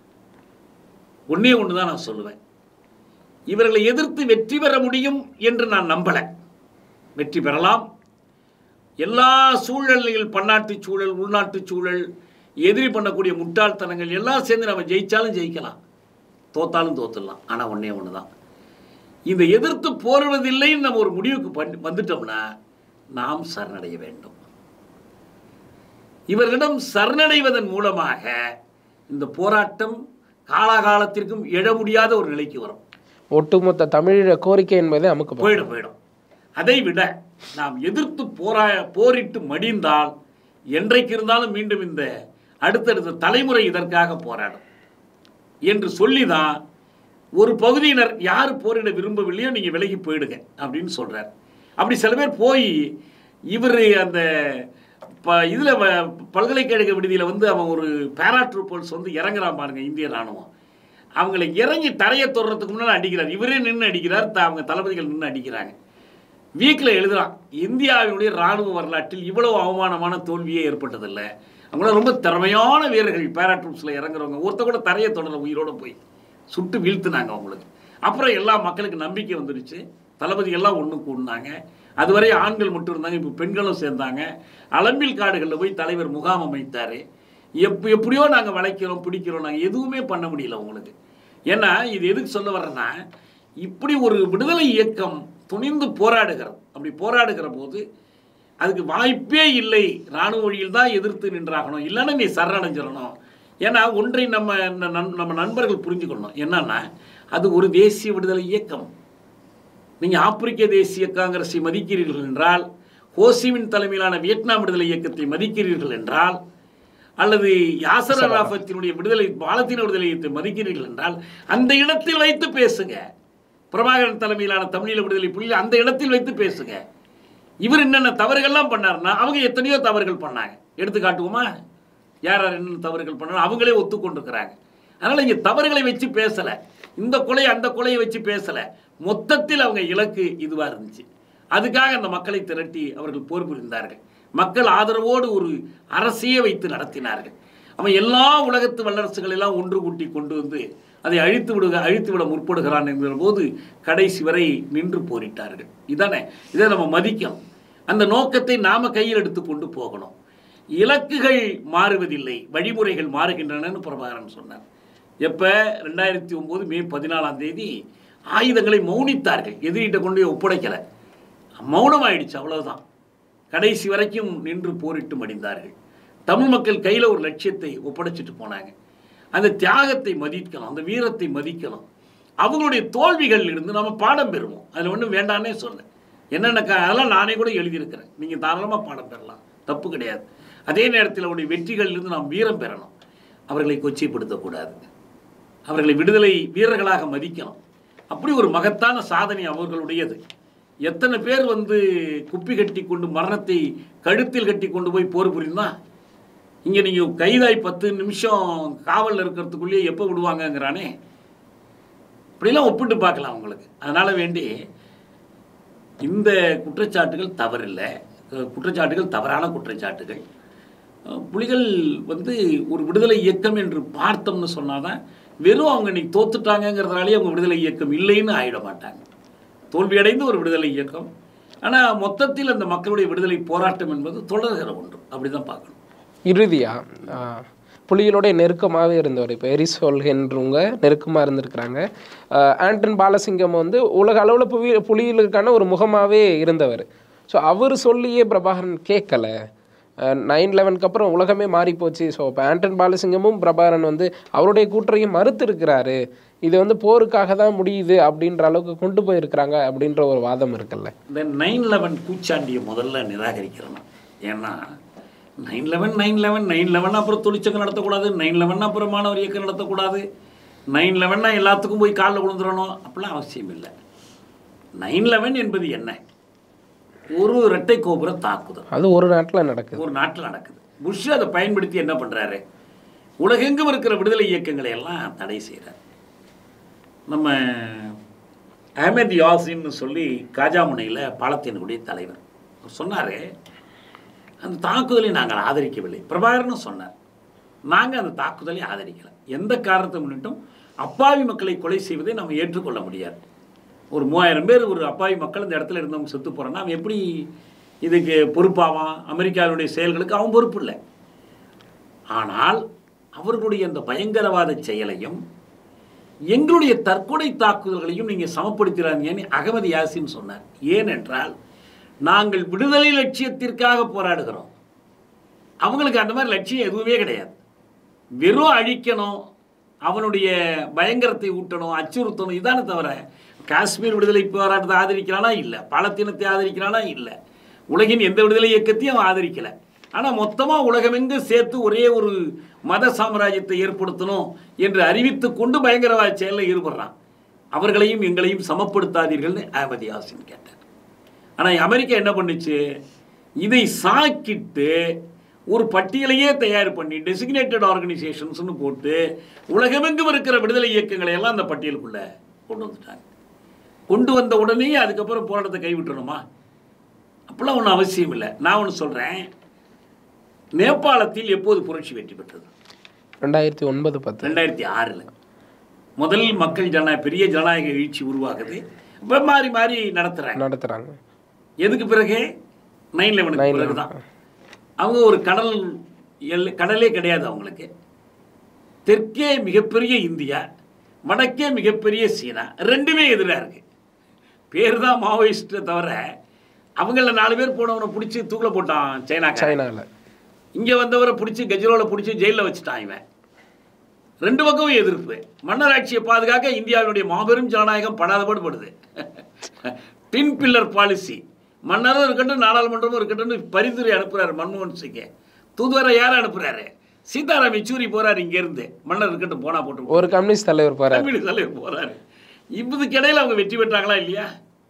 ஒன்றே ஒன்று தான் நான் சொல்லுவேன், இவர்களை எதிர்த்து வெற்றி பெற முடியும் என்று நான் நம்பலை. வெற்றி பெறலாம். எல்லா சூழலில், பன்னாட்டு சூழல், உள்நாட்டு சூழல், எதிரி பண்ணக்கூடிய முட்டாள்தனங்கள் எல்லாம் சேர்ந்து நம்ம ஜெயித்தாலும் ஜெயிக்கலாம், தோத்தாலும் தோத்துடலாம். ஆனால் ஒன்றே ஒன்று தான், இந்த எதிர்த்து போராடுவதில்லைன்னு நம்ம ஒரு முடிவுக்கு பண்ணி வந்துட்டோம்னா நாம் சரணடைய வேண்டும். இவர்களிடம் சரணடைவதன் மூலமாக இந்த போராட்டம் காலாகாலத்திற்கும் எழ முடியாத ஒரு நிலைக்கு வரும். ஒட்டுமொத்த தமிழீழ கோரிக்கை என்பதை நமக்கு போயிடும் போயிடும் அதை விட நாம் எதிர்த்து போரா போரிட்டு மடிந்தால் என்றைக்கு இருந்தாலும் மீண்டும் இந்த அடுத்தடுத்த தலைமுறை இதற்காக போராடும் என்று சொல்லிதான் ஒரு பகுதியினர் யார் போரிட விரும்பவில்லையோ நீங்கள் விலகி போயிடுங்க அப்படின்னு சொல்கிறார். அப்படி சில பேர் போய் இவர் அந்த ப இதில் பல்கலைக்கழக விடுதியில் வந்து அவன் ஒரு பேராட்ரூப்பர்ஸ் வந்து இறங்குறான் பாருங்க, இந்திய இராணுவம். அவங்களை இறங்கி தரையை தொடுறதுக்கு முன்னாடி அடிக்கிறார். இவரே நின்று அடிக்கிறார், அவங்க தளபதிகள் நின்று அடிக்கிறாங்க. வீக்கில் எழுதுறான், இந்தியாவினுடைய இராணுவ வரலாற்றில் இவ்வளவு அவமானமான தோல்வியே ஏற்பட்டதில்லை. அவங்கள ரொம்ப திறமையான வீரர்கள் பேராட்ரூப்ஸில் இறங்குறவங்க, ஒருத்த கூட தரையை தொடர உயிரோடு போய் சுட்டு வீழ்த்துனாங்க அவங்களுக்கு. அப்புறம் எல்லா மக்களுக்கு நம்பிக்கை வந்துடுச்சு, தளபதி எல்லாம் ஒன்று கூடினாங்க. அதுவரை ஆண்கள் மட்டும் இருந்தாங்க, இப்போ பெண்களும் சேர்ந்தாங்க. அலம்பில் காடுகளில் போய் தலைவர் முகாம் அமைத்தார். எப் எப்படியோ நாங்கள் வளைக்கிறோம் பிடிக்கிறோம், நாங்கள் எதுவுமே பண்ண முடியல உங்களுக்கு. ஏன்னா இது எதுக்கு சொல்ல வர்றேன்னா, இப்படி ஒரு விடுதலை இயக்கம் துணிந்து போராடுகிறோம். அப்படி போராடுகிற போது அதுக்கு வாய்ப்பே இல்லை, இராணுவ வழியில் தான் எதிர்த்து நின்றாகணும், இல்லைன்னா நீ சரணடைஞ்சிடணும். ஏன்னா ஒன்றை நம்ம நம்ம நண்பர்கள் புரிஞ்சுக்கணும், என்னன்னா அது ஒரு தேசிய விடுதலை இயக்கம். நீங்கள் ஆப்பிரிக்க தேசிய காங்கிரஸை மதிக்கிறீர்கள் என்றால், ஹோசிமின் தலைமையிலான வியட்நாம் விடுதலை இயக்கத்தை மதிக்கிறீர்கள் என்றால், அல்லது யாசர் அராஃபத்தினுடைய விடுதலை பாலத்தீன விடுதலை இயக்கத்தை மதிக்கிறீர்கள் என்றால் அந்த இடத்தில் வைத்து பேசுங்க. பிரபாகரன் தலைமையிலான தமிழீழ விடுதலை புலிகள் அந்த இடத்தில் வைத்து பேசுங்க. இவர் என்னென்ன தவறுகள்லாம் பண்ணாருன்னா, அவங்க எத்தனையோ தவறுகள் பண்ணாங்க, எடுத்து காட்டுவோமா? யார் யார் என்னென்ன தவறுகள் பண்ணாலும் அவங்களே ஒத்துக்கொண்டிருக்கிறாங்க. அதனால் இங்கே தவறுகளை வச்சு பேசலை, இந்த கொலை அந்த கொலையை வச்சு பேசலை, மொத்தத்தில் அவங்க இலக்கு இதுவாக இருந்துச்சு. அதுக்காக அந்த மக்களை திரட்டி அவர்கள் போர் புரிந்தார்கள். மக்கள் ஆதரவோடு ஒரு அரசையே வைத்து நடத்தினார்கள். அவன் எல்லா உலகத்து வல்லரசுகளெல்லாம் ஒன்று கூட்டி கொண்டு வந்து அதை அழித்து விடுக அழித்து விட முற்படுகிறான் என்கிற போது கடைசி வரை நின்று போரிட்டார்கள். இதானே, இதை நம்ம மதிக்கணும். அந்த நோக்கத்தை நாம் கையில் எடுத்து கொண்டு போகணும். இலக்குகள் மாறுவதில்லை, வழிமுறைகள் மாறுகின்றனன்னு பிரபாகரன் சொன்னார். எப்போ ரெண்டாயிரத்தி ஒம்பது மே பதினாலாம் தேதி ஆயுதங்களை மௌனித்தார்கள், எதிரிகிட்ட கொண்டு ஒப்படைக்கலை, மௌனம் ஆயிடுச்சு, அவ்வளவுதான். கடைசி வரைக்கும் நின்று போரிட்டு மடிந்தார்கள். தமிழ் மக்கள் கையில் ஒரு லட்சியத்தை ஒப்படைச்சிட்டு போனாங்க. அந்த தியாகத்தை மதிக்கணும், அந்த வீரத்தை மதிக்கணும். அவங்களுடைய தோல்விகள் இருந்து நம்ம பாடம் பெறுவோம், அதில் ஒன்றும் வேண்டானே சொல்ல. என்னென்ன அதெல்லாம் நானே கூட எழுதியிருக்கிறேன், நீங்கள் தாராளமாக பாடம் பெறலாம், தப்பு கிடையாது. அதே நேரத்தில் அவருடைய வெற்றிகளிலிருந்து நாம் வீரம் பெறணும். அவர்களை கொச்சைப்படுத்தக்கூடாது, அவர்களை விடுதலை வீரர்களாக மதிக்கணும். அப்படி ஒரு மகத்தான சாதனை அவர்களுடையது. எத்தனை பேர் வந்து குப்பி கட்டி கொண்டு மரணத்தை கழுத்தில் கட்டி கொண்டு போய் போர் புரியுமா? இங்கே நீங்கள் கைதாய் பத்து நிமிஷம் காவலில் இருக்கிறதுக்குள்ளேயே எப்போ விடுவாங்கங்கிறானே. இப்படிலாம் ஒப்பிட்டு பார்க்கலாம் உங்களுக்கு. அதனால் வேண்டி இந்த குற்றச்சாட்டுகள் தவறில்லை, குற்றச்சாட்டுகள் தவறான குற்றச்சாட்டுகள். புலிகள் வந்து ஒரு விடுதலை இயக்கம் என்று பார்த்தோம்னு சொன்னால் தான், வெறும் அவங்க இன்னைக்கு தோத்துட்டாங்கிறதுனாலே அவங்க விடுதலை இயக்கம் இல்லைன்னு ஆகிட மாட்டாங்க. தோல்வியடைந்து ஒரு விடுதலை இயக்கம். ஆனால் மொத்தத்தில் அந்த மக்களுடைய விடுதலை போராட்டம் என்பது தொடர்கிற ஒன்று, அப்படி தான் பார்க்கணும். இறுதியாக புலிகளோடைய நெருக்கமாகவே இருந்தவர் இப்போ எரிசோல்கின்றவங்க நெருக்கமாக இருந்திருக்கிறாங்க. ஆண்டன் பாலசிங்கம் வந்து உலக அளவில் புலி புலிகளுக்கான ஒரு முகமாகவே இருந்தவர். ஸோ அவர் சொல்லியே பிரபாகரன் கேட்கலை. நைன் லெவனுக்கு அப்புறம் உலகமே மாறிப்போச்சு. ஸோ இப்போ ஆண்டன் பாலசிங்கமும் பிரபாகரன் வந்து அவருடைய கூற்றையும் மறுத்து இருக்கிறாரு. இது வந்து போருக்காக தான் முடியுது அப்படின்ற அளவுக்கு கொண்டு போயிருக்கிறாங்க அப்படின்ற ஒரு வாதம் இருக்குல்ல. இந்த நைன் லெவன் கூச்சாண்டியை முதல்ல நிராகரிக்கிறேன். ஏன்னா nine eleven nine eleven nine eleven அப்புறம் தொழிற்சங்கம் நடத்தக்கூடாது, நைன் லெவன் அப்புறம் மாணவர் இயக்கம் நடத்தக்கூடாது, நைன் லெவன்னா எல்லாத்துக்கும் போய் காலில் விழுந்துடணும், அப்படிலாம் அவசியம் இல்லை. நைன் லெவன் என்பது என்ன? ஒரு இரட்டை கோபுர தாக்குதல். அது ஒரு நாட்டில் நடக்குது, ஒரு நாட்டில் நடக்குது. புஷ் அதை பயன்படுத்தி என்ன பண்ணுறாரு? உலகெங்கும் இருக்கிற விடுதலை இயக்கங்களை எல்லாம் தடை செய்கிறார். நம்ம அஹமத் யாசின்னு சொல்லி காஜாமுனையில் பாலத்தீனுடைய தலைவர் சொன்னார், அந்த தாக்குதலை நாங்கள் ஆதரிக்கவில்லை. பிரபாகரனும் சொன்னார், நாங்கள் அந்த தாக்குதலை ஆதரிக்கலை. எந்த காரணத்தை முன்னிட்டும் அப்பாவி மக்களை கொலை செய்வதை நம்ம ஏற்றுக்கொள்ள முடியாது. ஒரு மூவாயிரம் பேர் ஒரு அப்பாவி மக்கள் இந்த இடத்துல இருந்தவங்க செத்து போகிறான்னா அவன் எப்படி இதுக்கு பொறுப்பாவான்? அமெரிக்காவுடைய செயல்களுக்கு அவன் பொறுப்பு இல்லை. ஆனால் அவர்களுடைய அந்த பயங்கரவாத செயலையும் எங்களுடைய தற்கொலை தாக்குதல்களையும் நீங்கள் சமப்படுத்துகிறாங்கன்னு அகமது யாசின் சொன்னார். ஏனென்றால் நாங்கள் விடுதலை லட்சியத்திற்காக போராடுகிறோம், அவங்களுக்கு அந்த மாதிரி லட்சியம் எதுவுமே கிடையாது. வெறும் அழிக்கணும், அவனுடைய பயங்கரத்தை ஊட்டணும், அச்சுறுத்தணும், இதானே தவிர காஷ்மீர் விடுதலை போராட்டத்தை ஆதரிக்கிறானா இல்லை, பாலத்தீனத்தை ஆதரிக்கிறானா இல்லை, உலகின் எந்த விடுதலை இயக்கத்தையும் அவன் ஆதரிக்கலை. ஆனால் மொத்தமாக உலகமெங்கும் சேர்த்து ஒரே ஒரு மத சாம்ராஜ்யத்தை ஏற்படுத்தணும் என்று அறிவித்து கொண்டு பயங்கரவாத செயலில் ஈடுபடுறான். அவர்களையும் எங்களையும் சமப்படுத்தாதீர்கள்னு அஹமது யாசின் கேட்டார். ஆனால் அமெரிக்கா என்ன பண்ணுச்சு? இதை சாக்கிட்டு ஒரு பட்டியலையே தயார் பண்ணி டெசிக்னேட்டட் ஆர்கனைசேஷன்ஸ்னு போட்டு உலகமெங்கும் இருக்கிற விடுதலை இயக்கங்களை எல்லாம் அந்த பட்டியலுக்குள்ளே கொண்டு வந்துட்டாங்க. கொண்டு வந்த உடனே அதுக்கப்புறம் போராட்டத்தை கைவிட்டணுமா? அப்படிலாம் ஒன்றும் அவசியம் இல்லை. நான் ஒன்று சொல்கிறேன், நேபாளத்தில் எப்போது புரட்சி வெற்றி பெற்றது? ரெண்டாயிரத்தி ஒன்பது பத்து ரெண்டாயிரத்தி ஆறில் முதல் மக்கள் ஜன பெரிய ஜனநாயக எழுச்சி உருவாகுது. இப்போ மாறி மாறி நடத்துகிறாங்க நடத்துகிறாங்க எதுக்கு பிறகு நைன் லெவனுக்கு பிறகு தான். அவங்க ஒரு கடல் எல் கடலே கிடையாது அவங்களுக்கு. தெற்கே மிகப்பெரிய இந்தியா, வடக்கே மிகப்பெரிய சீனா, ரெண்டுமே எதிராக இருக்குது. பேர் தான் மாவோயிஸ்ட்டை தவிர அவங்கள நாலு பேர் போனவனை பிடிச்சி தூக்கில் போட்டான் சைனா சைனாவில். இங்கே வந்தவரை பிடிச்சி கஜ்ரோவில் பிடிச்சி ஜெயிலில் வச்சுட்டான் இவன். ரெண்டு பக்கமும் எதிர்ப்பு. மன்னராட்சியை பாதுகாக்க இந்தியாவினுடைய மாபெரும் ஜனநாயகம் படாதபாடுபடுது. டின் பில்லர் பாலிசி. மன்னரும் இருக்கட்டும் நாடாளுமன்றமும் இருக்கட்டும் பரிந்துரை அனுப்புகிறாரு மன்மோகன் சிங்கை. தூதுவரை யாரை அனுப்புகிறாரு? சீதாராம் யெச்சூரி போகிறார் இங்கேருந்து. மன்னர் இருக்கட்டும் போனால் போட்டு ஒரு கம்யூனிஸ்ட் தலைவர் போகிறார் கம்யூனிஸ்ட் தலைவர் போகிறாரு. இப்போதுக்கு இடையில் அவங்க வெற்றி பெற்றாங்களா இல்லையா?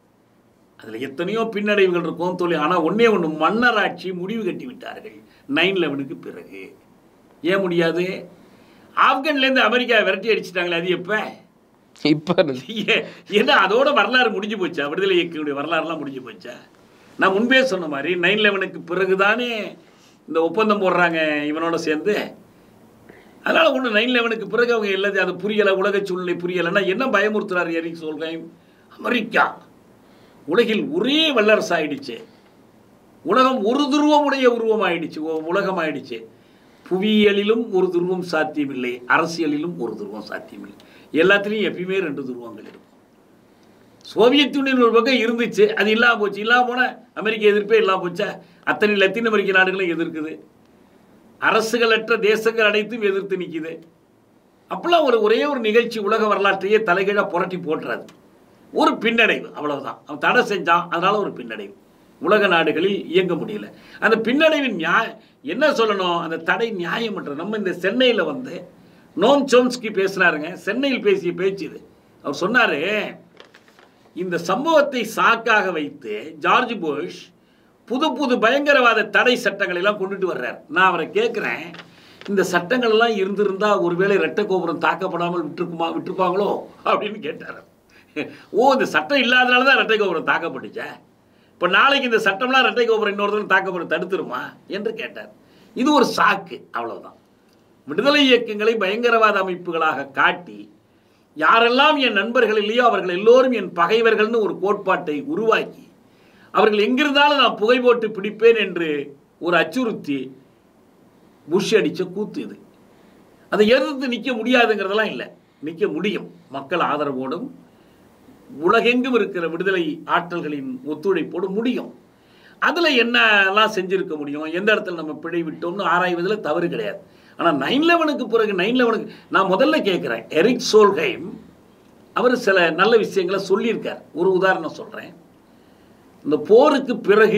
அதில் எத்தனையோ பின்னடைவுகள் இருக்கும் தோழி. ஆனால் ஒன்றே ஒன்று, மன்னராட்சி முடிவு கட்டி விட்டார்கள் நைன் லெவனுக்கு பிறகு. ஏன் முடியாது? ஆப்கான்லேருந்து அமெரிக்கா விரட்டி அடிச்சுட்டாங்களே, அது எப்போ? இப்போ ஏன்னா அதோட வரலாறு முடிஞ்சு போச்சா? விடுதலை இயக்கங்களுடைய வரலாறுலாம் முடிஞ்சு போச்சா? நான் முன்பே சொன்ன மாதிரி நைன் லெவனுக்கு பிறகு தானே இந்த ஒப்பந்தம் போடுறாங்க இவனோட சேர்ந்து. அதனால் ஒன்று நைன் லெவனுக்கு பிறகு அவங்க எல்லாத்தையும் அது புரியலை, உலக சூழ்நிலை புரியலைன்னா என்ன பயமுறுத்துறாரு எரிக் சொல்கிறேன். அமெரிக்கா உலகில் ஒரே வல்லரசு ஆயிடுச்சு. உலகம் ஒரு துருவமுடைய உருவம் ஆயிடுச்சு, உலகம் ஆயிடுச்சு. புவியியலிலும் ஒரு துருவம் சாத்தியமில்லை, அரசியலிலும் ஒரு துருவம் சாத்தியமில்லை. எல்லாத்துலேயும் எப்பயுமே ரெண்டு துருவங்கள் இருக்கும். சோவியத் யூனியன் ஒரு பக்கம் இருந்துச்சு, அது இல்லாமல் போச்சு. இல்லாமல் போனால் அமெரிக்க எதிர்ப்பே இல்லாமல் போச்சா? அத்தனை லத்தீன் அமெரிக்க நாடுகளும் எதிர்க்குது. அரசுகளற்ற தேசங்கள் அனைத்தும் எதிர்த்து நிற்கிது. அப்போல்லாம் ஒரு ஒரே ஒரு நிகழ்ச்சி உலக வரலாற்றையே தலைகீழாக புரட்டி போட்டுறாது. ஒரு பின்னடைவு, அவ்வளவுதான். அவன் தடை செஞ்சான், அதனால ஒரு பின்னடைவு. உலக நாடுகளில் இயங்க முடியல. அந்த பின்னடைவின் நியாய என்ன சொல்லணும்? அந்த தடை நியாயமற்ற. நம்ம இந்த சென்னையில் வந்து நோம் சோம்ஸ்கி பேசினாருங்க. சென்னையில் பேசிய பேச்சு இது. அவர் சொன்னார், இந்த சம்பவத்தை சாக்காக வைத்து ஜார்ஜ் புஷ் புது புது பயங்கரவாத தடை சட்டங்களை எல்லாம் கொண்டுட்டு வர்றார். நான் அவரை கேட்குறேன், இந்த சட்டங்கள் எல்லாம் இருந்திருந்தா ஒருவேளை இரட்டை கோபுரம் தாக்கப்படாமல் விட்டுருக்குமா விட்டுருப்பாங்களோ அப்படின்னு கேட்டார். ஓ, இந்த சட்டம் இல்லாதனால தான் இரட்டை கோபுரம் தாக்கப்பட்டுச்சா? இப்போ நாளைக்கு இந்த சட்டம்லாம் இரட்டை கோபுரம் இன்னொருத்தரும் தாக்கப்பட தடுத்துருமா என்று கேட்டார். இது ஒரு சாக்கு, அவ்வளவுதான். விடுதலை இயக்கங்களை பயங்கரவாத அமைப்புகளாக காட்டி யாரெல்லாம் என் நண்பர்கள் இல்லையோ அவர்கள் எல்லோரும் என் பகைவர்கள்னு ஒரு கோட்பாட்டை உருவாக்கி அவர்கள் எங்கிருந்தாலும் நான் புகை போட்டு பிடிப்பேன் என்று ஒரு அச்சுறுத்தி புஷ் அடித்த கூத்து இது. அதை எதிர்த்து நிற்க முடியாதுங்கிறதெல்லாம் இல்லை, நிற்க முடியும். மக்கள் ஆதரவோடும் உலகெங்கும் இருக்கிற விடுதலை ஆற்றல்களின் ஒத்துழைப்போடு முடியும். அதில் என்னெல்லாம் செஞ்சுருக்க முடியும், எந்த இடத்துல நம்ம பிழை விட்டோம்னு ஆராய்வதில் தவறு கிடையாது. ஆனால் நைன் லெவனுக்கு பிறகு நைன் லெவனுக்கு நான் முதல்ல கேட்குறேன், எரிக் சோல்ஹெய்ம் அவர் சில நல்ல விஷயங்களை சொல்லியிருக்கார். ஒரு உதாரணம் சொல்கிறேன். இந்த போருக்கு பிறகு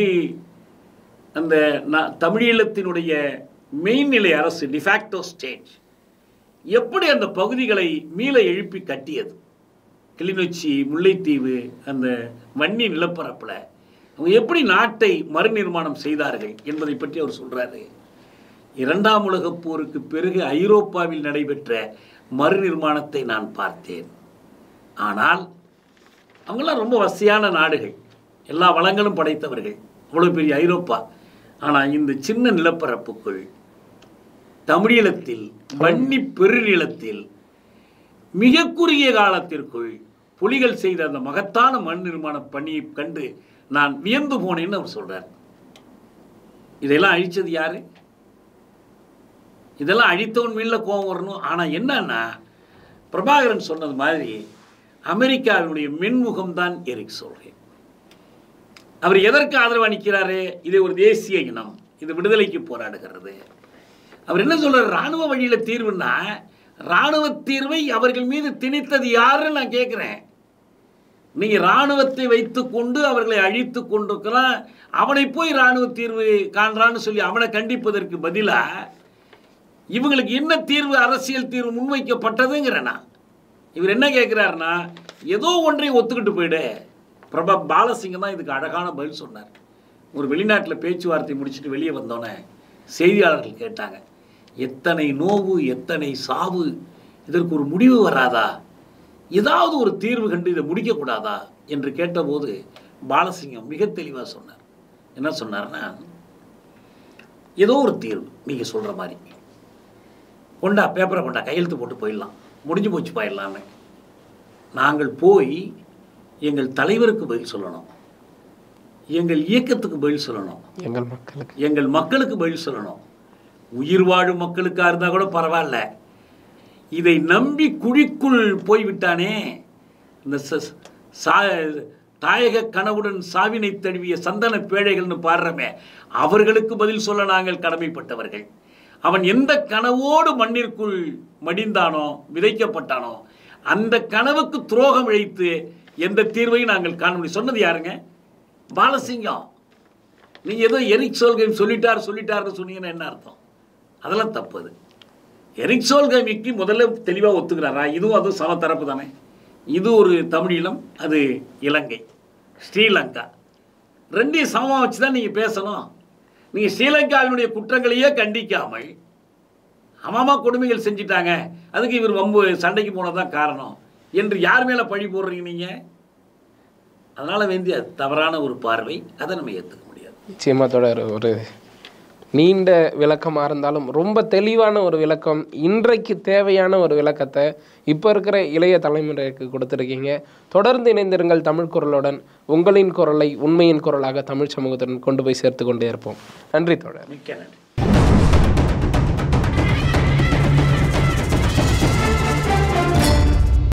அந்த தமிழீழத்தினுடைய மெய்நிலை அரசு டிஃபாக்டோ ஸ்டேட் எப்படி அந்த பகுதிகளை மீள எழுப்பி கட்டியது, கிளிநொச்சி, முல்லைத்தீவு, அந்த வன்னி நிலப்பரப்பில் அவங்க எப்படி நாட்டை மறுநிர்மாணம் செய்தார்கள் என்பதை பற்றி அவர் சொல்கிறாரு. இரண்டாம் உலகப் போருக்கு பிறகு ஐரோப்பாவில் நடைபெற்ற மறுநிர்மாணத்தை நான் பார்த்தேன். ஆனால் அவங்களாம் ரொம்ப வசதியான நாடுகள், எல்லா வளங்களும் படைத்தவர்கள், அவ்வளோ பெரிய ஐரோப்பா. ஆனால் இந்த சின்ன நிலப்பரப்புக்குள் தமிழீழத்தில் வன்னி பெருநிலத்தில் மிக குறுகிய காலத்திற்குள் புலிகள் செய்த அந்த மகத்தான மண் நிர்மாண பணியை கண்டு நான் வியந்து போனேன்னு அவர் சொல்றார். இதெல்லாம் அழிச்சது யாரு? இதெல்லாம் அழித்தவன் மேல கோபம் வரணும். ஆனால் என்னன்னா, பிரபாகரன் சொன்னது மாதிரி அமெரிக்காவினுடைய மென்முகம் தான் எரிக் சோல்ஹெய்ம். அவர் எதற்கு ஆதரவு அளிக்கிறாரு? இது ஒரு தேசிய இனம், இது விடுதலைக்கு போராடுகிறது. அவர் என்ன சொல்றாரு? ராணுவ வழியில தீர்வுன்னா ராணுவ தீர்வை அவர்கள் மீது திணித்தது யாருன்னு நான் கேட்கிறேன். நீங்க ராணுவத்தை வைத்துக் கொண்டு அவர்களை அழித்து கொண்டிருக்கலாம், அவனை போய் ராணுவ தீர்வு காண்றான்னு சொல்லி அவனை கண்டிப்பதற்கு பதிலா இவங்களுக்கு என்ன தீர்வு, அரசியல் தீர்வு முன்வைக்கப்பட்டதுங்கிறனா. இவர் என்ன கேட்கிறாருன்னா, ஏதோ ஒன்றை ஒத்துக்கிட்டு போயிடு. பிரபா பாலசிங்கம் தான் இதுக்கு அழகான பதில் சொன்னார். ஒரு வெளிநாட்டில் பேச்சுவார்த்தை முடிச்சுட்டு வெளியே வந்தோன்னே செய்தியாளர்கள் கேட்டாங்க, எத்தனை நோவு, எத்தனை சாவு, இதற்கு ஒரு முடிவு வராதா, ஏதாவது ஒரு தீர்வு கண்டு இதை முடிக்கக்கூடாதா என்று கேட்டபோது பாலசிங்கம் மிக தெளிவாக சொன்னார். என்ன சொன்னார்னா, ஏதோ ஒரு தீர்வு நீங்கள் சொல்கிற மாதிரி கொண்டா, பேப்பரை கொண்டா, கையெழுத்து போட்டு போயிடலாம். முடிஞ்சு போச்சுப்பா எல்லாமே. நாங்கள் போய் எங்கள் தலைவருக்கு பதில் சொல்லணும், எங்கள் இயக்கத்துக்கு பதில் சொல்லணும், எங்கள் மக்களுக்கு எங்கள் மக்களுக்கு பதில் சொல்லணும். உயிர் வாழும் மக்களுக்காக இருந்தால் கூட பரவாயில்ல, இதை நம்பி குழிக்குள் போய்விட்டானே இந்த சா தாயக கனவுடன் சாவினை தழுவிய சந்தன பேழைகள்னு பாடுறமே, அவர்களுக்கு பதில் சொல்ல நாங்கள் கடமைப்பட்டவர்கள். அவன் எந்த கனவோடு மண்ணிற்குள் மடிந்தானோ, விதைக்கப்பட்டானோ, அந்த கனவுக்கு துரோகம் இழைத்து எந்த தீர்வையும் நாங்கள் காண முடியும். சொன்னது யாருங்க? பாலசிங்கம். நீங்கள் ஏதோ எரிக் சோல்கைம் சொல்லிட்டார் சொல்லிட்டாருன்னு சொன்னீங்கன்னா என்ன அர்த்தம்? அதெல்லாம் தப்பு. எரிக் சோல்கைமிக்கு முதல்ல தெளிவாக ஒத்துக்கிறாரா? இதுவும் அதுவும் சமத்தரப்பு தானே. இது ஒரு தமிழீழம், அது இலங்கை, ஸ்ரீலங்கா. ரெண்டையும் சமமாக வச்சு தான் நீங்கள் பேசணும். நீங்கள் ஸ்ரீலங்காவினுடைய குற்றங்களையே கண்டிக்காமல் அம்மாமா கொடுமைகள் செஞ்சிட்டாங்க, அதுக்கு இவர் வம்பு சண்டைக்கு போனதான் காரணம் என்று யார் மேலே பழி போடுறீங்க நீங்கள்? அதனால் வேண்டிய தவறான ஒரு பார்வை, அதை நம்ம ஏற்றுக்க முடியாது. நிச்சயமாக தொடர் ஒரு நீண்ட விளக்கமாக இருந்தாலும் ரொம்ப தெளிவான ஒரு விளக்கம், இன்றைக்கு தேவையான ஒரு விளக்கத்தை இப்போ இருக்கிற இளைய தலைமுறைக்கு கொடுத்துருக்கீங்க. தொடர்ந்து இணைந்திருங்கள் தமிழ் குரலுடன். உங்களின் குரலை உண்மையின் குரலாக தமிழ் சமூகத்துடன் கொண்டு போய் சேர்த்து கொண்டே இருப்போம். நன்றி தொடர். மிக்க நன்றி.